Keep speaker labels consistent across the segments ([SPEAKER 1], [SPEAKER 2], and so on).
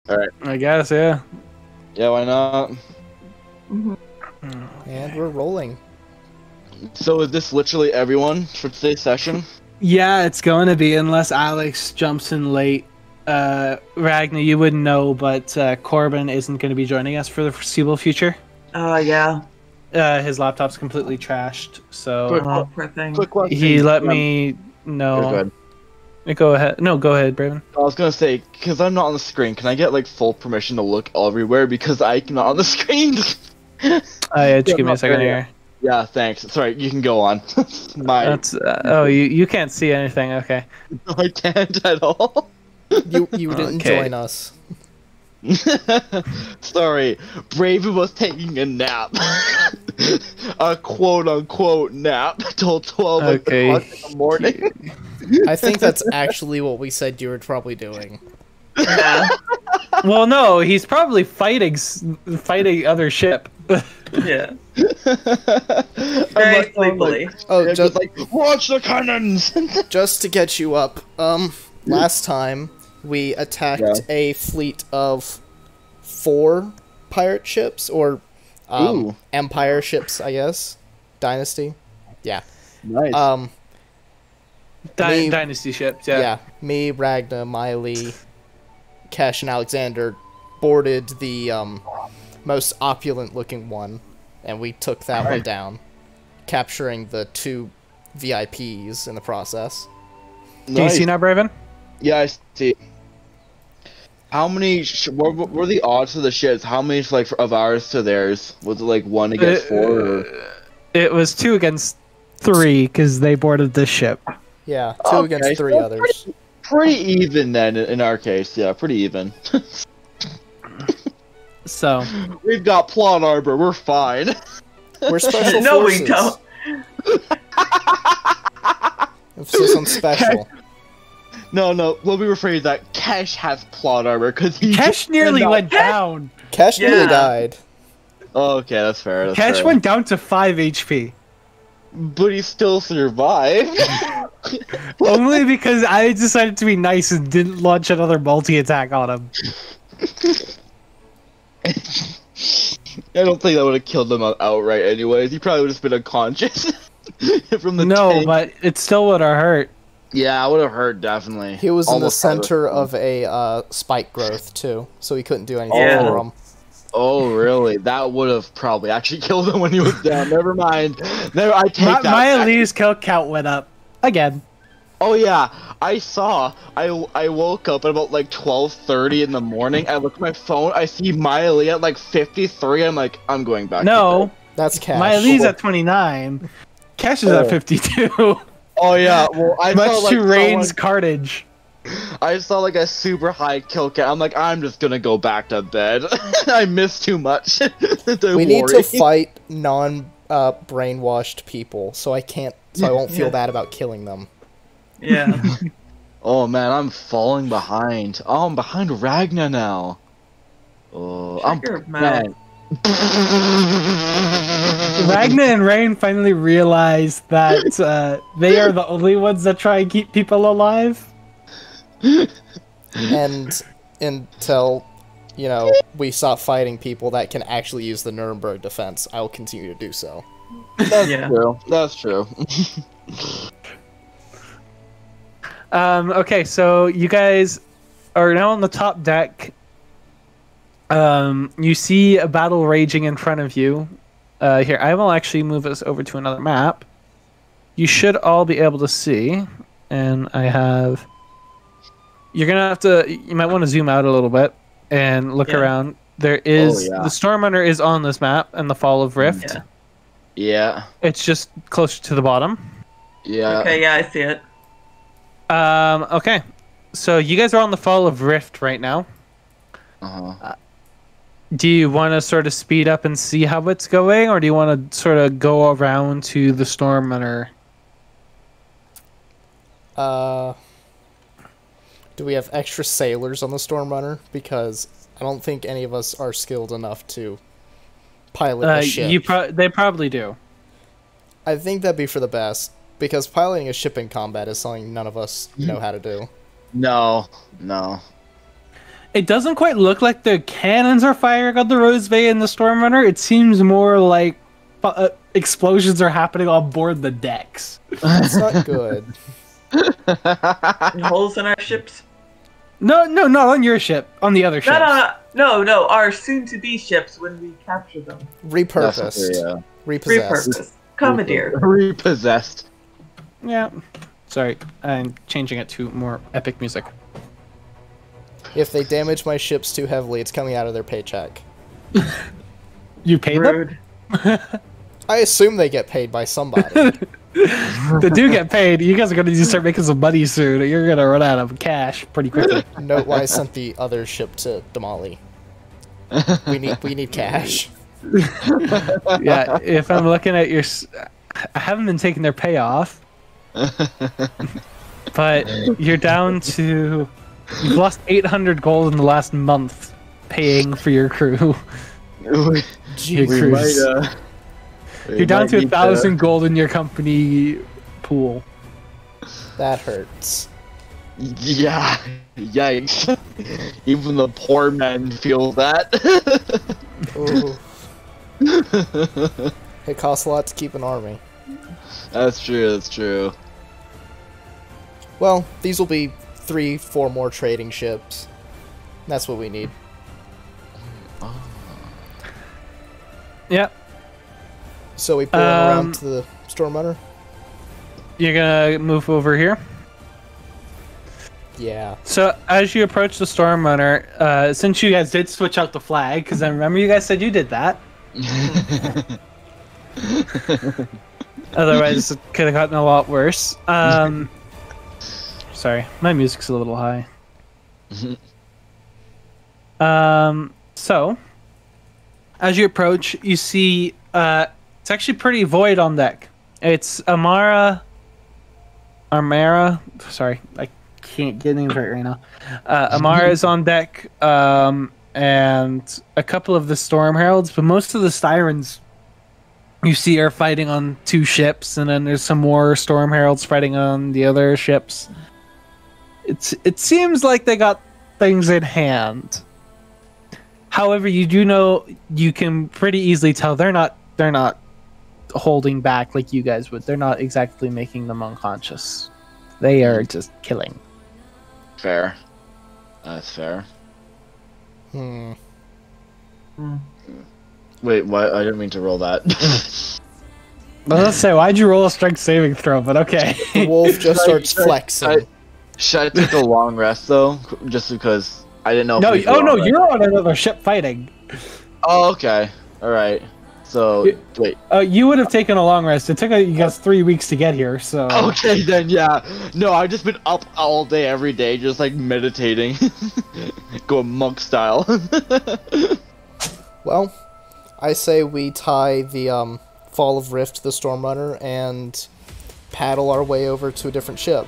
[SPEAKER 1] Alright.
[SPEAKER 2] I guess, yeah.
[SPEAKER 1] Yeah, why not?
[SPEAKER 3] And we're rolling.
[SPEAKER 1] So is this literally everyone for today's session?
[SPEAKER 2] Yeah, it's going to be, unless Alex jumps in late. Ragnar, you wouldn't know, but Corbin isn't going to be joining us for the foreseeable future.
[SPEAKER 4] Yeah.
[SPEAKER 2] His laptop's completely trashed, so
[SPEAKER 4] Oh, poor thing.
[SPEAKER 1] Quick question.
[SPEAKER 2] he let me know.
[SPEAKER 1] Go ahead.
[SPEAKER 2] Go ahead. No, go ahead, Braven.
[SPEAKER 1] I was gonna say, because I'm not on the screen, can I get like full permission to look everywhere because I'm not on the screen?
[SPEAKER 2] Yeah, just give me a second here.
[SPEAKER 1] Yeah, thanks. Sorry, you can go on.
[SPEAKER 2] That's you can't see anything. Okay.
[SPEAKER 1] No, I can't at all.
[SPEAKER 3] You didn't
[SPEAKER 2] Okay.
[SPEAKER 3] join us.
[SPEAKER 1] Sorry, Braven was taking a nap. A quote-unquote nap till 12
[SPEAKER 2] Okay.
[SPEAKER 1] o'clock in the morning.
[SPEAKER 3] I think that's actually what we said you were probably doing.
[SPEAKER 4] Yeah.
[SPEAKER 2] Well, no, he's probably fighting other ship.
[SPEAKER 4] Yeah.
[SPEAKER 1] I'm
[SPEAKER 4] Very
[SPEAKER 1] like,
[SPEAKER 4] sleepily.
[SPEAKER 3] Oh,
[SPEAKER 1] yeah,
[SPEAKER 3] just
[SPEAKER 1] like, watch the cannons!
[SPEAKER 3] just to get you up. Last time we attacked a fleet of 4 pirate ships, or
[SPEAKER 1] Ooh.
[SPEAKER 3] empire ships, I guess. Dynasty. Yeah.
[SPEAKER 1] Nice.
[SPEAKER 3] Me-
[SPEAKER 2] Dynasty ships,
[SPEAKER 3] Yeah. Me, Ragna, Miley, Kesh, and Alexander boarded the most opulent looking one, and we took that one down, capturing the 2 VIPs in the process.
[SPEAKER 2] Do you see now, Braven?
[SPEAKER 1] Yeah, I see. How many? What were the odds of the ships? How many like of ours to theirs? Was it like 1 against 4? Or...
[SPEAKER 2] It was 2 against 3 because they boarded this ship.
[SPEAKER 3] Yeah, 2
[SPEAKER 1] Okay,
[SPEAKER 3] against 3
[SPEAKER 1] so
[SPEAKER 3] others.
[SPEAKER 1] Pretty even then in our case. Yeah, pretty even.
[SPEAKER 2] So
[SPEAKER 1] We've got plot arbor. We're fine.
[SPEAKER 3] We're special
[SPEAKER 4] No,
[SPEAKER 3] forces.
[SPEAKER 4] we don't.
[SPEAKER 3] Emphasis on special.
[SPEAKER 1] No. Let me rephrase that. Kesh has plot arbor because he.
[SPEAKER 2] Kesh nearly went down.
[SPEAKER 3] Kesh nearly
[SPEAKER 4] Yeah.
[SPEAKER 3] died.
[SPEAKER 1] Oh, okay, that's fair. That's
[SPEAKER 2] Kesh
[SPEAKER 1] fair.
[SPEAKER 2] went down to 5 HP.
[SPEAKER 1] But he still survived.
[SPEAKER 2] Only because I decided to be nice and didn't launch another multi-attack on him.
[SPEAKER 1] I don't think that would have killed him outright. Anyways, he probably would have just been unconscious from the
[SPEAKER 2] No,
[SPEAKER 1] tank.
[SPEAKER 2] but it still would have hurt.
[SPEAKER 1] Yeah, I would have hurt definitely.
[SPEAKER 3] He was in the
[SPEAKER 1] Almost
[SPEAKER 3] center of a spike growth, too, so he couldn't do anything
[SPEAKER 4] Yeah.
[SPEAKER 3] for him.
[SPEAKER 1] Oh, really? That would have probably actually killed him when he was down. Never mind. I take that
[SPEAKER 2] My
[SPEAKER 1] back.
[SPEAKER 2] Elise kill count went up. Again.
[SPEAKER 1] Oh yeah, I saw. I woke up at about like 12:30 in the morning. I look at my phone. I see Miley at like 53. I'm like, I'm going back. to
[SPEAKER 2] No,
[SPEAKER 1] bed.
[SPEAKER 3] That's Cash.
[SPEAKER 2] my Elise at 29. Kesh is at 52.
[SPEAKER 1] Oh yeah. Well, I
[SPEAKER 2] Much
[SPEAKER 1] saw, like,
[SPEAKER 2] to Rain's
[SPEAKER 1] someone-
[SPEAKER 2] cartage.
[SPEAKER 1] I saw like a super high kill count. I'm like, I'm just gonna go back to bed. I missed too much.
[SPEAKER 3] We need to fight non-brainwashed people, so I won't feel
[SPEAKER 4] Yeah.
[SPEAKER 3] bad about killing them.
[SPEAKER 4] Yeah.
[SPEAKER 1] Oh man, I'm falling behind. Oh, I'm behind Ragna now. Oh, I'm
[SPEAKER 4] Sugar
[SPEAKER 1] man.
[SPEAKER 2] Ragnar and Rain finally realized that they are the only ones that try and keep people alive.
[SPEAKER 3] And until, we stop fighting people that can actually use the Nuremberg defense, I will continue to do so.
[SPEAKER 1] That's
[SPEAKER 4] Yeah.
[SPEAKER 1] true. That's true.
[SPEAKER 2] Okay, so you guys are now on the top deck. You see a battle raging in front of you. Here, I will actually move us over to another map. You should all be able to see. And I have... You're going to have to... You might want to zoom out a little bit and look
[SPEAKER 4] Yeah.
[SPEAKER 2] around. There is...
[SPEAKER 1] Oh, yeah.
[SPEAKER 2] The Storm Hunter is on this map and the Fall of Rift.
[SPEAKER 4] Yeah.
[SPEAKER 1] Yeah.
[SPEAKER 2] It's just closer to the bottom.
[SPEAKER 1] Yeah.
[SPEAKER 4] Okay, yeah, I see it.
[SPEAKER 2] Okay. So you guys are on the Fall of Rift right now.
[SPEAKER 1] Uh-huh.
[SPEAKER 2] Do you want to sort of speed up and see how it's going, or do you want to sort of go around to the Storm Hunter?
[SPEAKER 3] Do we have extra sailors on the Storm Runner? Because I don't think any of us are skilled enough to pilot a ship.
[SPEAKER 2] They probably do.
[SPEAKER 3] I think that'd be for the best, because piloting a ship in combat is something none of us know how to do.
[SPEAKER 1] No.
[SPEAKER 2] It doesn't quite look like the cannons are firing on the Rosebay and the Storm Runner. It seems more like explosions are happening on board the decks.
[SPEAKER 3] It's not good.
[SPEAKER 4] Holes in our ships?
[SPEAKER 2] No, not on your ship. On the other ships.
[SPEAKER 4] No, our soon-to-be ships when we capture them.
[SPEAKER 3] Repurposed.
[SPEAKER 1] Yeah.
[SPEAKER 3] Repossessed.
[SPEAKER 4] Repurposed. Commandeer.
[SPEAKER 1] Repossessed.
[SPEAKER 2] Yeah. Sorry, I'm changing it to more epic music.
[SPEAKER 3] If they damage my ships too heavily, it's coming out of their paycheck.
[SPEAKER 2] You paid them?
[SPEAKER 4] Rude.
[SPEAKER 3] I assume they get paid by somebody.
[SPEAKER 2] They do get paid. You guys are gonna need to start making some money soon. Or you're gonna run out of cash pretty quickly.
[SPEAKER 3] Note why I sent the other ship to Damali. We need cash.
[SPEAKER 2] Yeah, if I'm looking at your, I haven't been taking their payoff, but you're down to, you've lost 800 gold in the last month paying for your crew. Your
[SPEAKER 1] We
[SPEAKER 2] cruise.
[SPEAKER 1] might,
[SPEAKER 2] You're down to 1,000 gold in your company pool.
[SPEAKER 3] That hurts.
[SPEAKER 1] Yeah, yikes. Even the poor men feel that.
[SPEAKER 3] Ooh. It costs a lot to keep an army.
[SPEAKER 1] That's true.
[SPEAKER 3] Well, these will be 3-4 more trading ships. That's what we need.
[SPEAKER 2] Yep.
[SPEAKER 3] So we pull around to the Storm Runner?
[SPEAKER 2] You're gonna move over here.
[SPEAKER 3] Yeah.
[SPEAKER 2] So as you approach the Storm Runner, since you guys did switch out the flag, because I remember you guys said you did that. Otherwise, it could have gotten a lot worse. Sorry, my music's a little high. So, as you approach, you see it's actually pretty void on deck. It's Armara. Sorry, I can't get names right now. Amara is on deck, and a couple of the Storm Heralds, but most of the Sirens you see are fighting on 2 ships, and then there's some more Storm Heralds fighting on the other ships. It seems like they got things in hand. However, you do know, you can pretty easily tell they're not holding back like you guys would. They're not exactly making them unconscious. They are just killing.
[SPEAKER 1] Fair. That's fair.
[SPEAKER 3] Hmm.
[SPEAKER 1] Wait, what? I didn't mean to roll that.
[SPEAKER 2] Well, let's say, why'd you roll a strength saving throw? But okay.
[SPEAKER 3] The wolf just starts flexing.
[SPEAKER 1] Should I take a long rest though? Just because I didn't know.
[SPEAKER 2] No,
[SPEAKER 1] if we
[SPEAKER 2] oh
[SPEAKER 1] could
[SPEAKER 2] no,
[SPEAKER 1] already-
[SPEAKER 2] you're on another ship fighting.
[SPEAKER 1] Oh, okay. All right. So wait.
[SPEAKER 2] You would have taken a long rest. It took you guys 3 weeks to get here, so.
[SPEAKER 1] Okay then, yeah. No, I've just been up all day, every day, just like meditating, going monk style.
[SPEAKER 3] Well, I say we tie the Fall of Rift to the Storm Runner and paddle our way over to a different ship.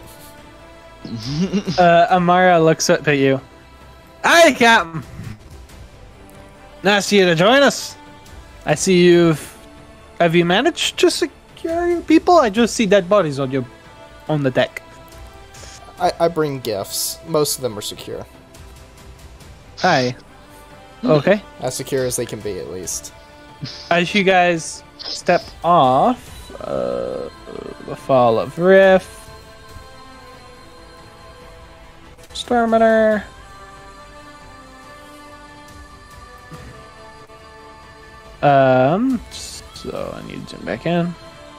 [SPEAKER 2] Amara looks up at you. Hi, Captain. Nice of you to join us. I see have you managed to secure your people? I just see dead bodies on the deck.
[SPEAKER 3] I bring gifts. Most of them are secure.
[SPEAKER 2] Hi. Okay.
[SPEAKER 3] As secure as they can be, at least.
[SPEAKER 2] As you guys step off the Fall of Rift, Storm Runner. So I need to jump back in.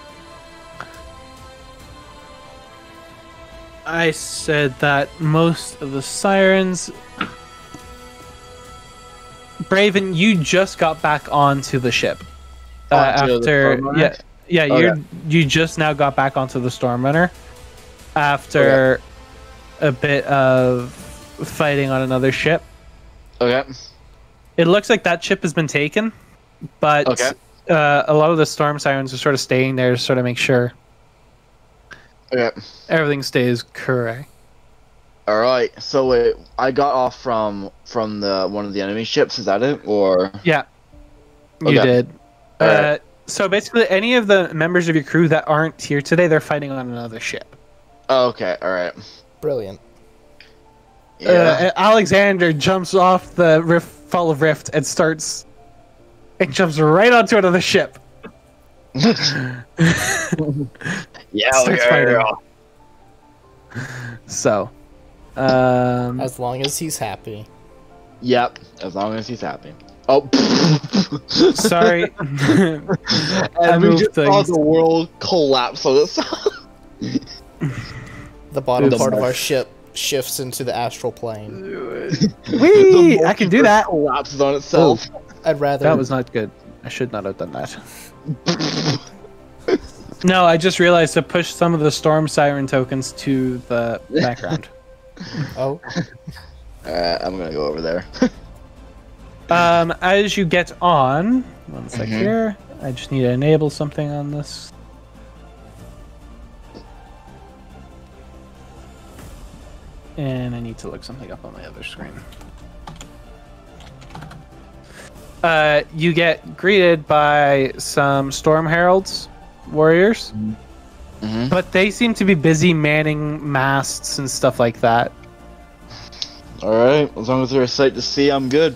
[SPEAKER 2] I said that most of the Sirens. Braven, you just got back onto the ship.
[SPEAKER 1] Onto the
[SPEAKER 2] After
[SPEAKER 1] Storm Runner?
[SPEAKER 2] yeah,
[SPEAKER 1] Okay.
[SPEAKER 2] you just now got back onto the Storm Runner after a bit of fighting on another ship.
[SPEAKER 1] Okay.
[SPEAKER 2] It looks like that ship has been taken, but
[SPEAKER 1] Okay.
[SPEAKER 2] a lot of the Storm Sirens are sort of staying there to sort of make sure
[SPEAKER 1] Okay.
[SPEAKER 2] everything stays correct.
[SPEAKER 1] All right. So wait, I got off from the one of the enemy ships. Is that it, or?
[SPEAKER 2] Yeah, you
[SPEAKER 1] Okay.
[SPEAKER 2] did.
[SPEAKER 1] Alright.
[SPEAKER 2] So basically, any of the members of your crew that aren't here today, they're fighting on another ship.
[SPEAKER 1] Oh, okay. All right.
[SPEAKER 3] Brilliant.
[SPEAKER 2] Alexander jumps off the fall of rift and starts. It jumps right onto another ship. Starts fighting. So,
[SPEAKER 3] As long as he's happy.
[SPEAKER 1] Yep, as long as he's happy. Oh,
[SPEAKER 2] sorry.
[SPEAKER 1] and we just saw the world collapse on itself.
[SPEAKER 3] The bottom
[SPEAKER 2] Oops.
[SPEAKER 3] part of our ship shifts into the astral plane.
[SPEAKER 2] Whee! I can do that.
[SPEAKER 1] Collapses on itself.
[SPEAKER 3] I'd rather.
[SPEAKER 2] That was not good. I should not have done that. No, I just realized to push some of the storm siren tokens to the background.
[SPEAKER 3] Oh.
[SPEAKER 1] Alright, I'm gonna go over there.
[SPEAKER 2] As you get on, one sec here. I just need to enable something on this. And I need to look something up on my other screen. You get greeted by some Storm Heralds warriors, but they seem to be busy manning masts and stuff like that.
[SPEAKER 1] Alright, as long as they're a sight to see, I'm good.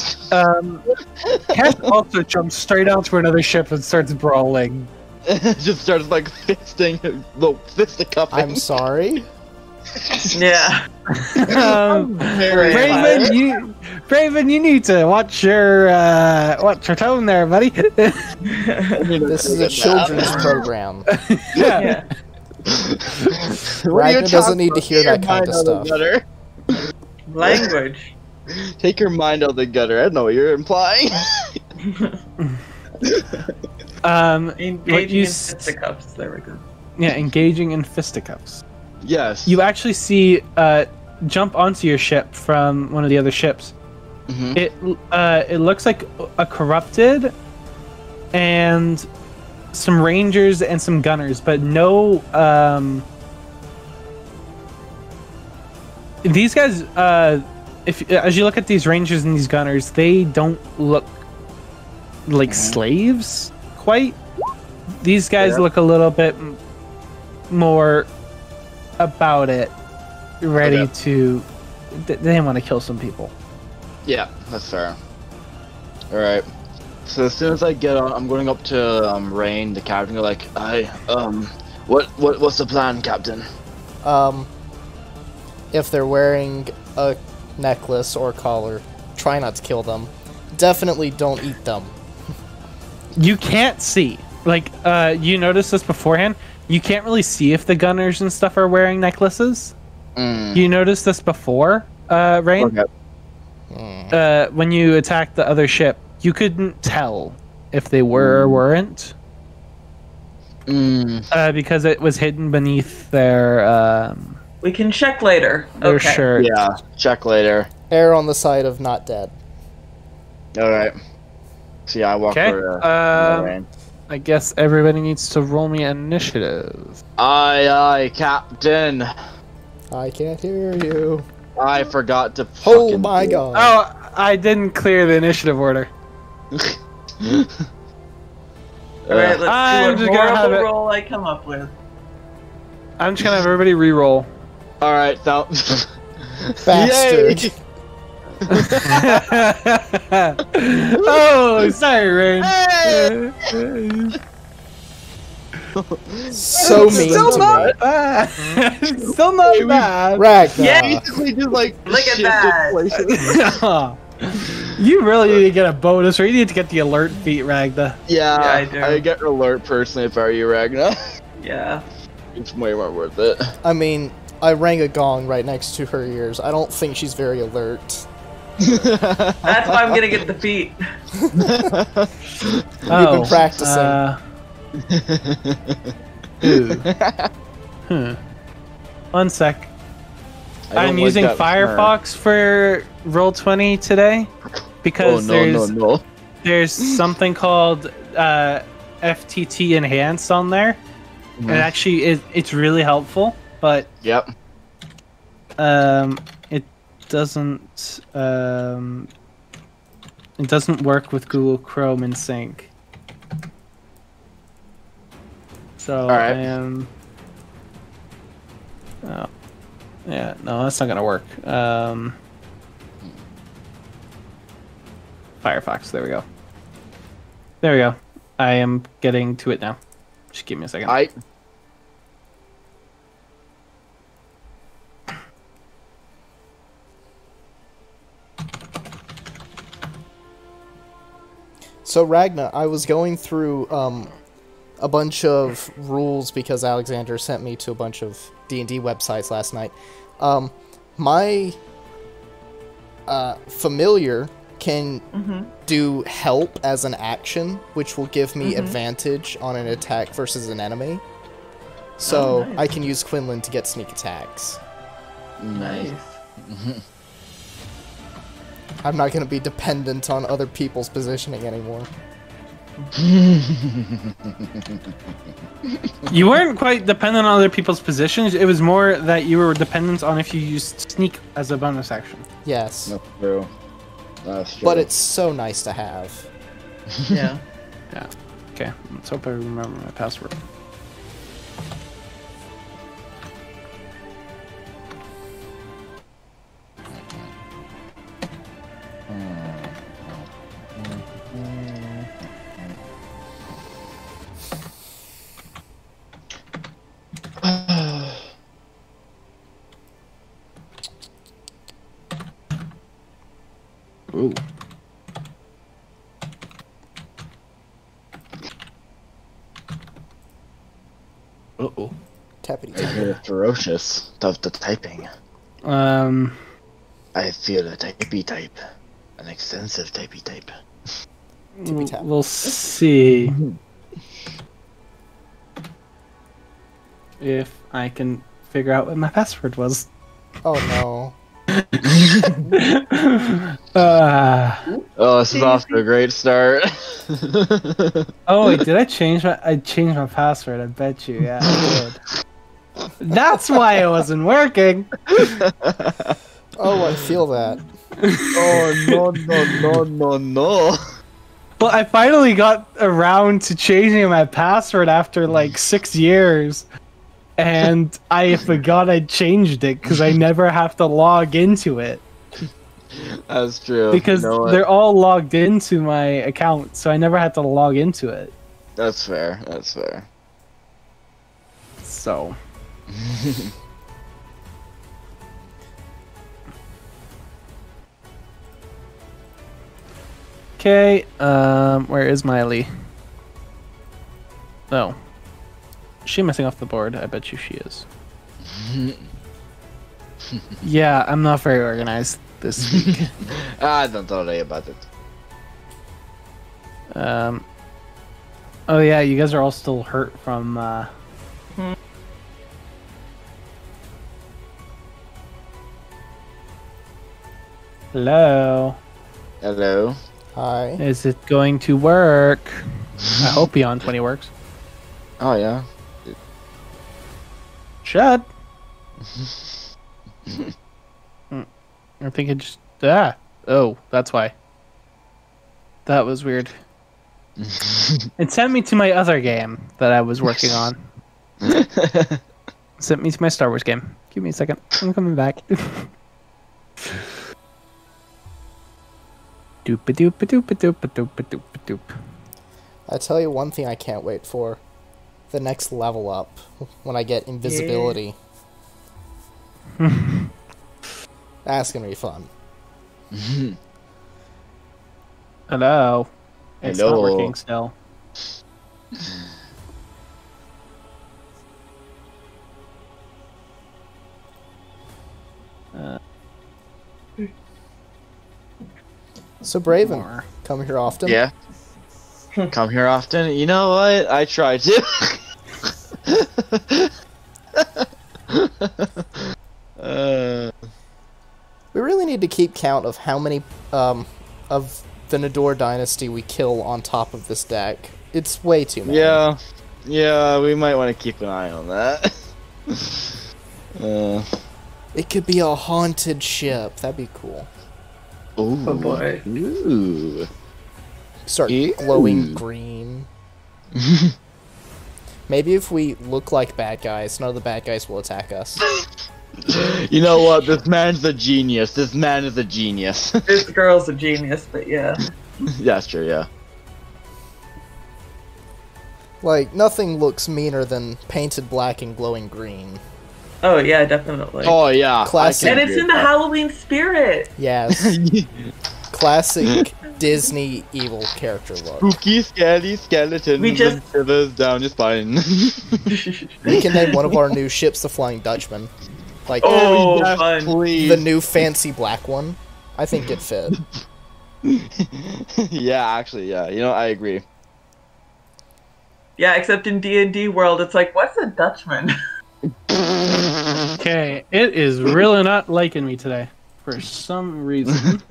[SPEAKER 2] Cat also jumps straight onto another ship and starts brawling.
[SPEAKER 1] Just starts like fisticuffing.
[SPEAKER 3] I'm sorry.
[SPEAKER 4] Yeah.
[SPEAKER 2] Raven, you need to watch your tone there, buddy.
[SPEAKER 3] This is a children's program.
[SPEAKER 2] Yeah.
[SPEAKER 3] Ragnar doesn't need to hear that kind of stuff.
[SPEAKER 4] Language.
[SPEAKER 1] Take your mind out of the gutter. I don't know what you're implying.
[SPEAKER 4] Engaging in fisticuffs. There we go.
[SPEAKER 2] Yeah, engaging in fisticuffs.
[SPEAKER 1] Yes.
[SPEAKER 2] You actually see jump onto your ship from one of the other ships. It looks like a corrupted and some rangers and some gunners, but no. These guys, as you look at these rangers and these gunners, they don't look like slaves quite. These guys look a little bit more about it, ready to. They want to kill some people.
[SPEAKER 1] Yeah, that's fair. Alright. So as soon as I get on, I'm going up to Rain, the captain, go like, what's the plan, Captain?
[SPEAKER 3] If they're wearing a necklace or collar, try not to kill them. Definitely don't eat them.
[SPEAKER 2] You can't see. Like, you noticed this beforehand. You can't really see if the gunners and stuff are wearing necklaces. You noticed this before, Rain?
[SPEAKER 1] Okay.
[SPEAKER 2] When you attacked the other ship, you couldn't tell if they were or weren't. Because it was hidden beneath their
[SPEAKER 4] We can check later. Okay.
[SPEAKER 2] shirt.
[SPEAKER 1] Yeah, check later.
[SPEAKER 3] Err on the side of not dead.
[SPEAKER 1] Alright. So yeah, I walk
[SPEAKER 2] Okay.
[SPEAKER 1] over to Rain.
[SPEAKER 2] I guess everybody needs to roll me initiative.
[SPEAKER 1] Aye, Captain.
[SPEAKER 3] I can't hear you.
[SPEAKER 1] I forgot to
[SPEAKER 3] Oh
[SPEAKER 1] fucking
[SPEAKER 3] my
[SPEAKER 1] do it.
[SPEAKER 3] god.
[SPEAKER 2] Oh, I didn't clear the initiative order.
[SPEAKER 4] Alright, let's
[SPEAKER 2] I'm
[SPEAKER 4] do
[SPEAKER 2] just
[SPEAKER 4] a
[SPEAKER 2] gonna have
[SPEAKER 4] horrible
[SPEAKER 2] it-
[SPEAKER 4] roll I come up with.
[SPEAKER 2] I'm just gonna have everybody re-roll.
[SPEAKER 1] Alright, so...
[SPEAKER 3] Bastard.
[SPEAKER 1] Yay!
[SPEAKER 2] Oh, sorry, Rain.
[SPEAKER 3] So mean
[SPEAKER 2] Still
[SPEAKER 3] to
[SPEAKER 2] not
[SPEAKER 3] me.
[SPEAKER 2] bad. Still not bad.
[SPEAKER 3] Ragnar.
[SPEAKER 4] Yeah.
[SPEAKER 1] Basically just like
[SPEAKER 4] Look at
[SPEAKER 1] shifted
[SPEAKER 4] that.
[SPEAKER 1] places.
[SPEAKER 2] You really need to get a bonus, or you need to get the alert feat, Ragna.
[SPEAKER 1] Yeah,
[SPEAKER 4] I do.
[SPEAKER 1] I get alert personally if I were you, Ragnar.
[SPEAKER 4] Yeah.
[SPEAKER 1] It's way more worth it.
[SPEAKER 3] I mean, I rang a gong right next to her ears. I don't think she's very alert.
[SPEAKER 4] That's why I'm gonna get the feet.
[SPEAKER 3] You've been practicing.
[SPEAKER 2] Ooh. One sec.
[SPEAKER 1] I don't
[SPEAKER 2] I'm
[SPEAKER 1] like
[SPEAKER 2] using
[SPEAKER 1] that
[SPEAKER 2] Firefox for Roll20 today because there's something called FTT Enhanced on there. And actually, it's really helpful, but
[SPEAKER 1] Yep.
[SPEAKER 2] it doesn't work with Google Chrome and Sync. So
[SPEAKER 1] Alright.
[SPEAKER 2] I am. Oh, Yeah, no, that's not gonna work. Firefox, there we go. There we go. I am getting to it now. Just give me a second.
[SPEAKER 3] So Ragna, I was going through a bunch of rules because Alexander sent me to a bunch of D&D websites last night. My familiar can do help as an action, which will give me advantage on an attack versus an enemy. So
[SPEAKER 4] nice.
[SPEAKER 3] I can use Quinlan to get sneak attacks.
[SPEAKER 4] Nice.
[SPEAKER 3] I'm not going to be dependent on other people's positioning anymore.
[SPEAKER 2] You weren't quite dependent on other people's positions. It was more that you were dependent on if you used sneak as a bonus action.
[SPEAKER 3] Yes.
[SPEAKER 1] That's true. That's true.
[SPEAKER 3] But it's so nice to have.
[SPEAKER 4] Yeah.
[SPEAKER 2] Yeah. Okay. Let's hope I remember my password. Ooh. Uh-oh.
[SPEAKER 3] Tappity
[SPEAKER 1] I
[SPEAKER 3] tap.
[SPEAKER 1] hear ferocious of the typing. I feel a typey type. An extensive typey type.
[SPEAKER 3] Tippy tap.
[SPEAKER 2] We'll see if I can figure out what my password was.
[SPEAKER 3] Oh no.
[SPEAKER 1] Oh, this is off to a great start.
[SPEAKER 2] Oh wait, did I change my? I changed my password. I bet you. Yeah, I did. That's why it wasn't working.
[SPEAKER 3] Oh, I feel that.
[SPEAKER 1] Oh no.
[SPEAKER 2] Well, I finally got around to changing my password after like 6 years, and I forgot I changed it because I never have to log into it
[SPEAKER 1] That's true.
[SPEAKER 2] because
[SPEAKER 1] You know what?
[SPEAKER 2] they're all logged into my account, so I never had to log into it.
[SPEAKER 1] That's fair. That's fair.
[SPEAKER 2] So. Okay, where is Miley? Oh. Is she missing off the board? I bet you she is. Yeah, I'm not very organized this week.
[SPEAKER 1] Don't worry about it.
[SPEAKER 2] Oh yeah, you guys are all still hurt from, Hello?
[SPEAKER 1] Hello.
[SPEAKER 3] Hi.
[SPEAKER 2] Is it going to work? I hope Beyond 20 works.
[SPEAKER 1] Oh yeah.
[SPEAKER 2] Should. I think it just... Oh, that's why. That was weird. It sent me to my other game that I was working on. Sent me to my Star Wars game. Give me a second. I'm coming back. Doop-a-doop-a-doop-a-doop-a-doop-a-doop-a-doop.
[SPEAKER 3] I tell you one thing I can't wait for. The next level up. When I get invisibility. That's gonna be fun.
[SPEAKER 2] Hello. It's not
[SPEAKER 1] Hello.
[SPEAKER 2] working still.
[SPEAKER 3] So Braven,
[SPEAKER 2] More.
[SPEAKER 3] come here often.
[SPEAKER 1] Yeah. Come here often. You know what? I try to.
[SPEAKER 3] We really need to keep count of how many of the Nador dynasty we kill on top of this deck. It's way too many.
[SPEAKER 1] Yeah, we might want to keep an eye on that.
[SPEAKER 3] It could be a haunted ship. That'd be cool.
[SPEAKER 1] Ooh.
[SPEAKER 4] Oh boy.
[SPEAKER 1] Ooh.
[SPEAKER 3] Start
[SPEAKER 1] Ew.
[SPEAKER 3] glowing green. Maybe if we look like bad guys, none of the bad guys will attack us.
[SPEAKER 1] You know what? This man's a genius. This man is a genius.
[SPEAKER 4] This girl's a genius, but yeah.
[SPEAKER 1] Yeah, that's true, yeah.
[SPEAKER 3] Like, nothing looks meaner than painted black and glowing green.
[SPEAKER 4] Oh yeah, definitely.
[SPEAKER 1] Oh, yeah.
[SPEAKER 3] Classic.
[SPEAKER 1] I
[SPEAKER 4] And
[SPEAKER 1] can
[SPEAKER 4] it's
[SPEAKER 1] agree
[SPEAKER 4] in the
[SPEAKER 1] with
[SPEAKER 4] Halloween spirit.
[SPEAKER 3] Yes. Classic Disney evil character look.
[SPEAKER 1] Spooky, scary skeletons
[SPEAKER 4] We just-
[SPEAKER 1] and shivers down your spine.
[SPEAKER 3] We can name one of our new ships the Flying Dutchman. Like,
[SPEAKER 4] Oh,
[SPEAKER 1] yes,
[SPEAKER 4] fun.
[SPEAKER 1] please.
[SPEAKER 3] the new fancy black one. I think it fit.
[SPEAKER 1] Yeah, actually, yeah. You know, I agree.
[SPEAKER 4] Yeah, except in D&D world, it's like, what's a Dutchman?
[SPEAKER 2] Okay, it is really not liking me today for some reason.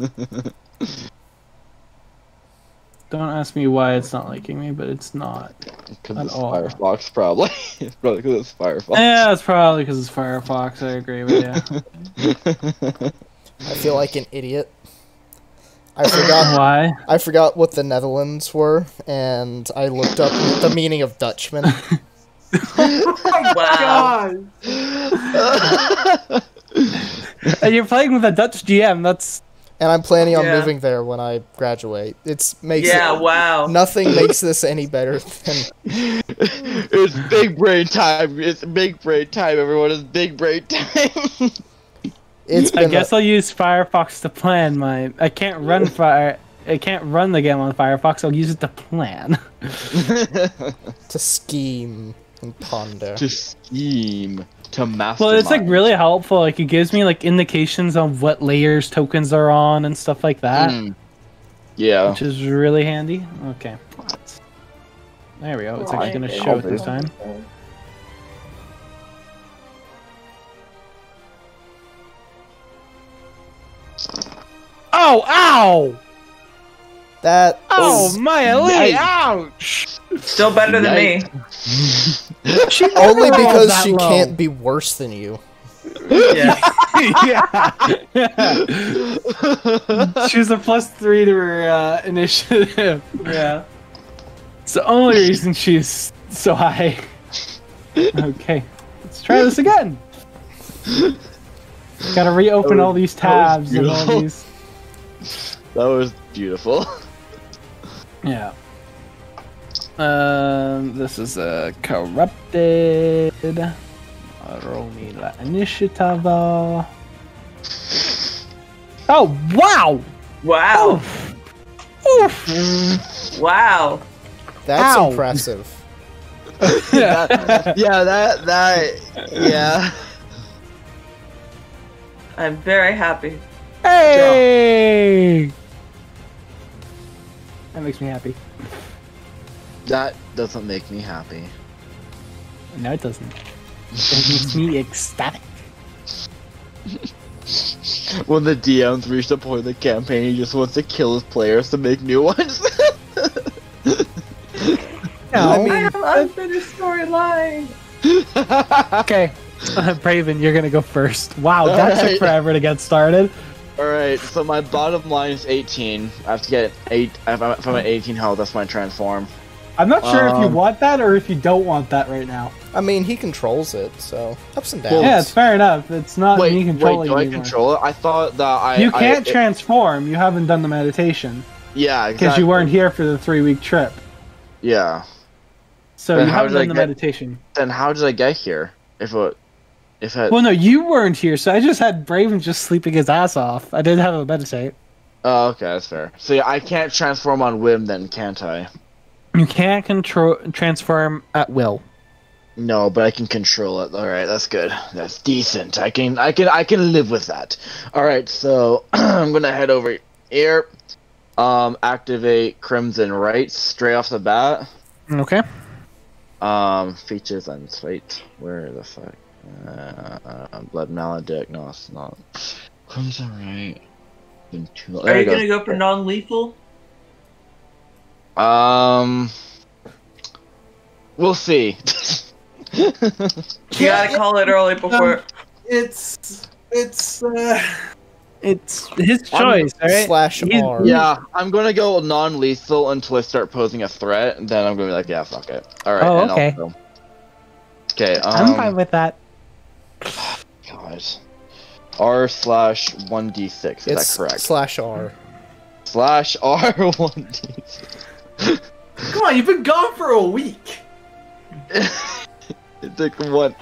[SPEAKER 2] Don't ask me why it's not liking me, but it's not.
[SPEAKER 1] Because
[SPEAKER 2] At
[SPEAKER 1] it's
[SPEAKER 2] all.
[SPEAKER 1] Firefox, probably. It's probably because it's Firefox.
[SPEAKER 2] Yeah, it's probably because it's Firefox. I agree with you.
[SPEAKER 3] I feel like an idiot. I forgot.
[SPEAKER 2] Why?
[SPEAKER 3] I forgot what the Netherlands were, and I looked up the meaning of Dutchman.
[SPEAKER 4] Wow.
[SPEAKER 2] And you're playing with a Dutch GM. That's
[SPEAKER 3] And I'm planning on
[SPEAKER 4] Yeah.
[SPEAKER 3] moving there when I graduate.
[SPEAKER 4] Yeah, wow.
[SPEAKER 3] Nothing makes this any better than
[SPEAKER 1] It's big brain time. It's big brain time, everyone. It's big brain time.
[SPEAKER 3] it's
[SPEAKER 2] I
[SPEAKER 3] been
[SPEAKER 2] guess I'll use Firefox to plan my. I can't run fire. I can't run the game on Firefox. I'll use it to plan.
[SPEAKER 3] to scheme and ponder.
[SPEAKER 1] To scheme. To mastermind.
[SPEAKER 2] Well, it's like really helpful. Like it gives me like indications on what layers tokens are on and stuff like that,
[SPEAKER 1] Yeah.
[SPEAKER 2] which is really handy. Okay. There we go. It's actually gonna show it this time. Oh! Ow!
[SPEAKER 3] That
[SPEAKER 2] Oh,
[SPEAKER 3] is
[SPEAKER 2] my elite!
[SPEAKER 1] Yikes.
[SPEAKER 2] Ouch!
[SPEAKER 4] Still better than me.
[SPEAKER 2] She
[SPEAKER 3] only
[SPEAKER 2] never rolled
[SPEAKER 3] because
[SPEAKER 2] that
[SPEAKER 3] she
[SPEAKER 2] low.
[SPEAKER 3] can't be worse than you.
[SPEAKER 4] Yeah.
[SPEAKER 2] Yeah. She's a +3 to her initiative.
[SPEAKER 4] Yeah.
[SPEAKER 2] It's the only reason she's so high. Okay, let's try this again. Gotta reopen all these tabs and all
[SPEAKER 1] beautiful.
[SPEAKER 2] these.
[SPEAKER 1] That was beautiful.
[SPEAKER 2] Yeah. This is corrupted. Roll me la initiative. Oh wow!
[SPEAKER 4] Wow.
[SPEAKER 2] Oof.
[SPEAKER 4] Wow.
[SPEAKER 3] That's
[SPEAKER 2] Ow.
[SPEAKER 3] impressive.
[SPEAKER 1] Yeah, yeah.
[SPEAKER 4] I'm very happy.
[SPEAKER 2] Hey! That makes me happy.
[SPEAKER 1] That doesn't make me happy.
[SPEAKER 2] No, it doesn't. It makes me ecstatic.
[SPEAKER 1] When the DM's reached the point of the campaign, he just wants to kill his players to make new ones.
[SPEAKER 3] I mean,
[SPEAKER 4] I have unfinished storyline.
[SPEAKER 2] Okay, Braven, you're gonna go first. Wow, that took
[SPEAKER 1] Alright.
[SPEAKER 2] forever to get started.
[SPEAKER 1] Alright, so my bottom line is 18. I have to get 8. If I'm at 18 health, that's my transform.
[SPEAKER 2] I'm not sure if you
[SPEAKER 1] Um,
[SPEAKER 2] want that or if you don't want that right now.
[SPEAKER 3] I mean, he controls it, so ups and downs.
[SPEAKER 1] Well,
[SPEAKER 2] Yeah, it's fair enough. It's not me
[SPEAKER 1] Wait,
[SPEAKER 2] controlling
[SPEAKER 1] do I
[SPEAKER 2] anymore.
[SPEAKER 1] control it? I thought that I.
[SPEAKER 2] You can't
[SPEAKER 1] I,
[SPEAKER 2] transform. You haven't done the meditation
[SPEAKER 1] Yeah,
[SPEAKER 2] because
[SPEAKER 1] exactly.
[SPEAKER 2] you weren't here for the 3-week trip.
[SPEAKER 1] Yeah.
[SPEAKER 2] So
[SPEAKER 1] Then
[SPEAKER 2] you
[SPEAKER 1] how
[SPEAKER 2] haven't
[SPEAKER 1] did I
[SPEAKER 2] done the
[SPEAKER 1] get-
[SPEAKER 2] meditation.
[SPEAKER 1] Then how did I get here? If it.
[SPEAKER 2] Well, no, you weren't here, so I just had Braven just sleeping his ass off. I didn't have a meditate.
[SPEAKER 1] Oh, okay, that's fair. So yeah, I can't transform on whim then, can't I?
[SPEAKER 2] You can't transform at will.
[SPEAKER 1] No, but I can control it. All right, that's good. That's decent. I can live with that. All right, so I'm gonna head over here. Activate Crimson Rites straight off the bat.
[SPEAKER 2] Okay.
[SPEAKER 1] Features and wait, where the fuck? Blood Maledict. No, it's not. Crimson Rite. Been too long.
[SPEAKER 4] Are
[SPEAKER 1] There
[SPEAKER 4] you
[SPEAKER 1] it
[SPEAKER 4] gonna
[SPEAKER 1] goes.
[SPEAKER 4] go for non-lethal?
[SPEAKER 1] We'll see.
[SPEAKER 4] You gotta call it early before.
[SPEAKER 2] It's his choice, right?
[SPEAKER 3] Slash
[SPEAKER 2] He's-
[SPEAKER 3] R.
[SPEAKER 1] Yeah, I'm gonna go non-lethal until I start posing a threat, and then I'm gonna be like, yeah, fuck it. All right.
[SPEAKER 2] Oh,
[SPEAKER 1] and
[SPEAKER 2] okay.
[SPEAKER 1] Okay.
[SPEAKER 2] I'm fine with that.
[SPEAKER 1] God. R/1d6. Is
[SPEAKER 3] It's
[SPEAKER 1] that correct?
[SPEAKER 3] /R.
[SPEAKER 1] /R1d6.
[SPEAKER 5] Come on, you've been gone for a week.
[SPEAKER 1] It took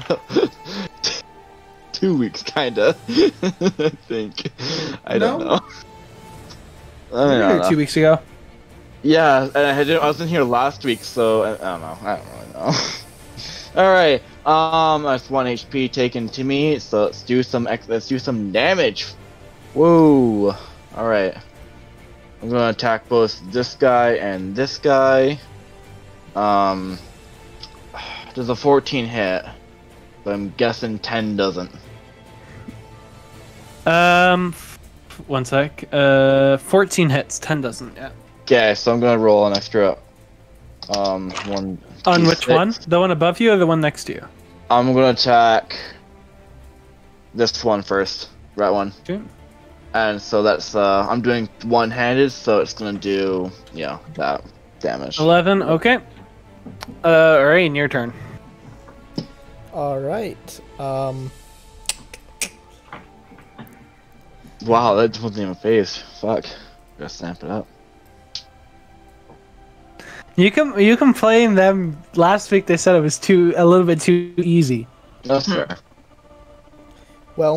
[SPEAKER 1] 2 weeks, kinda. I think. I don't
[SPEAKER 5] No?
[SPEAKER 1] know. I don't know.
[SPEAKER 2] 2 weeks ago.
[SPEAKER 1] Yeah, and I wasn't here last week, so I don't know. I don't really know. All right. That's 1 HP taken to me. So let's do some damage. Whoa. All right. I'm gonna attack both this guy and this guy. Does a 14 hit? But I'm guessing 10 doesn't.
[SPEAKER 2] 1 sec. 14 hits, 10 doesn't. Yeah.
[SPEAKER 1] Okay, so I'm gonna roll an extra. 1.
[SPEAKER 2] On which one? The one above you or the one next to you?
[SPEAKER 1] I'm gonna attack this one first. Right one.
[SPEAKER 2] Okay.
[SPEAKER 1] And so that's I'm doing one-handed, so it's gonna do that damage.
[SPEAKER 2] 11. Okay. Rain, your turn.
[SPEAKER 3] All right.
[SPEAKER 1] Wow, that wasn't even a phase. Fuck. Gotta stamp it up.
[SPEAKER 2] You complained them last week. They said it was a little bit too easy.
[SPEAKER 1] That's fair.
[SPEAKER 3] Well,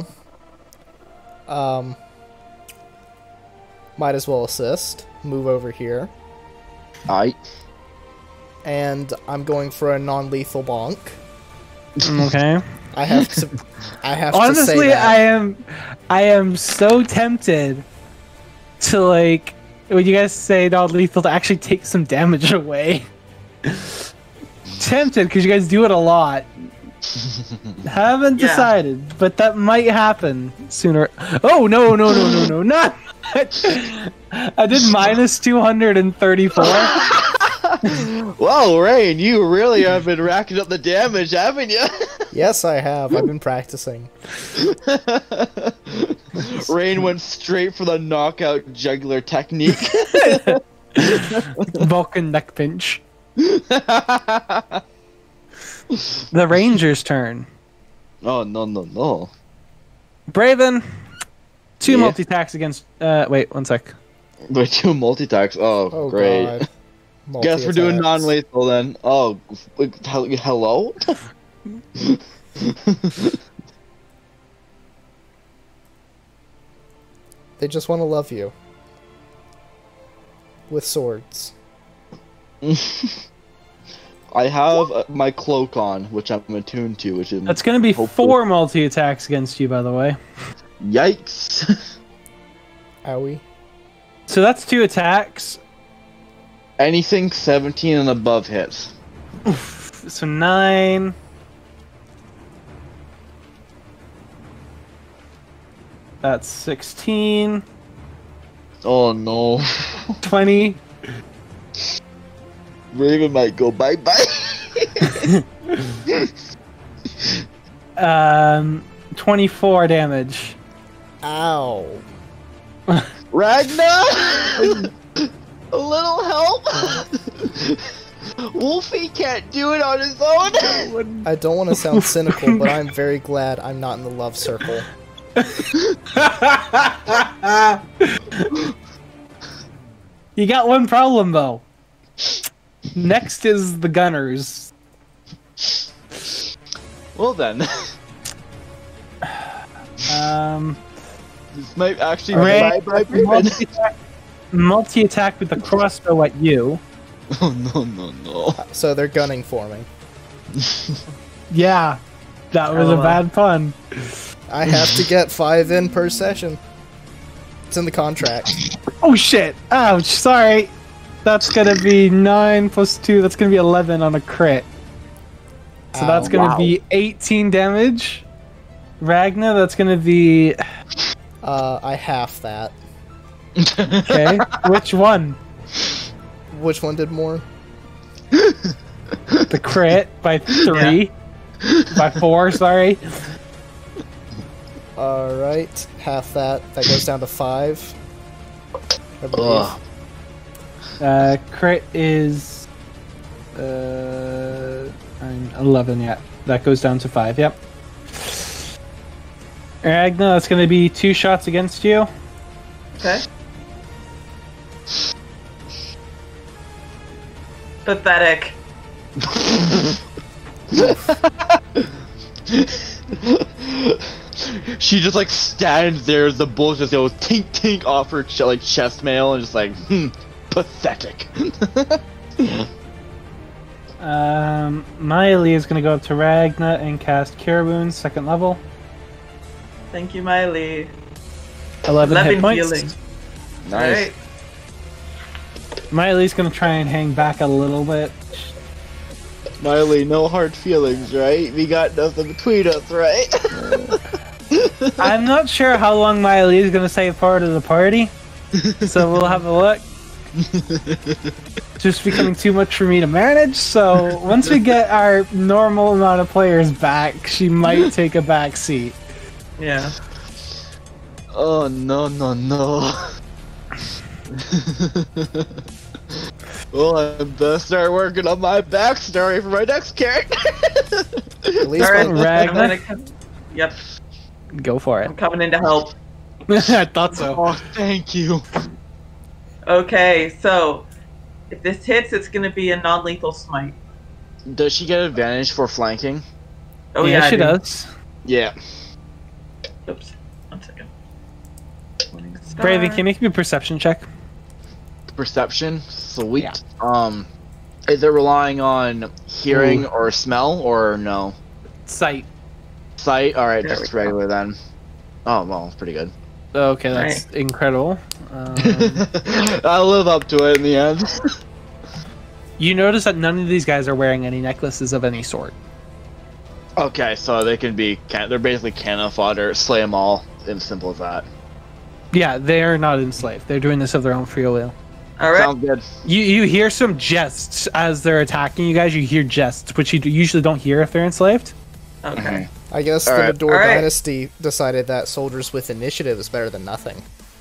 [SPEAKER 3] might as well assist. Move over here,
[SPEAKER 1] Aight.
[SPEAKER 3] and I'm going for a non-lethal bonk.
[SPEAKER 2] Okay.
[SPEAKER 3] I have to. I have to say
[SPEAKER 2] Honestly,
[SPEAKER 3] that.
[SPEAKER 2] I am so tempted to like when you guys say non-lethal to actually take some damage away. Tempted because you guys do it a lot. Haven't
[SPEAKER 4] Yeah.
[SPEAKER 2] decided, but that might happen sooner. Oh no, not. I did minus 234.
[SPEAKER 1] Whoa, Rain, you really have been racking up the damage, haven't you?
[SPEAKER 3] Yes, I have. I've been practicing.
[SPEAKER 1] Rain went straight for the knockout juggler technique.
[SPEAKER 2] Vulcan neck pinch. The Ranger's turn.
[SPEAKER 1] Oh, no.
[SPEAKER 2] Braven, 2
[SPEAKER 1] Yeah.
[SPEAKER 2] multi-attacks against. Wait, 1 sec.
[SPEAKER 1] But 2 multi-attacks. Oh,
[SPEAKER 3] Oh
[SPEAKER 1] great.
[SPEAKER 3] god.
[SPEAKER 1] Guess we're doing
[SPEAKER 3] Multi-attacks.
[SPEAKER 1] non-lethal then. Oh, hello?
[SPEAKER 3] They just want to love you. With swords.
[SPEAKER 1] I have my cloak on, which I'm attuned to, which is
[SPEAKER 2] That's going to be
[SPEAKER 1] hopefully-
[SPEAKER 2] 4 multi-attacks against you, by the way.
[SPEAKER 1] Yikes!
[SPEAKER 3] Owie.
[SPEAKER 2] So that's 2 attacks.
[SPEAKER 1] Anything 17 and above hits.
[SPEAKER 2] So 9. That's 16.
[SPEAKER 1] Oh no,
[SPEAKER 2] 20.
[SPEAKER 1] Raven might go bye-bye.
[SPEAKER 2] 24 damage.
[SPEAKER 3] Ow.
[SPEAKER 1] Ragnar, a little help. Wolfie can't do it on his own.
[SPEAKER 3] I don't want to sound cynical, but I'm very glad I'm not in the love circle.
[SPEAKER 2] You got one problem though. Next is the Gunners.
[SPEAKER 1] Well then, this might actually be
[SPEAKER 2] Ray,
[SPEAKER 1] bye-bye Raven.
[SPEAKER 2] multi-attack with the crossbow at you.
[SPEAKER 1] Oh no.
[SPEAKER 3] So they're gunning for me.
[SPEAKER 2] Yeah, that was a
[SPEAKER 4] LOL.
[SPEAKER 2] bad pun.
[SPEAKER 3] I have to get 5 in per session. It's in the contract.
[SPEAKER 2] Oh shit! Ouch! Sorry. That's gonna be 9 plus 2. That's gonna be 11 on a crit. So
[SPEAKER 3] Ow.
[SPEAKER 2] that's gonna be 18 damage. Ragnar, that's gonna be
[SPEAKER 3] I half that.
[SPEAKER 2] okay. Which one?
[SPEAKER 3] Which one did more?
[SPEAKER 2] The crit by 3. By 4. Sorry.
[SPEAKER 3] Alright, half that. That goes down to 5. I believe.
[SPEAKER 1] Ugh.
[SPEAKER 2] Crit is 11. Yeah, that goes down to 5. Yep. Ragna, that's going to be 2 shots against you.
[SPEAKER 4] Okay. Pathetic.
[SPEAKER 1] She just like stands there as the bullet just goes tink tink off her like chest mail and just like pathetic.
[SPEAKER 2] Miley is going to go up to Ragna and cast Cure Wounds, 2nd level.
[SPEAKER 4] Thank you, Miley.
[SPEAKER 2] 11 hit points.
[SPEAKER 4] healing.
[SPEAKER 1] Nice.
[SPEAKER 4] Alright.
[SPEAKER 2] Miley's going to try and hang back a little bit.
[SPEAKER 1] Miley, no hard feelings, right? We got nothing between us, right?
[SPEAKER 2] I'm not sure how long Miley is going to stay part of the party, so we'll have a look. Just becoming too much for me to manage, so once we get our normal amount of players back, she might take a back seat.
[SPEAKER 4] Yeah.
[SPEAKER 1] Oh no no no. Well, I better start working on my backstory for my next character.
[SPEAKER 3] At least
[SPEAKER 4] Alright,
[SPEAKER 3] one-
[SPEAKER 2] Ragnar?
[SPEAKER 4] Yep,
[SPEAKER 2] Go for it.
[SPEAKER 4] I'm coming in to help.
[SPEAKER 2] I thought so.
[SPEAKER 1] Oh, thank you.
[SPEAKER 4] Okay, so if this hits, it's gonna be a non-lethal smite.
[SPEAKER 1] Does she get advantage for flanking?
[SPEAKER 4] Oh
[SPEAKER 2] yeah,
[SPEAKER 4] yeah,
[SPEAKER 2] she
[SPEAKER 4] I do.
[SPEAKER 2] does.
[SPEAKER 1] Yeah.
[SPEAKER 4] Oops, 1 second.
[SPEAKER 2] Braven, can you make me a perception check?
[SPEAKER 1] Perception, sweet.
[SPEAKER 2] Yeah.
[SPEAKER 1] Is it relying on hearing or smell or no?
[SPEAKER 2] Sight.
[SPEAKER 1] Sight. All right,
[SPEAKER 4] There
[SPEAKER 1] just
[SPEAKER 4] we go.
[SPEAKER 1] regular then. Oh well, it's pretty good.
[SPEAKER 2] Okay, that's incredible.
[SPEAKER 1] I'll live up to it in the end.
[SPEAKER 2] You notice that none of these guys are wearing any necklaces of any sort.
[SPEAKER 1] Okay, so they can be. They're basically cannon fodder. Slay them all. As simple as that.
[SPEAKER 2] Yeah, they are not enslaved. They're doing this of their own free will.
[SPEAKER 4] Alright,
[SPEAKER 1] Sounds good.
[SPEAKER 2] You hear some jests as they're attacking you guys. You hear jests, which you usually don't hear if they're enslaved.
[SPEAKER 4] okay.
[SPEAKER 3] I guess
[SPEAKER 1] Alright.
[SPEAKER 3] the Mador
[SPEAKER 4] Alright.
[SPEAKER 3] Dynasty decided that soldiers with initiative is better than nothing.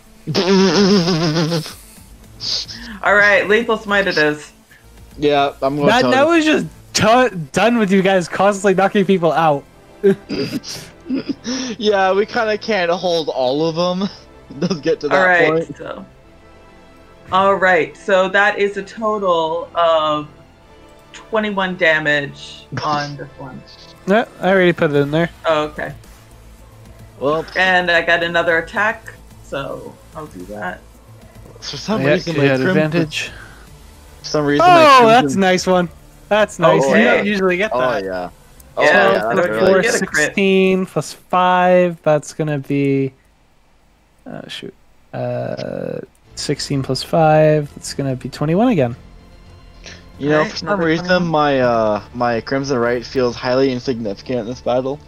[SPEAKER 4] Alright, lethal smite it is.
[SPEAKER 1] Yeah, I'm going
[SPEAKER 2] That,
[SPEAKER 1] to
[SPEAKER 2] that
[SPEAKER 1] tell
[SPEAKER 2] was just done with you guys constantly knocking people out.
[SPEAKER 1] you. Yeah, we kind of can't hold all of them. It does get to that
[SPEAKER 4] Alright,
[SPEAKER 1] point.
[SPEAKER 4] so. Alright, so that is a total of 21 damage on this one.
[SPEAKER 2] No, I already put it in there.
[SPEAKER 4] Oh, okay.
[SPEAKER 1] Well,
[SPEAKER 4] And I got another attack, so I'll do that.
[SPEAKER 1] for some
[SPEAKER 2] Yeah,
[SPEAKER 1] reason,
[SPEAKER 2] you
[SPEAKER 1] my
[SPEAKER 2] had
[SPEAKER 1] crimson-
[SPEAKER 2] advantage.
[SPEAKER 1] For some reason, my
[SPEAKER 2] Oh,
[SPEAKER 1] crimson-
[SPEAKER 2] that's a nice one. That's nice.
[SPEAKER 1] Oh,
[SPEAKER 2] You
[SPEAKER 4] yeah.
[SPEAKER 2] don't usually get
[SPEAKER 1] Oh
[SPEAKER 2] that.
[SPEAKER 1] yeah.
[SPEAKER 4] Yeah,
[SPEAKER 1] Oh yeah.
[SPEAKER 4] so
[SPEAKER 1] That's
[SPEAKER 4] if you
[SPEAKER 1] really
[SPEAKER 4] get a crit.
[SPEAKER 2] 16 plus 5, that's gonna be... Oh, shoot. 16 plus 5, that's gonna be 21 again.
[SPEAKER 1] You know,
[SPEAKER 4] Alright,
[SPEAKER 1] for some
[SPEAKER 4] another
[SPEAKER 1] reason,
[SPEAKER 4] 21.
[SPEAKER 1] my Crimson Right feels highly insignificant in this battle.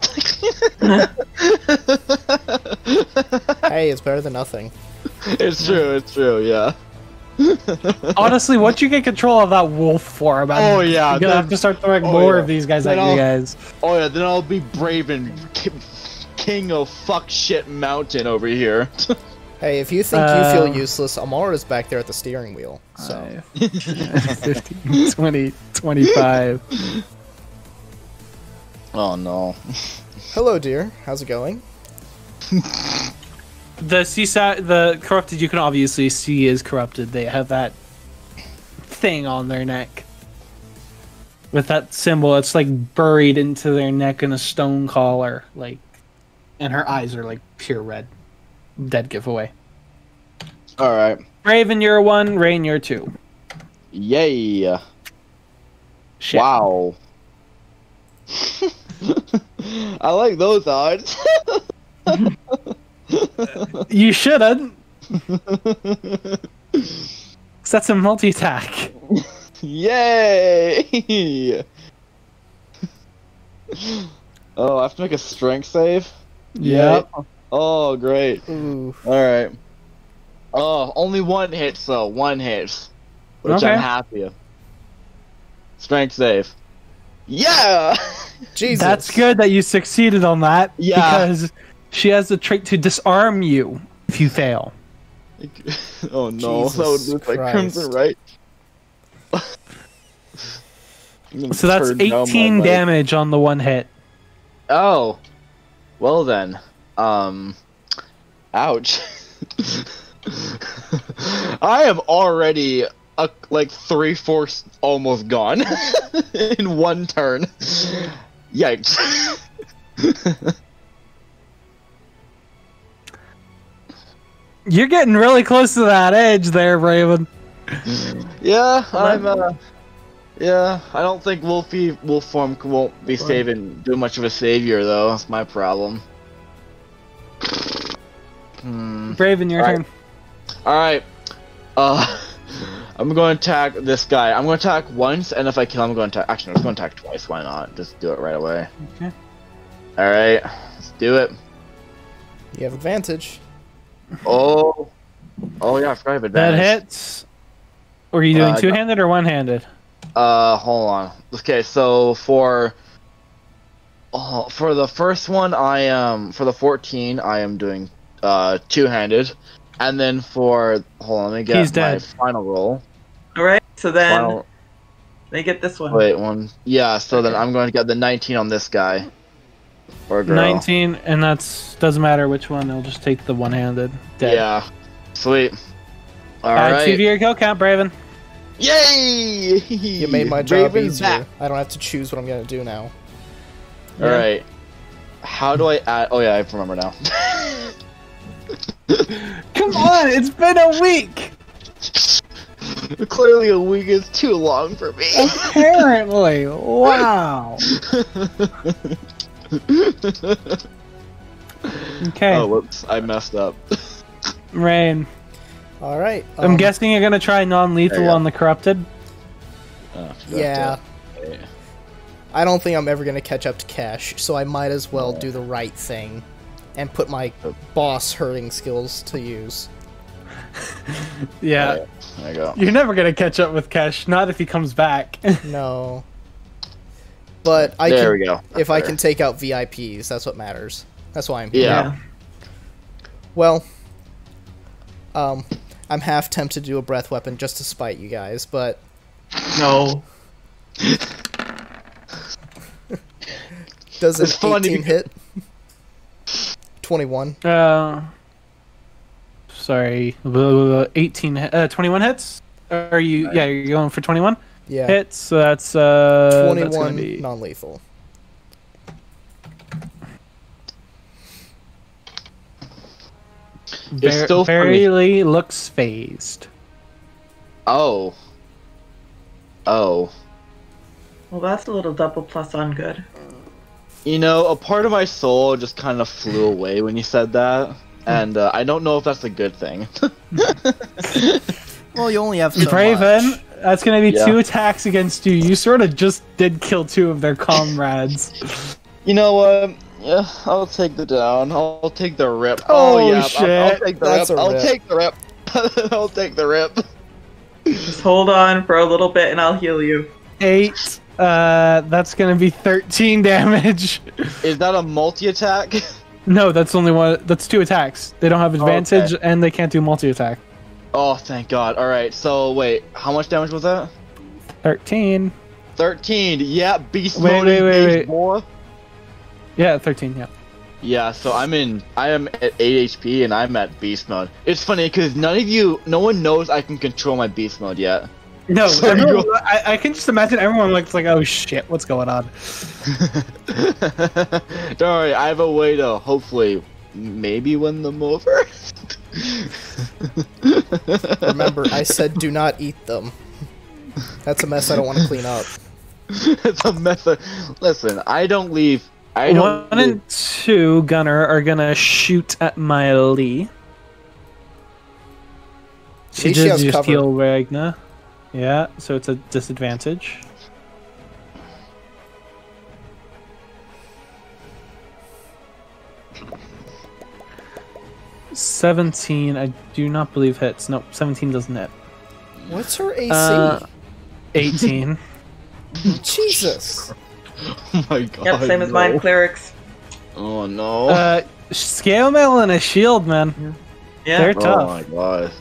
[SPEAKER 3] Hey, it's better than nothing.
[SPEAKER 1] It's true, yeah.
[SPEAKER 2] Honestly, once you get control of that wolf form,
[SPEAKER 1] Oh, yeah,
[SPEAKER 2] you're gonna
[SPEAKER 1] then-
[SPEAKER 2] have to start throwing
[SPEAKER 1] oh,
[SPEAKER 2] more
[SPEAKER 1] yeah.
[SPEAKER 2] of these guys
[SPEAKER 1] Then
[SPEAKER 2] at you
[SPEAKER 1] I'll-
[SPEAKER 2] guys.
[SPEAKER 1] Oh yeah, then I'll be brave and king of fuck shit mountain over here.
[SPEAKER 3] Hey, if you think you feel
[SPEAKER 2] Um,
[SPEAKER 3] useless, Amara's back there at the steering wheel. So
[SPEAKER 2] 15, 20, 25.
[SPEAKER 1] Oh no.
[SPEAKER 3] hello, dear. How's it going?
[SPEAKER 2] The corrupted you can obviously see is corrupted. They have that thing on their neck. With that symbol, it's like buried into their neck in a stone collar, like, and her eyes are like pure red. Dead giveaway.
[SPEAKER 1] All right.
[SPEAKER 2] Raven, you're 1. Rain, you're 2.
[SPEAKER 1] Yay.
[SPEAKER 2] Shit.
[SPEAKER 1] Wow. I like those odds.
[SPEAKER 2] You shouldn't. 'Cause that's a multi-attack.
[SPEAKER 1] Yay! Oh, I have to make a strength save?
[SPEAKER 2] Yep.
[SPEAKER 1] Oh, great.
[SPEAKER 3] Ooh.
[SPEAKER 1] Alright. Oh, only one hits though. One hits. Which
[SPEAKER 2] Okay.
[SPEAKER 1] I'm happy of. Strength save. Yeah!
[SPEAKER 3] Jesus.
[SPEAKER 2] That's good that you succeeded on that.
[SPEAKER 1] Yeah.
[SPEAKER 2] Because she has the trait to disarm you if you fail.
[SPEAKER 1] Oh no, that would
[SPEAKER 3] Jesus
[SPEAKER 1] look like
[SPEAKER 3] Christ.
[SPEAKER 1] Crimson Right. I'm gonna
[SPEAKER 2] So that's
[SPEAKER 1] turn down my
[SPEAKER 2] 18
[SPEAKER 1] mic.
[SPEAKER 2] damage on the one hit.
[SPEAKER 1] Oh. Well then. Ouch. I am already like 3/4 almost gone in one turn. Yikes.
[SPEAKER 2] You're getting really close to that edge there, Raven.
[SPEAKER 1] Yeah, yeah, I don't think Wolfform won't be do much of a savior though. That's my problem.
[SPEAKER 2] Raven, your turn.
[SPEAKER 1] Alright. I'm going to attack this guy. I'm going to attack once, and if I kill him, I'm going to attack. Actually, I'm going to attack twice. Why not? Just do it right away.
[SPEAKER 2] Okay.
[SPEAKER 1] Alright, let's do it.
[SPEAKER 3] You have advantage.
[SPEAKER 1] Oh yeah, I forgot I have advantage.
[SPEAKER 2] That hits. Were you doing two-handed or one-handed?
[SPEAKER 1] Hold on. Okay, so for the first one, for the 14, I am doing two-handed, and then for let me get my final roll.
[SPEAKER 4] All right, so then they get this one.
[SPEAKER 1] Wait, one. Yeah, so then I'm going to get the 19 on this guy. Or girl.
[SPEAKER 2] 19, and doesn't matter which one. They'll just take the one-handed. Dead.
[SPEAKER 1] Yeah. Sweet.
[SPEAKER 2] Add
[SPEAKER 1] Alright.
[SPEAKER 2] 2 to your kill count, Braven.
[SPEAKER 1] Yay!
[SPEAKER 3] You made my job
[SPEAKER 1] Raven's
[SPEAKER 3] easier.
[SPEAKER 1] back.
[SPEAKER 3] I don't have to choose what I'm gonna do now.
[SPEAKER 1] Alright. How do I add... Oh yeah, I remember now.
[SPEAKER 2] Come on, it's been a week!
[SPEAKER 1] Clearly a week is too long for me.
[SPEAKER 2] Apparently. Wow. Okay.
[SPEAKER 1] Oh, whoops. I messed up.
[SPEAKER 2] Rain.
[SPEAKER 3] Alright.
[SPEAKER 2] I'm guessing you're gonna try non-lethal
[SPEAKER 1] There you go.
[SPEAKER 2] on the corrupted.
[SPEAKER 1] Oh,
[SPEAKER 3] Yeah.
[SPEAKER 1] okay.
[SPEAKER 3] I don't think I'm ever gonna catch up to Cash, so I might as well do the right thing and put my boss hurting skills to use.
[SPEAKER 2] Yeah.
[SPEAKER 1] Alright, there you go.
[SPEAKER 2] You're never gonna catch up with Kesh, not if he comes back.
[SPEAKER 3] No. But I
[SPEAKER 1] There
[SPEAKER 3] can,
[SPEAKER 1] we go.
[SPEAKER 3] if I can take out VIPs, that's what matters. That's why I'm here.
[SPEAKER 1] Yeah.
[SPEAKER 3] Well, I'm half tempted to do a breath weapon just to spite you guys, but
[SPEAKER 4] No.
[SPEAKER 3] does
[SPEAKER 1] It's
[SPEAKER 3] an
[SPEAKER 1] funny
[SPEAKER 3] 18 hit? 21.
[SPEAKER 2] Sorry. 21 hits? Are you? Yeah, you're going for 21
[SPEAKER 3] Yeah.
[SPEAKER 2] hits. So that's 21
[SPEAKER 3] 21 non-lethal.
[SPEAKER 1] It's still funny.
[SPEAKER 2] Barely looks phased.
[SPEAKER 1] Oh. Oh.
[SPEAKER 4] Well, that's a little double plus on good.
[SPEAKER 1] You know, a part of my soul just kind of flew away when you said that. And I don't know if that's a good thing.
[SPEAKER 3] Well, you only have so
[SPEAKER 2] Braven,
[SPEAKER 3] much.
[SPEAKER 2] that's gonna be
[SPEAKER 1] Yeah.
[SPEAKER 2] 2 attacks against you. You sort of just did kill 2 of their comrades.
[SPEAKER 1] You know what? Yeah, I'll take the down. I'll take the rip.
[SPEAKER 2] Oh,
[SPEAKER 1] yeah,
[SPEAKER 2] shit.
[SPEAKER 1] I'll take the
[SPEAKER 3] That's
[SPEAKER 1] rip.
[SPEAKER 3] a
[SPEAKER 1] I'll
[SPEAKER 3] rip.
[SPEAKER 1] take the rip. I'll take the rip.
[SPEAKER 4] Just hold on for a little bit and I'll heal you.
[SPEAKER 2] 8. That's gonna be 13 damage.
[SPEAKER 1] Is that a multi-attack?
[SPEAKER 2] No, that's only one. That's 2 attacks. They don't have advantage,
[SPEAKER 1] Okay.
[SPEAKER 2] and they can't do multi-attack.
[SPEAKER 1] Oh, thank God. Alright, so wait, how much damage was that?
[SPEAKER 2] 13.
[SPEAKER 1] 13. Yeah, beast
[SPEAKER 2] Wait,
[SPEAKER 1] mode
[SPEAKER 2] wait,
[SPEAKER 1] engaged,
[SPEAKER 2] wait.
[SPEAKER 1] boy.
[SPEAKER 2] Yeah, 13. Yeah.
[SPEAKER 1] Yeah, so I am at 8 HP and I'm at beast mode. It's funny because no one knows I can control my beast mode yet.
[SPEAKER 2] No,
[SPEAKER 1] So
[SPEAKER 2] everyone,
[SPEAKER 1] you-
[SPEAKER 2] I can just imagine everyone looks like, oh shit, what's going on?
[SPEAKER 1] Don't worry, I have a way to hopefully maybe win them over.
[SPEAKER 3] Remember, I said do not eat them. That's a mess I don't want to clean up.
[SPEAKER 1] It's a method. Listen, I don't leave.
[SPEAKER 2] 1 and 2 Gunner are gonna shoot at Miley. She
[SPEAKER 3] least she
[SPEAKER 2] did
[SPEAKER 3] has
[SPEAKER 2] just
[SPEAKER 3] cover.
[SPEAKER 2] heal Ragna. Yeah, so it's a disadvantage. $17, I do not believe hits. Nope, 17 doesn't hit.
[SPEAKER 3] What's her AC?
[SPEAKER 2] 18.
[SPEAKER 3] Jesus.
[SPEAKER 1] Oh my God.
[SPEAKER 4] Yep, same as
[SPEAKER 1] no.
[SPEAKER 4] mine, clerics.
[SPEAKER 1] Oh no.
[SPEAKER 2] Scale mail and a shield, man.
[SPEAKER 4] Yeah.
[SPEAKER 2] They're
[SPEAKER 1] Oh
[SPEAKER 2] tough.
[SPEAKER 1] my God.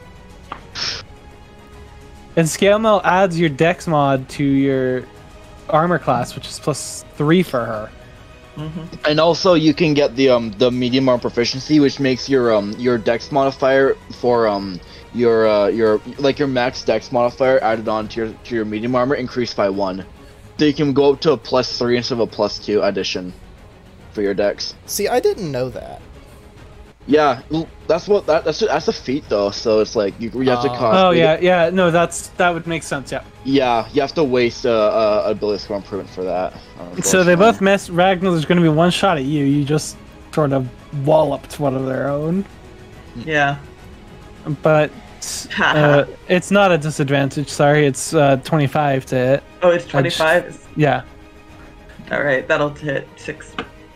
[SPEAKER 2] And scale mail adds your dex mod to your armor class, which is +3 for her.
[SPEAKER 1] And also you can get the medium armor proficiency, which makes your dex modifier for your max dex modifier added on to your medium armor increased by 1. So you can go up to a +3 instead of a +2 addition for your dex.
[SPEAKER 3] See, I didn't know that.
[SPEAKER 1] Yeah, that's a feat though. So it's like you have to cost.
[SPEAKER 2] Oh yeah. No, that would make sense. Yeah.
[SPEAKER 1] Yeah, you have to waste a ability score improvement for that.
[SPEAKER 2] So they both miss. Ragnar, there's going to be one shot at you. You just sort of walloped one of their own.
[SPEAKER 4] Yeah.
[SPEAKER 2] But it's not a disadvantage. Sorry, it's 25 to hit.
[SPEAKER 4] Oh, it's 25.
[SPEAKER 2] Yeah.
[SPEAKER 4] All right, that'll hit 6.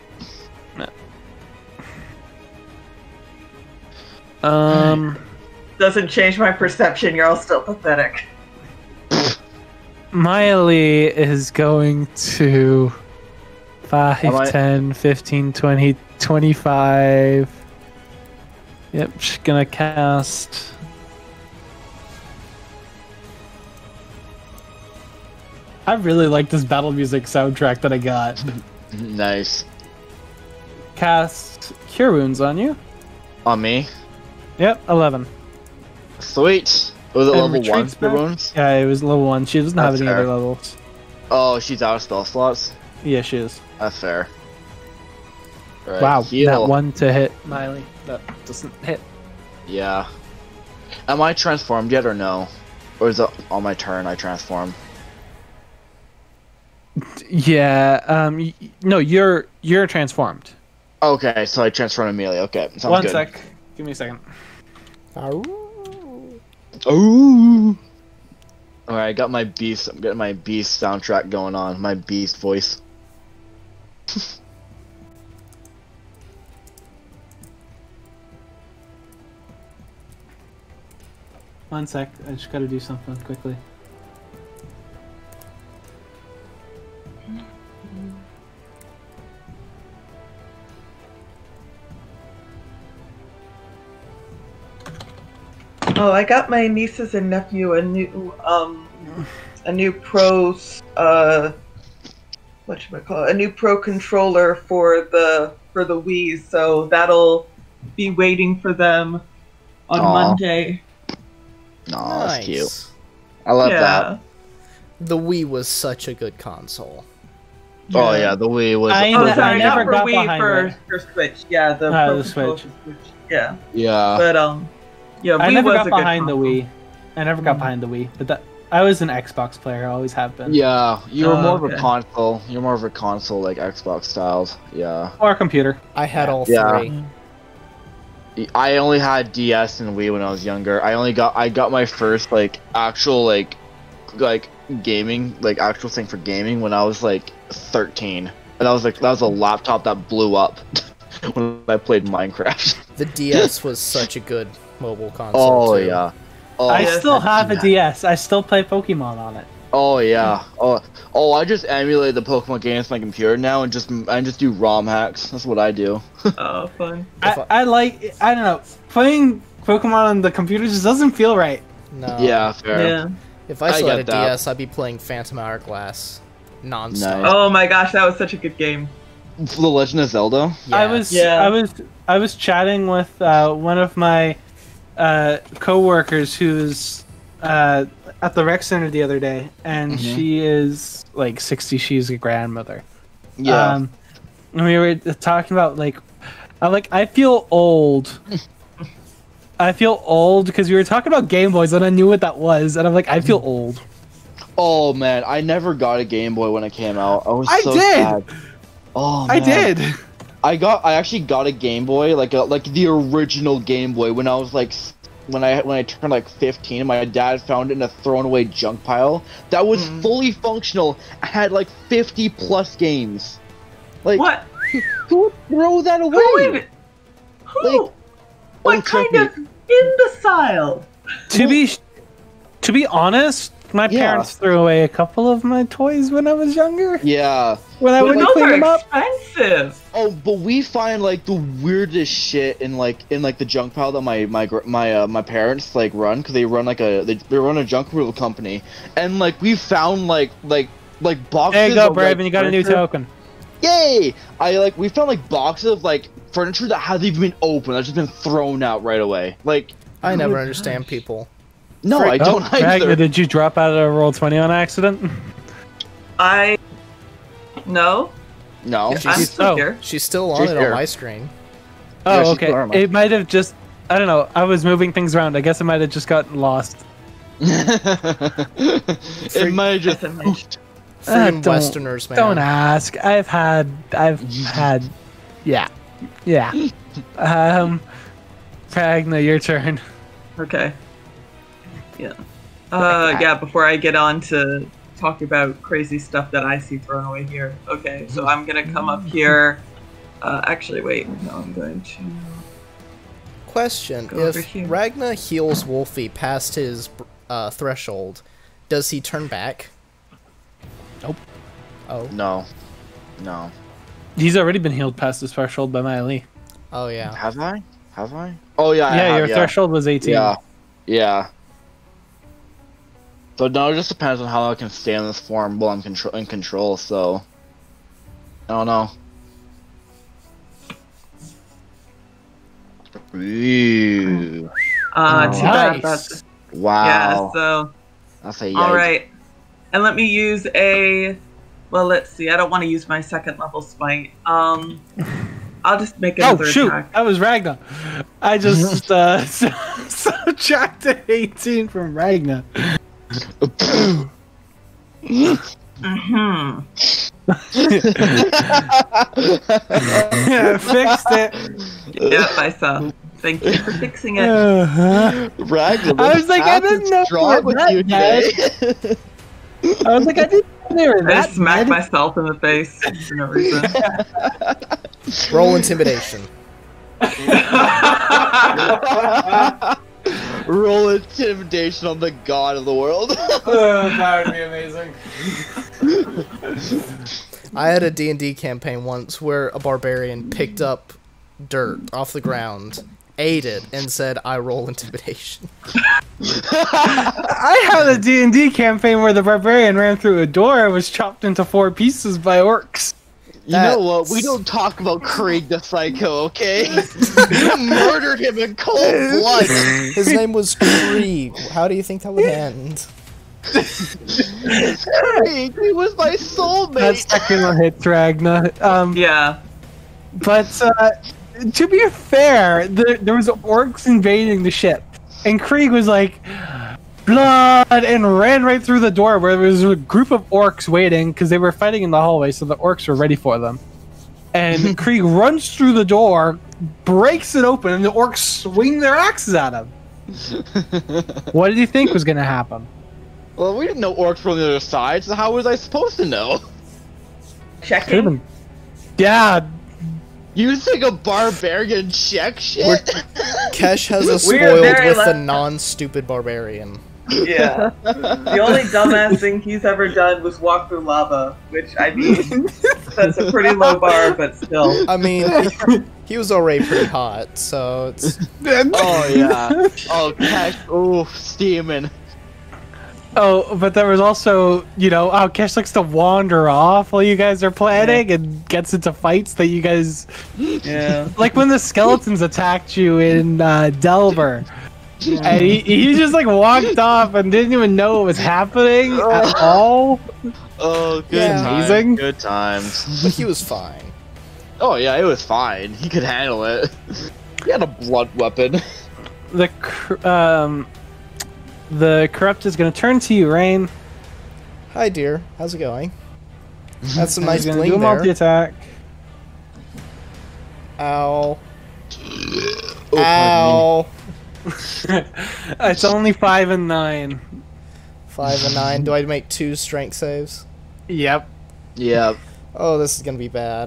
[SPEAKER 4] Doesn't change my perception. You're all still pathetic.
[SPEAKER 2] Miley is going to 5, 10, 15, 20, 25. Yep, she's gonna cast. I really like this battle music soundtrack that I got.
[SPEAKER 1] Nice.
[SPEAKER 2] Cast Cure Wounds on you.
[SPEAKER 1] On me.
[SPEAKER 2] Yep, 11.
[SPEAKER 1] Sweet. Was it
[SPEAKER 2] And
[SPEAKER 1] level 1
[SPEAKER 2] retreats
[SPEAKER 1] for
[SPEAKER 2] back?
[SPEAKER 1] wounds?
[SPEAKER 2] Yeah, it was level 1. She doesn't have
[SPEAKER 1] That's
[SPEAKER 2] any
[SPEAKER 1] fair.
[SPEAKER 2] other levels.
[SPEAKER 1] Oh, she's out of spell slots?
[SPEAKER 2] Yeah, she is.
[SPEAKER 1] That's fair. Right,
[SPEAKER 2] Wow,
[SPEAKER 1] heal.
[SPEAKER 2] that one to hit Miley. That doesn't hit.
[SPEAKER 1] Yeah. Am I transformed yet or no? Or is it on my turn I transform?
[SPEAKER 2] Yeah, no, you're transformed.
[SPEAKER 1] Okay, so I transform immediately. Okay, sounds
[SPEAKER 2] One
[SPEAKER 1] good.
[SPEAKER 2] sec. Give me a second.
[SPEAKER 1] Ooh. Alright, I got my beast. I'm getting my beast soundtrack going on. My beast voice.
[SPEAKER 2] One sec. I just gotta do something quickly.
[SPEAKER 4] Oh, I got my nieces and nephew a new pro a new pro controller for the Wii, so that'll be waiting for them on
[SPEAKER 1] Aw.
[SPEAKER 4] Monday.
[SPEAKER 1] Aw, that's cute.
[SPEAKER 3] Nice.
[SPEAKER 1] I love
[SPEAKER 4] Yeah.
[SPEAKER 1] that.
[SPEAKER 3] The Wii was such a good console.
[SPEAKER 1] Oh yeah, the Wii was.
[SPEAKER 2] I
[SPEAKER 4] Oh,
[SPEAKER 2] know.
[SPEAKER 4] sorry,
[SPEAKER 2] never
[SPEAKER 4] not for
[SPEAKER 2] got
[SPEAKER 4] Wii,
[SPEAKER 2] behind
[SPEAKER 4] for,
[SPEAKER 2] it.
[SPEAKER 4] for Switch. Yeah, the
[SPEAKER 2] Ah,
[SPEAKER 4] Pro
[SPEAKER 2] the
[SPEAKER 4] Controller
[SPEAKER 2] Switch.
[SPEAKER 4] for Switch. Yeah,
[SPEAKER 1] Yeah.
[SPEAKER 4] but yeah,
[SPEAKER 2] I
[SPEAKER 4] Wii
[SPEAKER 2] never
[SPEAKER 4] was
[SPEAKER 2] got
[SPEAKER 4] a good
[SPEAKER 2] behind the
[SPEAKER 4] console.
[SPEAKER 2] Wii. I never got behind the Wii, but I was an Xbox player. I always have been.
[SPEAKER 1] Yeah, you were
[SPEAKER 4] Oh,
[SPEAKER 1] more of
[SPEAKER 4] okay.
[SPEAKER 1] a console. You're more of a console like Xbox styles. Yeah.
[SPEAKER 2] Or a computer.
[SPEAKER 3] I had all
[SPEAKER 1] Yeah.
[SPEAKER 3] three.
[SPEAKER 1] I only had DS and Wii when I was younger. I got my first actual gaming actual thing for gaming when I was 13. And that was a laptop that blew up when I played Minecraft.
[SPEAKER 3] The DS was such a good mobile console.
[SPEAKER 1] Oh
[SPEAKER 3] too.
[SPEAKER 1] yeah. Oh,
[SPEAKER 2] I
[SPEAKER 4] yeah.
[SPEAKER 2] still have a DS. I still play Pokemon on it.
[SPEAKER 1] oh yeah. Oh, I just emulate the Pokemon games on my computer now and just do ROM hacks. That's what I do.
[SPEAKER 4] Oh, fun.
[SPEAKER 2] I don't know. Playing Pokemon on the computer just doesn't feel right.
[SPEAKER 3] No.
[SPEAKER 1] Yeah, fair.
[SPEAKER 4] Yeah.
[SPEAKER 3] If I
[SPEAKER 1] I
[SPEAKER 3] still had a
[SPEAKER 1] get that.
[SPEAKER 3] DS, I'd be playing Phantom Hourglass nonstop.
[SPEAKER 1] Nice.
[SPEAKER 4] Oh my gosh, that was such a good game.
[SPEAKER 1] The Legend of Zelda.
[SPEAKER 3] Yeah.
[SPEAKER 2] I was chatting with one of my co-workers who's at the rec center the other day, and she is 60. She's a grandmother.
[SPEAKER 1] Yeah.
[SPEAKER 2] And we were talking about I feel old. I feel old because we were talking about Game Boys and I knew what that was, and I'm like, I feel old.
[SPEAKER 1] Oh man, I never got a Game Boy when it came out.
[SPEAKER 2] I
[SPEAKER 1] so
[SPEAKER 2] did!
[SPEAKER 1] sad. Oh,
[SPEAKER 2] I
[SPEAKER 1] man.
[SPEAKER 2] did.
[SPEAKER 1] I actually got a Game Boy, like the original Game Boy, when I was when I turned 15. And my dad found it in a thrown away junk pile that was fully functional. I had 50 plus games.
[SPEAKER 4] What?
[SPEAKER 1] Who would throw that away?
[SPEAKER 4] Who even? Who? What
[SPEAKER 1] trust
[SPEAKER 4] kind of imbecile?
[SPEAKER 2] To be honest, my
[SPEAKER 1] Yeah.
[SPEAKER 2] parents threw away a couple of my toys when I was younger.
[SPEAKER 1] Yeah.
[SPEAKER 2] When I
[SPEAKER 4] But
[SPEAKER 2] wouldn't
[SPEAKER 4] those
[SPEAKER 2] clean
[SPEAKER 4] are
[SPEAKER 2] them up.
[SPEAKER 4] expensive.
[SPEAKER 1] Oh, but we find the weirdest shit in the junk pile that my parents run, because they run they run a junk removal company, and we found boxes.
[SPEAKER 2] There you go,
[SPEAKER 1] of,
[SPEAKER 2] Braven. You got a new
[SPEAKER 1] furniture.
[SPEAKER 2] token.
[SPEAKER 1] Yay! We found like boxes of like furniture that hasn't even been opened. That's just been thrown out right away. Like,
[SPEAKER 3] I never understand people.
[SPEAKER 1] no, I don't
[SPEAKER 2] Ragnar,
[SPEAKER 1] either.
[SPEAKER 2] did you drop out of roll 20 on accident?
[SPEAKER 4] No.
[SPEAKER 1] No.
[SPEAKER 4] I'm still
[SPEAKER 2] oh.
[SPEAKER 4] here.
[SPEAKER 3] She's still on
[SPEAKER 1] She's
[SPEAKER 3] it
[SPEAKER 1] here.
[SPEAKER 3] on my screen.
[SPEAKER 2] Oh,
[SPEAKER 1] she's
[SPEAKER 2] okay.
[SPEAKER 1] normal.
[SPEAKER 2] It might have just. I don't know. I was moving things around. I guess it might have just gotten lost.
[SPEAKER 1] It might have just.
[SPEAKER 4] SMH.
[SPEAKER 3] Freaking
[SPEAKER 2] Don't-
[SPEAKER 3] Westerners, man.
[SPEAKER 2] Don't ask. I've had. Yeah. Ragnar, your turn.
[SPEAKER 4] Okay. Yeah. Yeah, before I get on to talk about crazy stuff that I see thrown away here. Okay, so I'm gonna come up here. Actually, wait. No, I'm going to...
[SPEAKER 3] Question:
[SPEAKER 4] Go over
[SPEAKER 3] if
[SPEAKER 4] here.
[SPEAKER 3] Ragnar heals Wolfie past his threshold, does he turn back?
[SPEAKER 2] Nope.
[SPEAKER 3] Oh.
[SPEAKER 1] No.
[SPEAKER 2] He's already been healed past his threshold by Miley.
[SPEAKER 3] Oh yeah.
[SPEAKER 1] Have I? Oh yeah. I
[SPEAKER 2] Yeah,
[SPEAKER 1] have,
[SPEAKER 2] your
[SPEAKER 1] yeah.
[SPEAKER 2] threshold was 18.
[SPEAKER 1] Yeah. So no, it just depends on how I can stay in this form while I'm in control. So I don't know. Ooh.
[SPEAKER 4] Too bad.
[SPEAKER 2] Nice.
[SPEAKER 4] That's...
[SPEAKER 1] Wow.
[SPEAKER 4] Yeah, so...
[SPEAKER 1] That's a
[SPEAKER 4] All
[SPEAKER 1] yikes.
[SPEAKER 4] right. And let me use a... Well, let's see. I don't want to use my second level smite. I'll just make another
[SPEAKER 2] Oh shoot!
[SPEAKER 4] attack.
[SPEAKER 2] That was Ragnar. I just subtracted 18 from Ragnar.
[SPEAKER 4] Mm-hmm.
[SPEAKER 2] Fixed it.
[SPEAKER 4] Yep, I saw. Thank you for fixing it.
[SPEAKER 1] Ragnar,
[SPEAKER 2] I was like, I didn't know
[SPEAKER 1] strong
[SPEAKER 2] you were
[SPEAKER 1] with
[SPEAKER 2] that
[SPEAKER 1] you
[SPEAKER 2] bad.
[SPEAKER 1] today.
[SPEAKER 2] I was like, I didn't know they were
[SPEAKER 4] I
[SPEAKER 2] that
[SPEAKER 4] just smacked
[SPEAKER 2] bad.
[SPEAKER 4] myself in the face for no reason.
[SPEAKER 3] Roll intimidation.
[SPEAKER 1] Roll intimidation on the god of the world.
[SPEAKER 5] That would be amazing.
[SPEAKER 3] I had a D&D campaign once where a barbarian picked up dirt off the ground, ate it, and said, "I roll intimidation."
[SPEAKER 2] I had a D&D campaign where the barbarian ran through a door and was chopped into 4 pieces by orcs.
[SPEAKER 1] You know what? We don't talk about Krieg the Psycho, okay? You murdered him in cold blood.
[SPEAKER 3] His name was Krieg. How do you think that would end?
[SPEAKER 1] Krieg, he was my soulmate.
[SPEAKER 2] That's second hit, Ragnar.
[SPEAKER 4] Yeah.
[SPEAKER 2] But to be fair, there was orcs invading the ship, and Krieg was like, "Blood!" and ran right through the door where there was a group of orcs waiting because they were fighting in the hallway, so the orcs were ready for them. And Krieg runs through the door, breaks it open, and the orcs swing their axes at him. What did you think was going to happen?
[SPEAKER 1] Well, we didn't know orcs were on the other side, so how was I supposed to know?
[SPEAKER 2] Could've
[SPEAKER 4] Checking.
[SPEAKER 2] been- Yeah,
[SPEAKER 1] You think a barbarian check shit?
[SPEAKER 3] Kesh has a
[SPEAKER 4] We are
[SPEAKER 3] spoiled
[SPEAKER 4] very
[SPEAKER 3] with the
[SPEAKER 4] lucky.
[SPEAKER 3] non-stupid barbarian.
[SPEAKER 4] Yeah. The only dumbass thing he's ever done was walk through lava, which, I mean, that's a pretty low bar, but still.
[SPEAKER 3] I mean, he was already pretty hot, so it's...
[SPEAKER 1] Oh, yeah. Oh, Cash. Oh, steaming.
[SPEAKER 2] Oh, but there was also, how Kesh likes to wander off while you guys are planning and gets into fights that you guys...
[SPEAKER 4] Yeah.
[SPEAKER 2] Like when the skeletons attacked you in Delver. And he just like walked off and didn't even know what was happening at all.
[SPEAKER 1] Oh, good
[SPEAKER 3] Yeah.
[SPEAKER 1] times.
[SPEAKER 2] Amazing.
[SPEAKER 1] Good times.
[SPEAKER 3] But he was fine.
[SPEAKER 1] Oh, yeah, it was fine. He could handle it. He had a blunt weapon.
[SPEAKER 2] The corrupt is going to turn to you, Rain.
[SPEAKER 3] Hi, dear. How's it going? That's some nice
[SPEAKER 2] He's going to
[SPEAKER 3] bling
[SPEAKER 2] do a
[SPEAKER 3] there.
[SPEAKER 2] multi-attack.
[SPEAKER 3] Ow.
[SPEAKER 1] Oh,
[SPEAKER 3] Ow.
[SPEAKER 2] It's only 5 and 9.
[SPEAKER 3] 5 and 9. Do I make 2 strength saves?
[SPEAKER 2] Yep.
[SPEAKER 1] Yeah.
[SPEAKER 3] Oh, this is gonna be bad.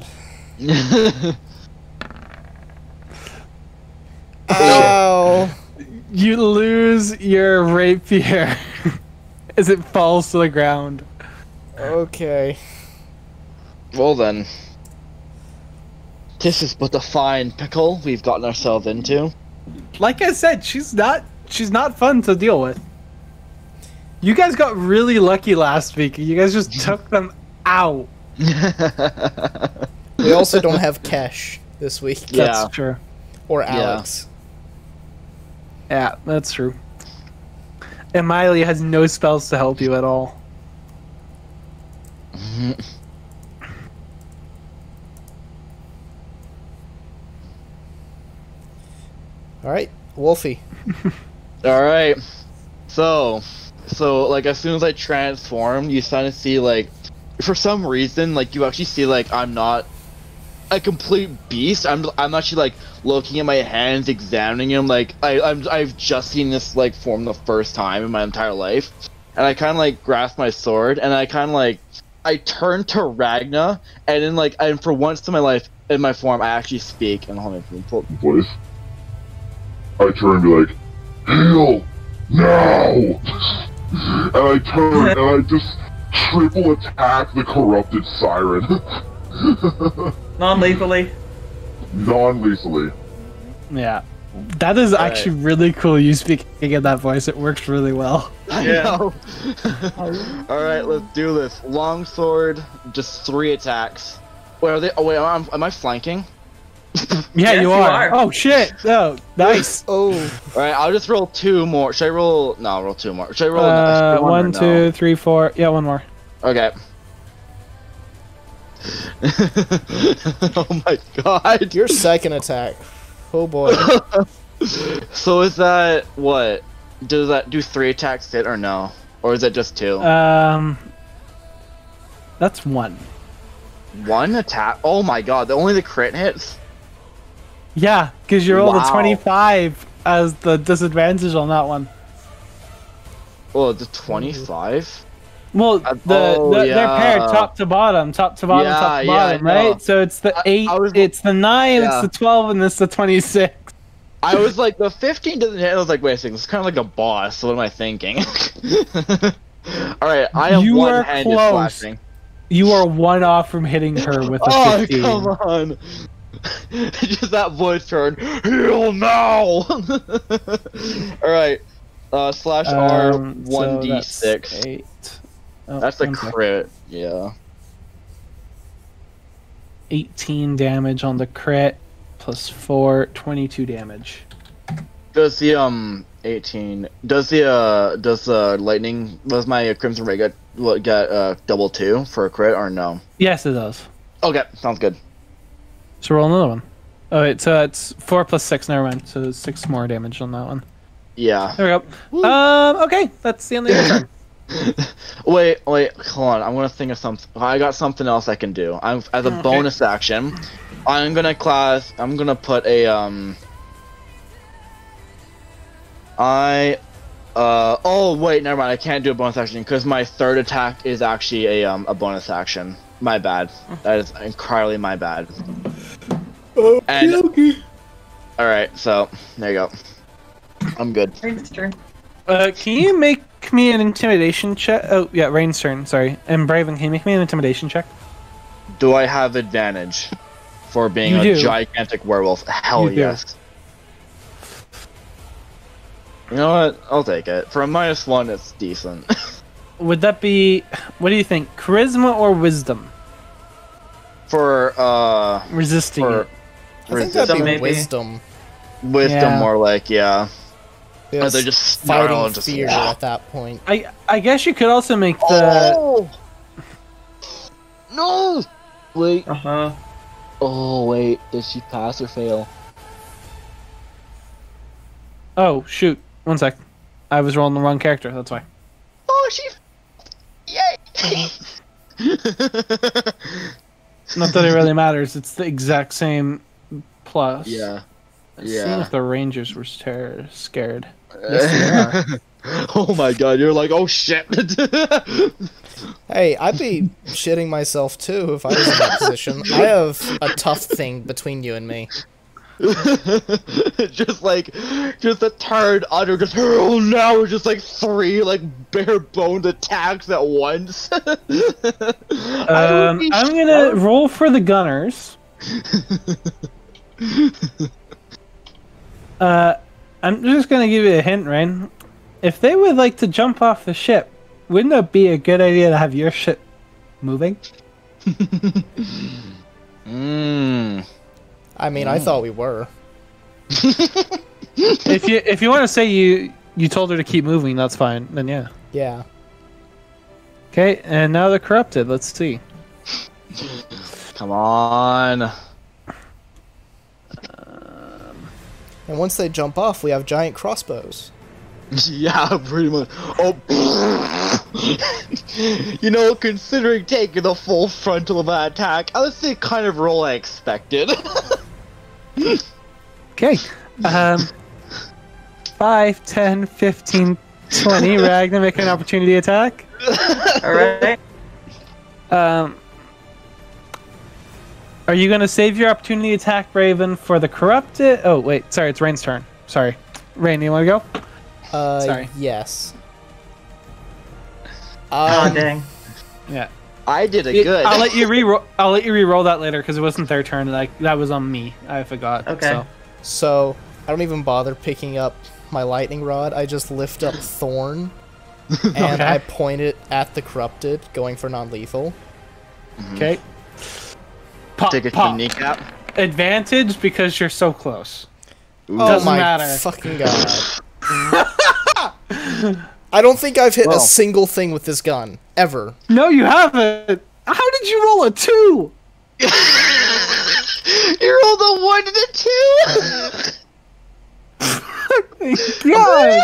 [SPEAKER 3] Ow.
[SPEAKER 2] You lose your rapier as it falls to the ground.
[SPEAKER 3] Okay.
[SPEAKER 1] Well then. This is but a fine pickle we've gotten ourselves into.
[SPEAKER 2] Like I said, she's not fun to deal with. You guys got really lucky last week. You guys just took them out.
[SPEAKER 3] We also don't have Kesh this week.
[SPEAKER 1] Yeah.
[SPEAKER 2] That's true.
[SPEAKER 3] Or Alex.
[SPEAKER 2] Yeah, that's true. And Miley has no spells to help you at all.
[SPEAKER 3] Alright, Wolfie.
[SPEAKER 1] All right. So like as soon as I transform, you kind of see like, for some reason, like you actually see like I'm not a complete beast. I'm actually like looking at my hands, examining them. Like I've just seen this like form the first time in my entire life, and I kind of like grasp my sword, and I kind of like I turn to Ragna, and then like and for once in my life in my form I actually speak. And hold on, pull up the voice. I turn and be like, "Heal now!" And I turn and I just triple attack the corrupted siren.
[SPEAKER 4] Non-lethally.
[SPEAKER 1] Non-lethally.
[SPEAKER 2] Yeah. That is actually really cool, you speaking in that voice. It works really well.
[SPEAKER 1] I know. Alright, let's do this. Longsword, just 3 attacks. Wait, are they? Oh, wait, am I flanking?
[SPEAKER 2] Yeah,
[SPEAKER 4] Yes,
[SPEAKER 2] you
[SPEAKER 4] you
[SPEAKER 2] are.
[SPEAKER 4] are.
[SPEAKER 2] Oh, shit. Oh, nice.
[SPEAKER 3] Oh,
[SPEAKER 1] Alright, I'll just roll 2 more. Should I roll? No, I'll roll 2 more. Should I roll? should I roll
[SPEAKER 2] 1,
[SPEAKER 1] or no?
[SPEAKER 2] 2, 3, 4. Yeah, one more.
[SPEAKER 1] Okay. Oh my god.
[SPEAKER 3] your second attack. Oh boy.
[SPEAKER 1] So is that what? Does that do 3 attacks hit or no? Or is it just 2?
[SPEAKER 2] That's 1.
[SPEAKER 1] 1 attack? Oh my god, only the crit hits?
[SPEAKER 2] Yeah, because you rolled a
[SPEAKER 1] Wow.
[SPEAKER 2] 25 as the disadvantage on that one.
[SPEAKER 1] Oh, the 25?
[SPEAKER 2] Well, they're
[SPEAKER 1] yeah.
[SPEAKER 2] paired top to bottom, top to bottom,
[SPEAKER 1] Yeah,
[SPEAKER 2] top to
[SPEAKER 1] yeah, I
[SPEAKER 2] bottom,
[SPEAKER 1] know.
[SPEAKER 2] right? So it's the 8,
[SPEAKER 1] I was-
[SPEAKER 2] it's the 9,
[SPEAKER 1] Yeah.
[SPEAKER 2] it's the 12, and it's the 26.
[SPEAKER 1] I was like, the 15 doesn't hit. I was like, wait a second, it's kind of like a boss. So what am I thinking? Alright, I am
[SPEAKER 2] You are
[SPEAKER 1] one-handed
[SPEAKER 2] close.
[SPEAKER 1] slashing.
[SPEAKER 2] You are 1 off from hitting her with a
[SPEAKER 1] Oh,
[SPEAKER 2] 15.
[SPEAKER 1] come on! Just that voice turn. Heal now! Alright. Slash R,
[SPEAKER 2] So
[SPEAKER 1] 1d6.
[SPEAKER 2] That's 8. Oh,
[SPEAKER 1] That's a
[SPEAKER 2] one sec.
[SPEAKER 1] crit, yeah.
[SPEAKER 2] 18 damage on the crit, plus 4, 22 damage.
[SPEAKER 1] Does the 18? Does the lightning? Does my Crimson Ray get double 2 for a crit or no?
[SPEAKER 2] Yes, it does.
[SPEAKER 1] Okay, sounds good.
[SPEAKER 2] So roll another one. Oh wait, so it's 4 plus 6. Never mind. So 6 more damage on that one.
[SPEAKER 1] Yeah.
[SPEAKER 2] There we go. Okay, that's the end of your turn.
[SPEAKER 1] Wait, hold on. I'm gonna think of something. I got something else I can do. As a bonus action, I'm gonna put a oh wait, never mind. I can't do a bonus action because my third attack is actually a bonus action. My bad. That is entirely my bad.
[SPEAKER 3] Okay.
[SPEAKER 1] All right, so there you go. I'm good.
[SPEAKER 4] Rain's turn.
[SPEAKER 2] Can you make me an intimidation check? Oh yeah, Rain's turn. Sorry. And Braven, can you make me an intimidation check?
[SPEAKER 1] Do I have advantage for being
[SPEAKER 2] You
[SPEAKER 1] a
[SPEAKER 2] do.
[SPEAKER 1] gigantic werewolf? Hell
[SPEAKER 2] You do.
[SPEAKER 1] yes. You know what? I'll take it. For a -1, it's decent.
[SPEAKER 2] Would that be? What do you think? Charisma or wisdom?
[SPEAKER 1] For
[SPEAKER 2] Resisting
[SPEAKER 1] for
[SPEAKER 2] it.
[SPEAKER 3] I think that'd be
[SPEAKER 4] Maybe.
[SPEAKER 3] wisdom.
[SPEAKER 1] wisdom,
[SPEAKER 2] Yeah.
[SPEAKER 1] more like, yeah.
[SPEAKER 3] Because
[SPEAKER 1] they're just snarl
[SPEAKER 3] fighting
[SPEAKER 1] and just
[SPEAKER 3] fear
[SPEAKER 1] wah.
[SPEAKER 3] at that point.
[SPEAKER 2] I guess you could also make the.
[SPEAKER 1] Oh! No! Wait.
[SPEAKER 4] Uh-huh.
[SPEAKER 1] Oh wait. Did she pass or fail?
[SPEAKER 2] Oh shoot! 1 sec. I was rolling the wrong character. That's why.
[SPEAKER 1] Oh, she. Yay!
[SPEAKER 2] Not that it really matters. It's the exact same plus.
[SPEAKER 1] Yeah.
[SPEAKER 2] Let's see
[SPEAKER 1] Yeah.
[SPEAKER 2] if the Rangers were scared. Yes, they
[SPEAKER 1] Oh my god, you're like, oh shit.
[SPEAKER 3] Hey, I'd be shitting myself too if I was in that position. I have a tough thing between you and me.
[SPEAKER 1] just a turn under, just oh no, just like 3 like bare boned attacks at once.
[SPEAKER 2] I'm gonna roll for the gunners. I'm just gonna give you a hint, Rain. If they would like to jump off the ship, wouldn't it be a good idea to have your ship moving?
[SPEAKER 3] I mean, I thought we were.
[SPEAKER 2] If you want to say you told her to keep moving, that's fine. Then yeah.
[SPEAKER 3] Yeah.
[SPEAKER 2] Okay, and now they're corrupted. Let's see.
[SPEAKER 1] Come on.
[SPEAKER 3] And once they jump off, we have giant crossbows.
[SPEAKER 1] Yeah, pretty much. Oh, you know, considering taking the full frontal of that attack, I would say kind of roll I expected.
[SPEAKER 2] Okay. 5, 10, 15, 20. Ragnar, make an opportunity attack.
[SPEAKER 4] All right.
[SPEAKER 2] Are you going to save your opportunity attack, Raven, for the corrupted? Oh, wait. Sorry, it's Rain's turn. Sorry. Rain, you want to go? Sorry.
[SPEAKER 3] Yes.
[SPEAKER 4] Oh, dang.
[SPEAKER 2] Yeah.
[SPEAKER 1] I did it good.
[SPEAKER 2] I'll let you re-roll that later because it wasn't their turn. Like that was on me. I forgot.
[SPEAKER 4] Okay.
[SPEAKER 3] So I don't even bother picking up my lightning rod. I just lift up Thorn, and I point it at the corrupted, going for non-lethal.
[SPEAKER 2] Okay. Pop,
[SPEAKER 1] Take it to the
[SPEAKER 2] pop.
[SPEAKER 1] kneecap.
[SPEAKER 2] Advantage because you're so close.
[SPEAKER 1] Ooh.
[SPEAKER 3] Oh
[SPEAKER 2] Doesn't
[SPEAKER 3] my
[SPEAKER 2] matter.
[SPEAKER 3] fucking god! I don't think I've hit
[SPEAKER 1] Well.
[SPEAKER 3] a single thing with this gun ever.
[SPEAKER 2] No, you haven't. How did you roll a 2?
[SPEAKER 1] You rolled a 1 and a 2.
[SPEAKER 2] God.